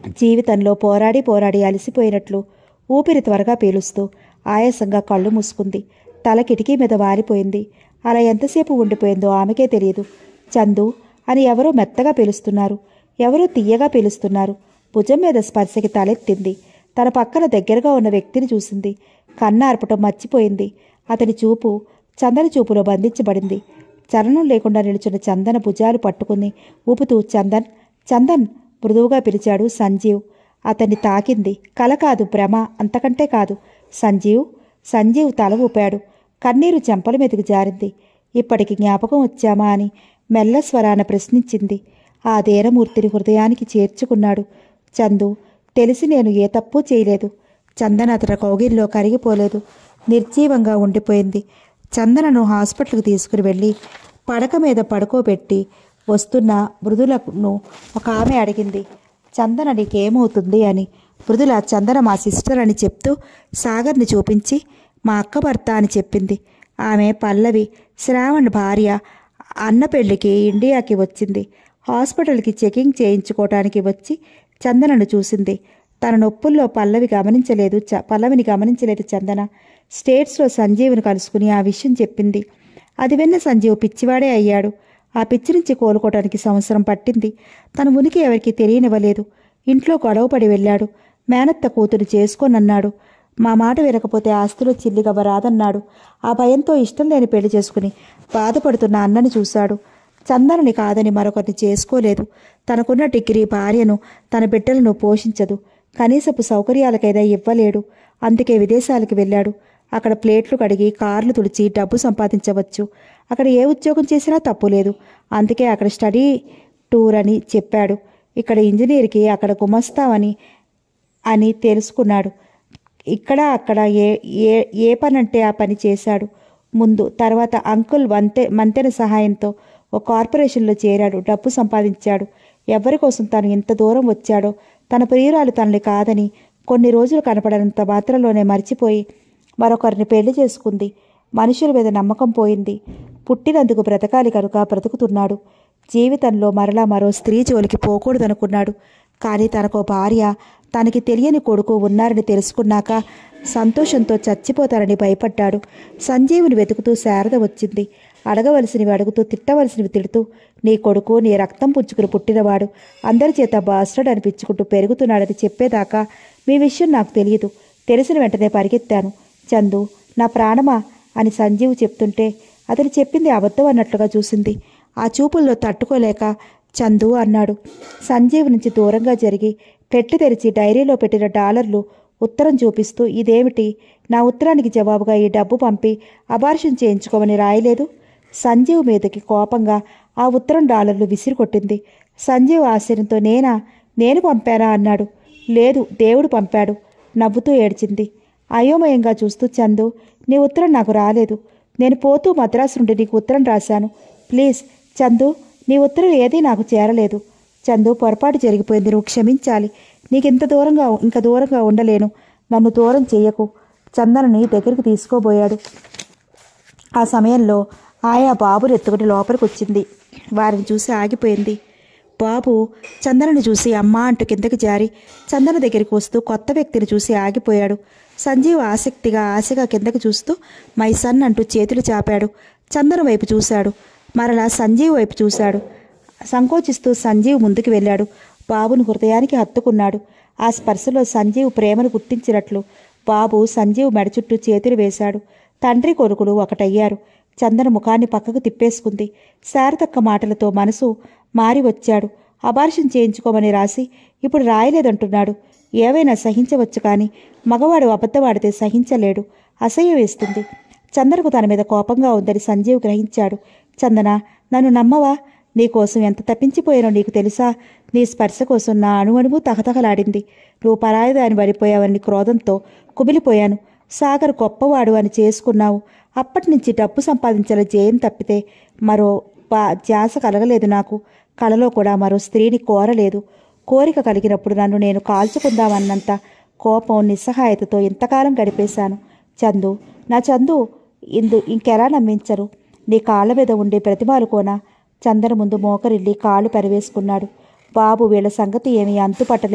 జీవితంలో పోరాడి పోరాడి అలసిపోయినట్లు ఊపిరి త్వరగా పీలుస్తూ ఆయాసంగా కళ్ళు మూసుకుంది. తల కిటికీ మీద వాలిపోయింది. అలా ఎంతసేపు ఉండిపోయిందో ఆమెకే తెలియదు. చందు అని ఎవరో మెత్తగా పిలుస్తున్నారు, ఎవరో తీయగా పిలుస్తున్నారు. భుజం మీద స్పర్శకి తలెత్తింది. తన పక్కన దగ్గరగా ఉన్న వ్యక్తిని చూసింది. కన్నార్పటం మర్చిపోయింది. అతని చూపు చందన చూపులో బంధించబడింది. చలనం లేకుండా నిలుచున్న చందన భుజాలు పట్టుకుని ఊపుతూ చందన్ చందన్ మృదువుగా పిలిచాడు సంజీవ్. అతన్ని తాకింది. కల కాదు, భ్రమ, అంతకంటే కాదు. సంజీవ్ సంజీవ్ తల ఊపాడు. కన్నీరు చెంపల మీదకి జారింది. ఇప్పటికి జ్ఞాపకం వచ్చామా అని మెల్ల స్వరాన ప్రశ్నించింది. ఆ ధీరమూర్తిని హృదయానికి చేర్చుకున్నాడు. చందు, తెలిసి నేను ఏ తప్పు చేయలేదు. చందన అతని కౌగిల్లో కరిగిపోలేదు. నిర్జీవంగా ఉండిపోయింది. చందనను హాస్పిటల్కి తీసుకుని వెళ్ళి పడక మీద పడుకోబెట్టి వస్తున్న మృదులను ఒక ఆమె అడిగింది, చందన నీకేమవుతుంది అని. మృదుల చందన మా సిస్టర్ అని చెప్తూ సాగర్ని చూపించి మా అక్క భర్త అని చెప్పింది. ఆమె పల్లవి, శ్రావణ్ భార్య. అన్న పెళ్లికి ఇండియాకి వచ్చింది. హాస్పిటల్కి చెకింగ్ చేయించుకోవటానికి వచ్చి చందనను చూసింది. తన నొప్పుల్లో పల్లవిని గమనించలేదు చందన. స్టేట్స్లో సంజీవ్ని కలుసుకుని ఆ విషయం చెప్పింది. అది విన్న సంజీవ్ పిచ్చివాడే అయ్యాడు. ఆ పిచ్చి నుంచి కోలుకోవడానికి సంవత్సరం పట్టింది. తన ఉనికి ఎవరికి తెలియనివ్వలేదు. ఇంట్లో గొడవపడి వెళ్ళాడు. మేనత్త కూతురు చేసుకోనన్నాడు. మా మాట వినకపోతే ఆస్తిలో చిల్లిగవ్వరాదన్నాడు. ఆ భయంతో ఇష్టం లేని పెళ్లి చేసుకుని బాధపడుతున్న అన్నని చూశాడు. చందనని కాదని మరొకరిని చేసుకోలేదు. తనకున్న డిగ్రీ భార్యను, తన బిడ్డలను పోషించదు. కనీసపు సౌకర్యాలకైనా ఇవ్వలేడు. అందుకే విదేశాలకు వెళ్ళాడు. అక్కడ ప్లేట్లు కడిగి, కార్లు తుడిచి డబ్బు సంపాదించవచ్చు. అక్కడ ఏ ఉద్యోగం చేసినా తప్పు లేదు. అందుకే అక్కడ స్టడీ టూర్ అని చెప్పాడు. ఇక్కడ ఇంజనీర్కి, అక్కడ గుమస్తావని తెలుసుకున్నాడు. ఇక్కడ అక్కడ ఏ పనంటే ఆ పని చేశాడు ముందు. తర్వాత అంకుల్ మంతెన సహాయంతో ఓ కార్పొరేషన్లో చేరాడు. డబ్బు సంపాదించాడు. ఎవరి కోసం తను ఇంత దూరం వచ్చాడో, తన ప్రియురాలు తనని కాదని కొన్ని రోజులు కనపడనంత మాత్రంలోనే మర్చిపోయి మరొకరిని పెళ్లి చేసుకుంది. మనుషుల మీద నమ్మకం పోయింది. పుట్టినందుకు బ్రతకాలి కనుక బ్రతుకుతున్నాడు. జీవితంలో మరలా మరో స్త్రీ జోలికి పోకూడదనుకున్నాడు. కానీ తనకో భార్య, తనకి తెలియని కొడుకు ఉన్నారని తెలుసుకున్నాక సంతోషంతో చచ్చిపోతారని భయపడ్డాడు. సంజీవుని వెతుకుతూ శారద వచ్చింది. అడగవలసినవి అడుగుతూ, తిట్టవలసినవి తిడుతూ, నీ కొడుకు నీ రక్తం పుచ్చుకుని పుట్టినవాడు, అందరి చేత బాస్టర్డ్ అనిపించుకుంటూ పెరుగుతున్నాడని చెప్పేదాకా మీ విషయం నాకు తెలియదు. తెలిసిన వెంటనే పరిగెత్తాను. చందు, నా ప్రాణమా అని సంజీవ్ చెప్తుంటే అతను చెప్పింది అబద్ధం అన్నట్లుగా చూసింది. ఆ చూపుల్లో తట్టుకోలేక చందు అన్నాడు. సంజీవ్ నుంచి దూరంగా జరిగి పెట్టి తెరిచి డైరీలో పెట్టిన డాలర్లు ఉత్తరం చూపిస్తూ, ఇదేమిటి? నా ఉత్తరానికి జవాబుగా ఈ డబ్బు పంపి అబార్షన్ చేయించుకోమని రాయలేదు? సంజీవ్ మీదకి కోపంగా ఆ ఉత్తరం డాలర్లు విసిరికొట్టింది. సంజీవ్ ఆశ్చర్యంతో, నేను పంపానా అన్నాడు. లేదు, దేవుడు పంపాడు. నవ్వుతూ ఏడ్చింది. అయోమయంగా చూస్తూ, చందు, నీ ఉత్తరం నాకు రాలేదు. నేను పోతూ మద్రాసు నుండి నీకు ఉత్తరం రాశాను. ప్లీజ్ చందు, నీ ఉత్తరం ఏదీ నాకు చేరలేదు. చందు, పొరపాటు జరిగిపోయింది. నువ్వు క్షమించాలి. ఇంకా దూరంగా ఉండలేను. నన్ను దూరం చెయ్యకు. చందనని దగ్గరికి తీసుకోబోయాడు. ఆ సమయంలో ఆయా బాబుని ఎత్తుకుని లోపలికి వచ్చింది. వారిని చూసి ఆగిపోయింది. బాబు చందనని చూసి అమ్మా అంటూ కిందకి జారి చందన దగ్గరికి వస్తూ కొత్త వ్యక్తిని చూసి ఆగిపోయాడు. సంజీవ్ ఆశగా కిందకి చూస్తూ మై సన్ అంటూ చేతులు చాపాడు. చందన వైపు చూశాడు. మరలా సంజీవ్ వైపు చూశాడు. సంకోచిస్తూ సంజీవ్ ముందుకు వెళ్ళాడు. బాబును హృదయానికి హత్తుకున్నాడు. ఆ స్పర్శలో సంజీవ్ ప్రేమను గుర్తించినట్లు బాబు సంజీవ్ మెడ చుట్టూ చేతులు వేశాడు. తండ్రి కొడుకులు ఒకటయ్యారు. చందన ముఖాన్ని పక్కకు తిప్పేసుకుంది. శారదక్క మాటలతో మనసు మారి వచ్చాడు. అబార్షన్ చేయించుకోమని రాసి ఇప్పుడు రాయలేదంటున్నాడు. ఏవైనా సహించవచ్చు, కానీ మగవాడు అబద్ధవాడితే సహించలేడు. అసహ్యం వేస్తుంది. చందనకు తన మీద కోపంగా ఉందని సంజీవ్ గ్రహించాడు. చందన, నన్ను నమ్మవా? నీకోసం ఎంత తప్పించిపోయానో నీకు తెలుసా? నీ స్పర్శ కోసం నా అణువణువు తహతహలాడింది. నువ్వు పరాయిదాని పడిపోయావని క్రోధంతో కుమిలిపోయాను. సాగర్ గొప్పవాడు అని చేసుకున్నావు. అప్పటి నుంచి డబ్బు సంపాదించాల జయం తప్పితే మరో ధ్యాస కలగలేదు నాకు. కలలో కూడా మరో స్త్రీని కోరలేదు. కోరిక కలిగినప్పుడు నన్ను నేను కాల్చుకుందామన్నంత కోపం, నిస్సహాయతతో ఇంతకాలం గడిపేశాను. చందు, నా చందు, ఇంకెలా నమ్మించరు? నీ కాళ్ళ మీద ఉండే ప్రతిమాలుకోనా? చందన ముందు మోకరిల్లి కాళ్ళు పరివేసుకున్నాడు. బాబు వీళ్ళ సంగతి ఏమీ అంతుపట్టలేదు.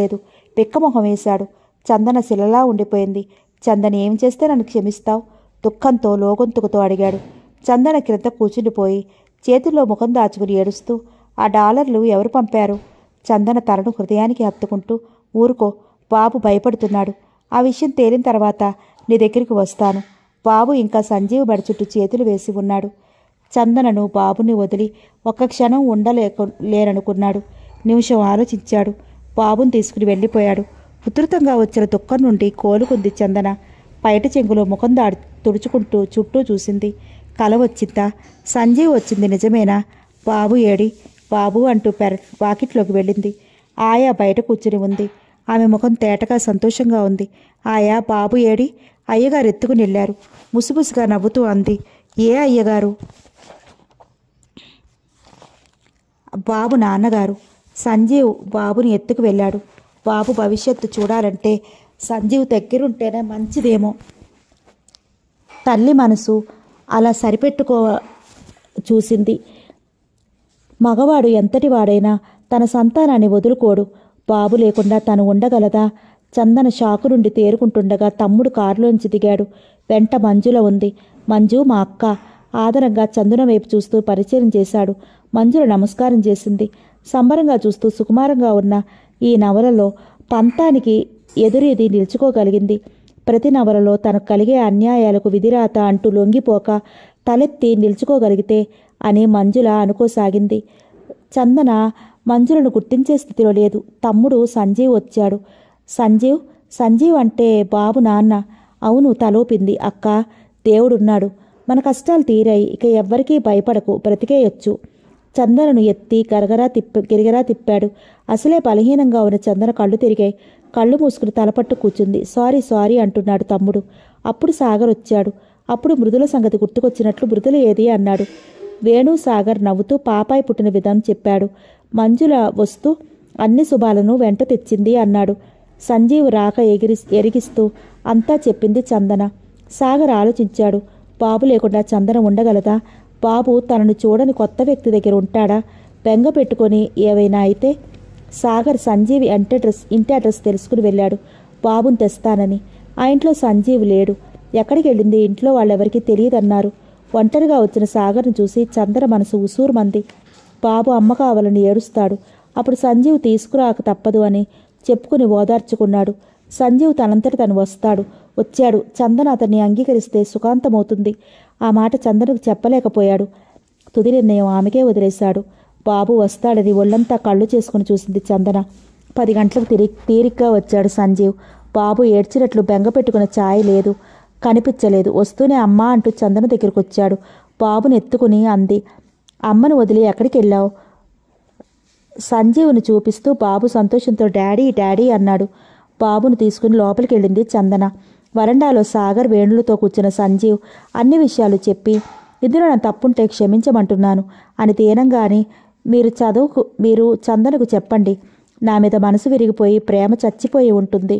పిక్కమొహం వేశాడు. చందన శిలలా ఉండిపోయింది. చందన ఏం చేస్తే నన్ను క్షమిస్తావు? దుఃఖంతో లోగొంతుకుతో అడిగాడు. చందన క్రింద కూర్చుండిపోయి చేతుల్లో ముఖం దాచుకుని ఏడుస్తూ, ఆ $1 ఎవరు పంపారు? చందన తలను హృదయానికి హత్తుకుంటూ, ఊరుకో, బాబు భయపడుతున్నాడు. ఆ విషయం తేలిన తర్వాత నీ దగ్గరికి వస్తాను. బాబు ఇంకా సంజీవ్ బడి చుట్టూ చేతులు వేసి ఉన్నాడు. చందనను బాబుని వదిలి ఒక్క క్షణం లేరనుకున్నాడు. నిమిషం ఆలోచించాడు. బాబుని తీసుకుని వెళ్ళిపోయాడు. ఉధృతంగా వచ్చిన దుఃఖం నుండి కోలుకుంది చందన. బయట చెంగులో ముఖం తుడుచుకుంటూ చుట్టూ చూసింది. కల వచ్చిందా? సంజీవ్ వచ్చింది నిజమేనా? బాబు ఏడి? బాబు అంటూ వాకిట్లోకి వెళ్ళింది. ఆయా బయట కూర్చుని ఉంది. ఆమె ముఖం తేటగా సంతోషంగా ఉంది. ఆయా, బాబు ఏడి? అయ్యగారు ఎత్తుకుని వెళ్ళారు. ముసుముసుగా నవ్వుతూ అంది. ఏ అయ్యగారు? బాబు నాన్నగారు. సంజీవ్ బాబుని ఎత్తుకు వెళ్ళాడు. బాబు భవిష్యత్తు చూడాలంటే సంజీవ్ దగ్గరుంటేనే మంచిదేమో. తల్లి మనసు అలా చూసింది. మగవాడు ఎంతటి వాడైనా తన సంతానాన్ని వదులుకోడు. బాబు లేకుండా తను ఉండగలదా? చందన షాకు నుండి తేరుకుంటుండగా తమ్ముడు కారులోంచి దిగాడు. వెంట మంజుల ఉంది. మంజు మా అక్క. ఆదరంగా చందన వైపు చూస్తూ పరిచయం చేశాడు. మంజుల నమస్కారం చేసింది. సంబరంగా చూస్తూ సుకుమారంగా ఉన్న ఈ నవలలో పంతానికి ఎదురేది నిలుచుకోగలిగింది. ప్రతి నవలలో తనకు కలిగే అన్యాయాలకు విధిరాత అంటూ లొంగిపోక తలెత్తి నిలుచుకోగలిగితే అని మంజుల అనుకోసాగింది. చందన మంజులను గుర్తించే స్థితిలో లేదు. తమ్ముడు సంజీవ్ వచ్చాడు. సంజీవ్ అంటే బాబు నాన్న. అవును, తలోపింది. అక్క, దేవుడున్నాడు. మన కష్టాలు తీరాయి. ఇక ఎవ్వరికీ భయపడకు, బ్రతికేయొచ్చు. చందనను ఎత్తి గిరిగరా తిప్పాడు. అసలే బలహీనంగా ఉన్న చందన కళ్ళు తిరిగాయి. కళ్ళు మూసుకుని తలపట్టు కూర్చుంది. సారీ అంటున్నాడు తమ్ముడు. అప్పుడు సాగర్ వచ్చాడు. అప్పుడు మృదుల సంగతి గుర్తుకొచ్చినట్లు మృదుల ఏది అన్నాడు. వేణు సాగర్ నవ్వుతూ పాపాయి పుట్టిన విధానం చెప్పాడు. మంజుల వస్తూ అన్ని శుభాలను వెంట తెచ్చింది అన్నాడు. సంజీవ్ రాక ఎరిగిస్తూ అంతా చెప్పింది చందన. సాగర్ ఆలోచించాడు. బాబు లేకుండా చందన ఉండగలదా? బాబు తనను చూడని కొత్త వ్యక్తి దగ్గర ఉంటాడా? బెంగ పెట్టుకొని ఏవైనా అయితే సాగర్ సంజీవి ఇంటి అడ్రస్ తెలుసుకుని వెళ్ళాడు. బాబుని తెస్తానని. ఆ ఇంట్లో సంజీవ్ లేడు. ఎక్కడికి వెళ్ళింది? ఇంట్లో వాళ్ళెవరికీ తెలియదన్నారు. ఒంటరిగా వచ్చిన సాగర్ను చూసి చందన మనసు ఉసూరుమంది. బాబు అమ్మ కావాలని ఏడుస్తాడు. అప్పుడు సంజీవ్ తీసుకురాక తప్పదు అని చెప్పుకుని ఓదార్చుకున్నాడు. సంజీవ్ తనంతట తను వచ్చాడు. చందన అతన్ని అంగీకరిస్తే సుఖాంతమవుతుంది. ఆ మాట చందనకు చెప్పలేకపోయాడు. తుది నిర్ణయం ఆమెకే వదిలేశాడు. బాబు వస్తాడని ఒళ్ళంతా కళ్ళు చేసుకుని చూసింది చందన. 10 గంటలకు తీరిగ్గా వచ్చాడు సంజీవ్. బాబు ఏడ్చినట్లు బెంగ పెట్టుకున్న ఛాయ్ లేదు, కనిపించలేదు. వస్తూనే అమ్మా అంటూ చందన దగ్గరకు వచ్చాడు. బాబుని ఎత్తుకుని అంది. అమ్మను వదిలి ఎక్కడికి వెళ్ళావు? సంజీవుని చూపిస్తూ బాబు సంతోషంతో డాడీ అన్నాడు. బాబును తీసుకుని లోపలికి వెళ్ళింది చందన. వరండాలో సాగర్ వేణులతో కూర్చున్న సంజీవ్ అన్ని విషయాలు చెప్పి, ఇందులో నా తప్పుంటే క్షమించమంటున్నాను అని తేనంగాని, మీరు చందనకు చెప్పండి. నా మీద మనసు విరిగిపోయి ప్రేమ చచ్చిపోయి ఉంటుంది.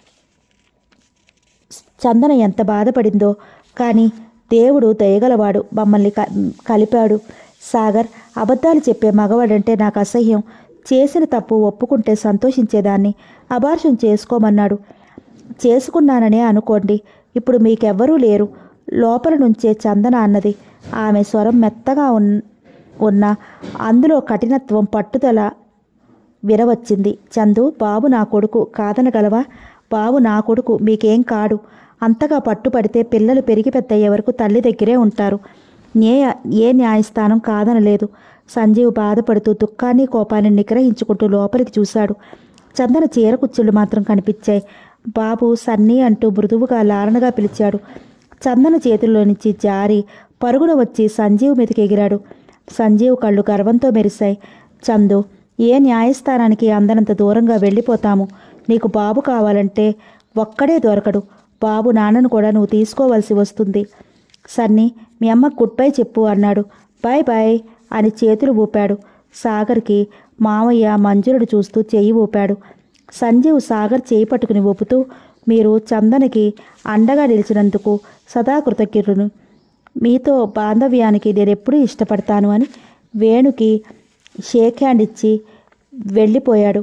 చందన ఎంత బాధపడిందో. కానీ దేవుడు దయగలవాడు, మమ్మల్ని కలిపాడు. సాగర్, అబద్ధాలు చెప్పే మగవాడంటే నాకు అసహ్యం. చేసిన తప్పు ఒప్పుకుంటే సంతోషించేదాన్ని. అబార్షన్ చేసుకోమన్నాడు. చేసుకున్నాననే అనుకోండి. ఇప్పుడు మీకెవ్వరూ లేరు. లోపల నుంచే చందన అన్నది. ఆమె స్వరం మెత్తగా ఉన్న అందులో కఠినత్వం, పట్టుదల వినవచ్చింది. చందు, బాబు నా కొడుకు, కాదనగలవా? బాబు నా కొడుకు, మీకేం కాడు. అంతగా పట్టుపడితే పిల్లలు పెరిగి పెద్దయ్యే వరకు తల్లి దగ్గరే ఉంటారు. ఏ న్యాయస్థానం కాదనలేదు. సంజీవ్ బాధపడుతూ దుఃఖాన్ని కోపాన్ని నిగ్రహించుకుంటూ లోపలికి చూశాడు. చందన చీర కుచ్చుళ్ళు మాత్రం కనిపించాయి. బాబు, సన్నీ అంటూ మృదువుగా లాలనగా పిలిచాడు. చందన చేతుల్లో నుంచి జారి పరుగున వచ్చి సంజీవ్ మీదకి ఎగిరాడు. సంజీవ్ కళ్ళు గర్వంతో మెరిశాయి. చందు, ఏ న్యాయస్థానానికి అందనంత దూరంగా వెళ్ళిపోతాము. నీకు బాబు కావాలంటే ఒక్కడే దొరకడు. బాబు నాన్నను కూడా నువ్వు తీసుకోవాల్సి వస్తుంది. సన్నీ, మీ అమ్మ గుడ్ బై చెప్పు అన్నాడు. బాయ్ బాయ్ అని చేతులు ఊపాడు. సాగర్కి మామయ్య మంజులను చూస్తూ చెయ్యి ఊపాడు. సంజీవ్ సాగర్ చేయి పట్టుకుని ఊపుతూ, మీరు చందనకి అండగా నిలిచినందుకు సదా కృతజ్ఞులను. మీతో బాంధవ్యానికి నేనెప్పుడూ ఇష్టపడతాను అని వేణుకి షేక్ హ్యాండ్ ఇచ్చి వెళ్ళిపోయాడు.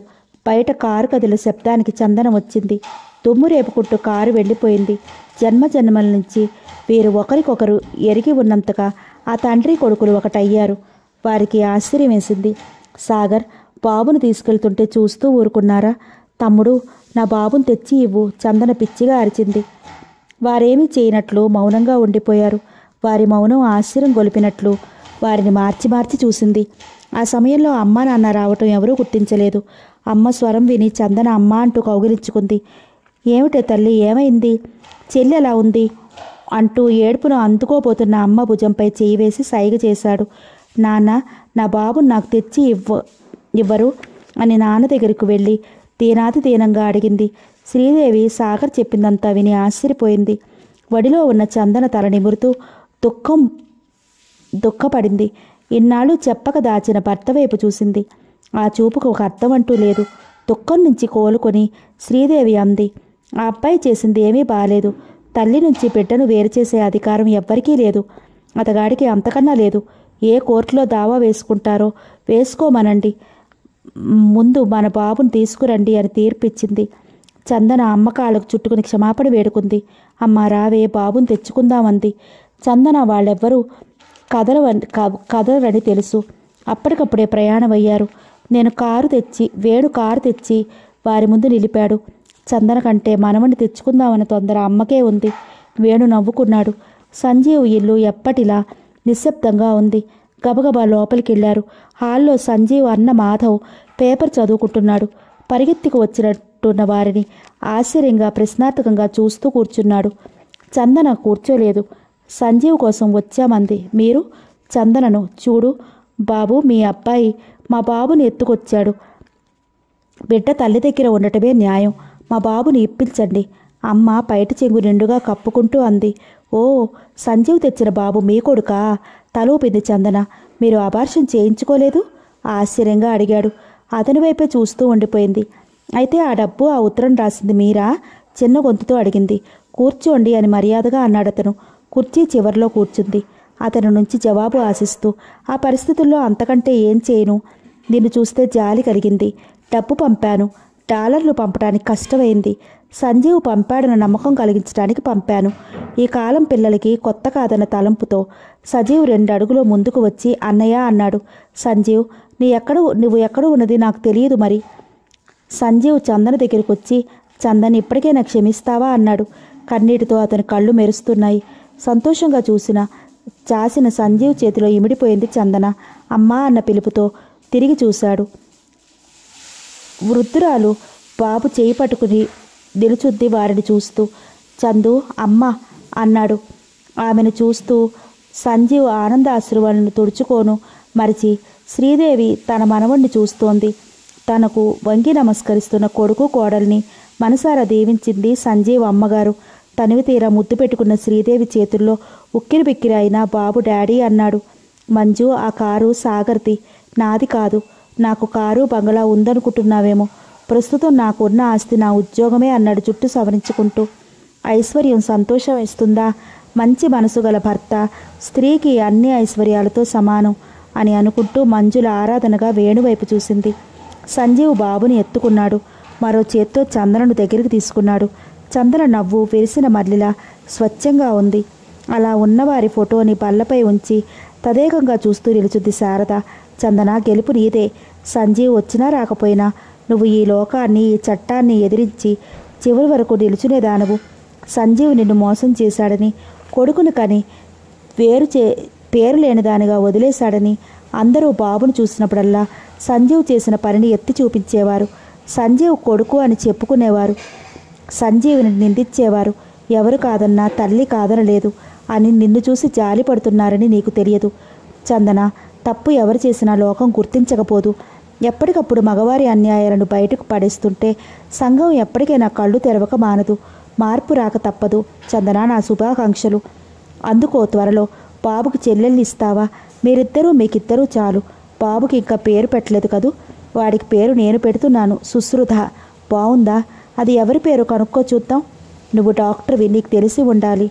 బయట కారు కదిలే శబ్దానికి చందన వచ్చింది. దుమ్ము రేపుకుంటూ కారు వెళ్ళిపోయింది. జన్మ జన్మల నుంచి వీరు ఒకరికొకరు ఎరిగి ఉన్నంతగా ఆ తండ్రి కొడుకులు ఒకటయ్యారు. వారికి ఆశ్చర్యం వేసింది. సాగర్ బాబును తీసుకెళ్తుంటే చూస్తూ ఊరుకున్నారా? తమ్ముడు, నా బాబును తెచ్చి ఇవ్వు, చందన పిచ్చిగా అరిచింది. వారేమీ చేయనట్లు మౌనంగా ఉండిపోయారు. వారి మౌనం ఆశ్చర్యం గొలిపినట్లు వారిని మార్చి మార్చి చూసింది. ఆ సమయంలో అమ్మ నాన్న రావటం ఎవరూ గుర్తించలేదు. అమ్మ స్వరం విని చందన అమ్మ అంటూ కౌగిలించుకుంది. ఏమిటే తల్లి, ఏమైంది? చెల్లి ఎలా ఉంది అంటూ ఏడుపును అందుకోబోతున్న అమ్మ భుజంపై చేయి వేసి సైగ చేశాడు. నాన్న, నా బాబును నాకు తెచ్చి ఇవ్వరు అని నాన్న దగ్గరకు వెళ్ళి దీనాతి దీనంగా అడిగింది. శ్రీదేవి సాగర్ చెప్పిందంతా విని ఆశ్చర్యపోయింది. వడిలో ఉన్న చందన తల నిమురుతూ దుఃఖపడింది. ఇన్నాళ్ళు చెప్పక దాచిన భర్త వైపు చూసింది. ఆ చూపుకు ఒక అర్థం అంటూ లేదు. దుఃఖం నుంచి కోలుకొని శ్రీదేవి అంది, ఆ అబ్బాయి చేసింది ఏమీ బాలేదు. తల్లి నుంచి బిడ్డను వేరు చేసే అధికారం ఎవ్వరికీ లేదు. అతగాడికి అంతకన్నా లేదు. ఏ కోర్టులో దావా వేసుకుంటారో వేసుకోమనండి, ముందు మన బాబుని తీసుకురండి అని తీర్పిచ్చింది. చందన అమ్మ కాళ్ళకు చుట్టుకుని క్షమాపణ వేడుకుంది. అమ్మ రావే, బాబుని తెచ్చుకుందామంది. చందన వాళ్ళెవ్వరూ కదలరని తెలుసు. అప్పటికప్పుడే ప్రయాణమయ్యారు. వేణు కారు తెచ్చి వారి ముందు నిలిపాడు. చందన కంటే మనవని తెచ్చుకుందామన్న తొందర అమ్మకే ఉంది. వేణు నవ్వుకున్నాడు. సంజీవ్ ఇల్లు ఎప్పటిలా నిశ్శబ్దంగా ఉంది. గబగబా లోపలికెళ్లారు. హాల్లో సంజీవ్ అన్న మాధవ్ పేపర్ చదువుకుంటున్నాడు. పరిగెత్తికి వచ్చినట్టున్న వారిని ఆశ్చర్యంగా ప్రశ్నార్థకంగా చూస్తూ కూర్చున్నాడు. చందన కూర్చోలేదు. సంజీవ్ కోసం వచ్చామంది. మీరు? చందనను చూడు బాబు, మీ అబ్బాయి మా బాబుని ఎత్తుకొచ్చాడు. బిడ్డ తల్లి దగ్గర ఉండటమే న్యాయం. మా బాబుని ఇప్పించండి. అమ్మ పైట చెంగు నిండుగా కప్పుకుంటూ అంది. ఓ, సంజీవ్ తెచ్చిన బాబు మీ కొడుకా? తలూపింది చందన. మీరు అబార్షన్ చేయించుకోలేదు? ఆశ్చర్యంగా అడిగాడు. అతని వైపే చూస్తూ ఉండిపోయింది. అయితే ఆ డబ్బు, ఆ ఉత్తరం రాసింది మీరా? చిన్న గొంతుతో అడిగింది. కూర్చోండి అని మర్యాదగా అన్నాడతను. కుర్చీ చివర్లో కూర్చుంది. అతని నుంచి జవాబు ఆశిస్తూ, ఆ పరిస్థితుల్లో అంతకంటే ఏం చేయను. నిన్ను చూస్తే జాలి కలిగింది. డబ్బు పంపాను. డాలర్లు పంపడానికి కష్టమైంది. సంజీవ్ పంపాడన్న నమ్మకం కలిగించడానికి పంపాను. ఈ కాలం పిల్లలకి కొత్త కాదన్న తలంపుతో సజీవ్ 2 అడుగులు ముందుకు వచ్చి అన్నయ్య అన్నాడు. సంజీవ్, నువ్వు ఎక్కడ ఉన్నది నాకు తెలియదు మరి. సంజీవ్ చందన దగ్గరికి వచ్చి, చందన్ ఇప్పటికైనా క్షమిస్తావా అన్నాడు. కన్నీటితో అతని కళ్ళు మెరుస్తున్నాయి. సంతోషంగా చాసిన సంజీవ్ చేతిలో ఇమిడిపోయింది చందన. అమ్మా అన్న పిలుపుతో తిరిగి చూశాడు. వృద్ధురాలు బాబు చేయి పట్టుకుని నిలుచుద్ది వారిని చూస్తూ. చందు, అమ్మ అన్నాడు. ఆమెను చూస్తూ సంజీవ్ ఆనంద అశ్రువులను తుడుచుకోను మరిచి శ్రీదేవి తన మనవణ్ణి చూస్తోంది. తనకు వంగి నమస్కరిస్తున్న కొడుకు కోడల్ని మనసారా దీవించింది సంజీవ్ అమ్మగారు. తనివి తీరా ముద్దు పెట్టుకున్న శ్రీదేవి చేతుల్లో ఉక్కిరి బిక్కిరి అయినా బాబు డాడీ అన్నాడు. మంజు, ఆ కారు సాగర్ది, నాది కాదు. నాకు కారు బంగళా ఉందనుకుంటున్నావేమో. ప్రస్తుతం నాకున్న ఆస్తి నా ఉద్యోగమే అన్నాడు జుట్టు సవరించుకుంటూ. ఐశ్వర్యం సంతోషం ఇస్తుందా? మంచి మనసు గల భర్త స్త్రీకి అన్ని ఐశ్వర్యాలతో సమానం అని అనుకుంటూ మంజుల ఆరాధనగా వేణువైపు చూసింది. సంజీవ్ బాబుని ఎత్తుకున్నాడు. మరో చేత్తో చందనను దగ్గరికి తీసుకున్నాడు. చందన నవ్వు విరిసిన మల్లిలా స్వచ్ఛంగా ఉంది. అలా ఉన్నవారి ఫోటోని బల్లపై ఉంచి తదేకంగా చూస్తూ నిలుచుద్ది శారద. చందన, గెలుపు నీదే. సంజీవ్ వచ్చినా రాకపోయినా నువ్వు ఈ లోకాన్ని, ఈ చట్టాన్ని ఎదిరించి చివరి వరకు నిలుచునేదానవు. సంజీవ్ నిన్ను మోసం చేశాడని, కొడుకును కని పేరు లేనిదానిగా వదిలేశాడని అందరూ బాబును చూసినప్పుడల్లా సంజీవ్ చేసిన పనిని ఎత్తి చూపించేవారు. సంజీవ్ కొడుకు అని చెప్పుకునేవారు. సంజీవ్ని నిందించేవారు. ఎవరు కాదన్నా తల్లి కాదనలేదు అని నిన్ను చూసి జాలి పడుతున్నారని నీకు తెలియదు. చందన, తప్పు ఎవరు చేసినా లోకం గుర్తించకపోదు. ఎప్పటికప్పుడు మగవారి అన్యాయాలను బయటకు పడేస్తుంటే సంఘం ఎప్పటికైనా కళ్ళు తెరవక మానదు. మార్పు రాక తప్పదు. చందన, నా శుభాకాంక్షలు. అందుకో త్వరలో. బాబుకి చెల్లెల్ని ఇస్తావా? మీకిద్దరూ చాలు. బాబుకి ఇంకా పేరు పెట్టలేదు కదూ? వాడికి పేరు నేను పెడుతున్నాను, సుశ్రుధ. బావుందా? అది ఎవరి పేరు కనుక్కో చూద్దాం. నువ్వు డాక్టర్వి, నీకు తెలిసి ఉండాలి.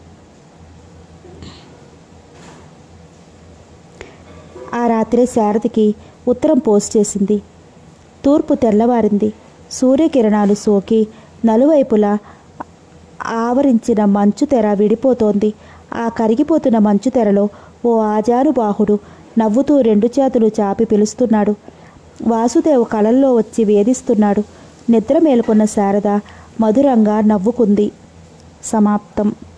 ఆ రాత్రే శారదకి ఉత్తరం పోస్ట్ చేసింది. తూర్పు తెల్లవారింది. సూర్యకిరణాలు సోకి నలువైపులా ఆవరించిన మంచు తెర విడిపోతోంది. ఆ కరిగిపోతున్న మంచు తెరలో ఓ ఆజానుబాహుడు నవ్వుతూ 2 చేతులు చాపి పిలుస్తున్నాడు. వాసుదేవ్ కలల్లో వచ్చి వేధిస్తున్నాడు. నిద్ర మేలుకున్న శారద మధురంగా నవ్వుకుంది. సమాప్తం.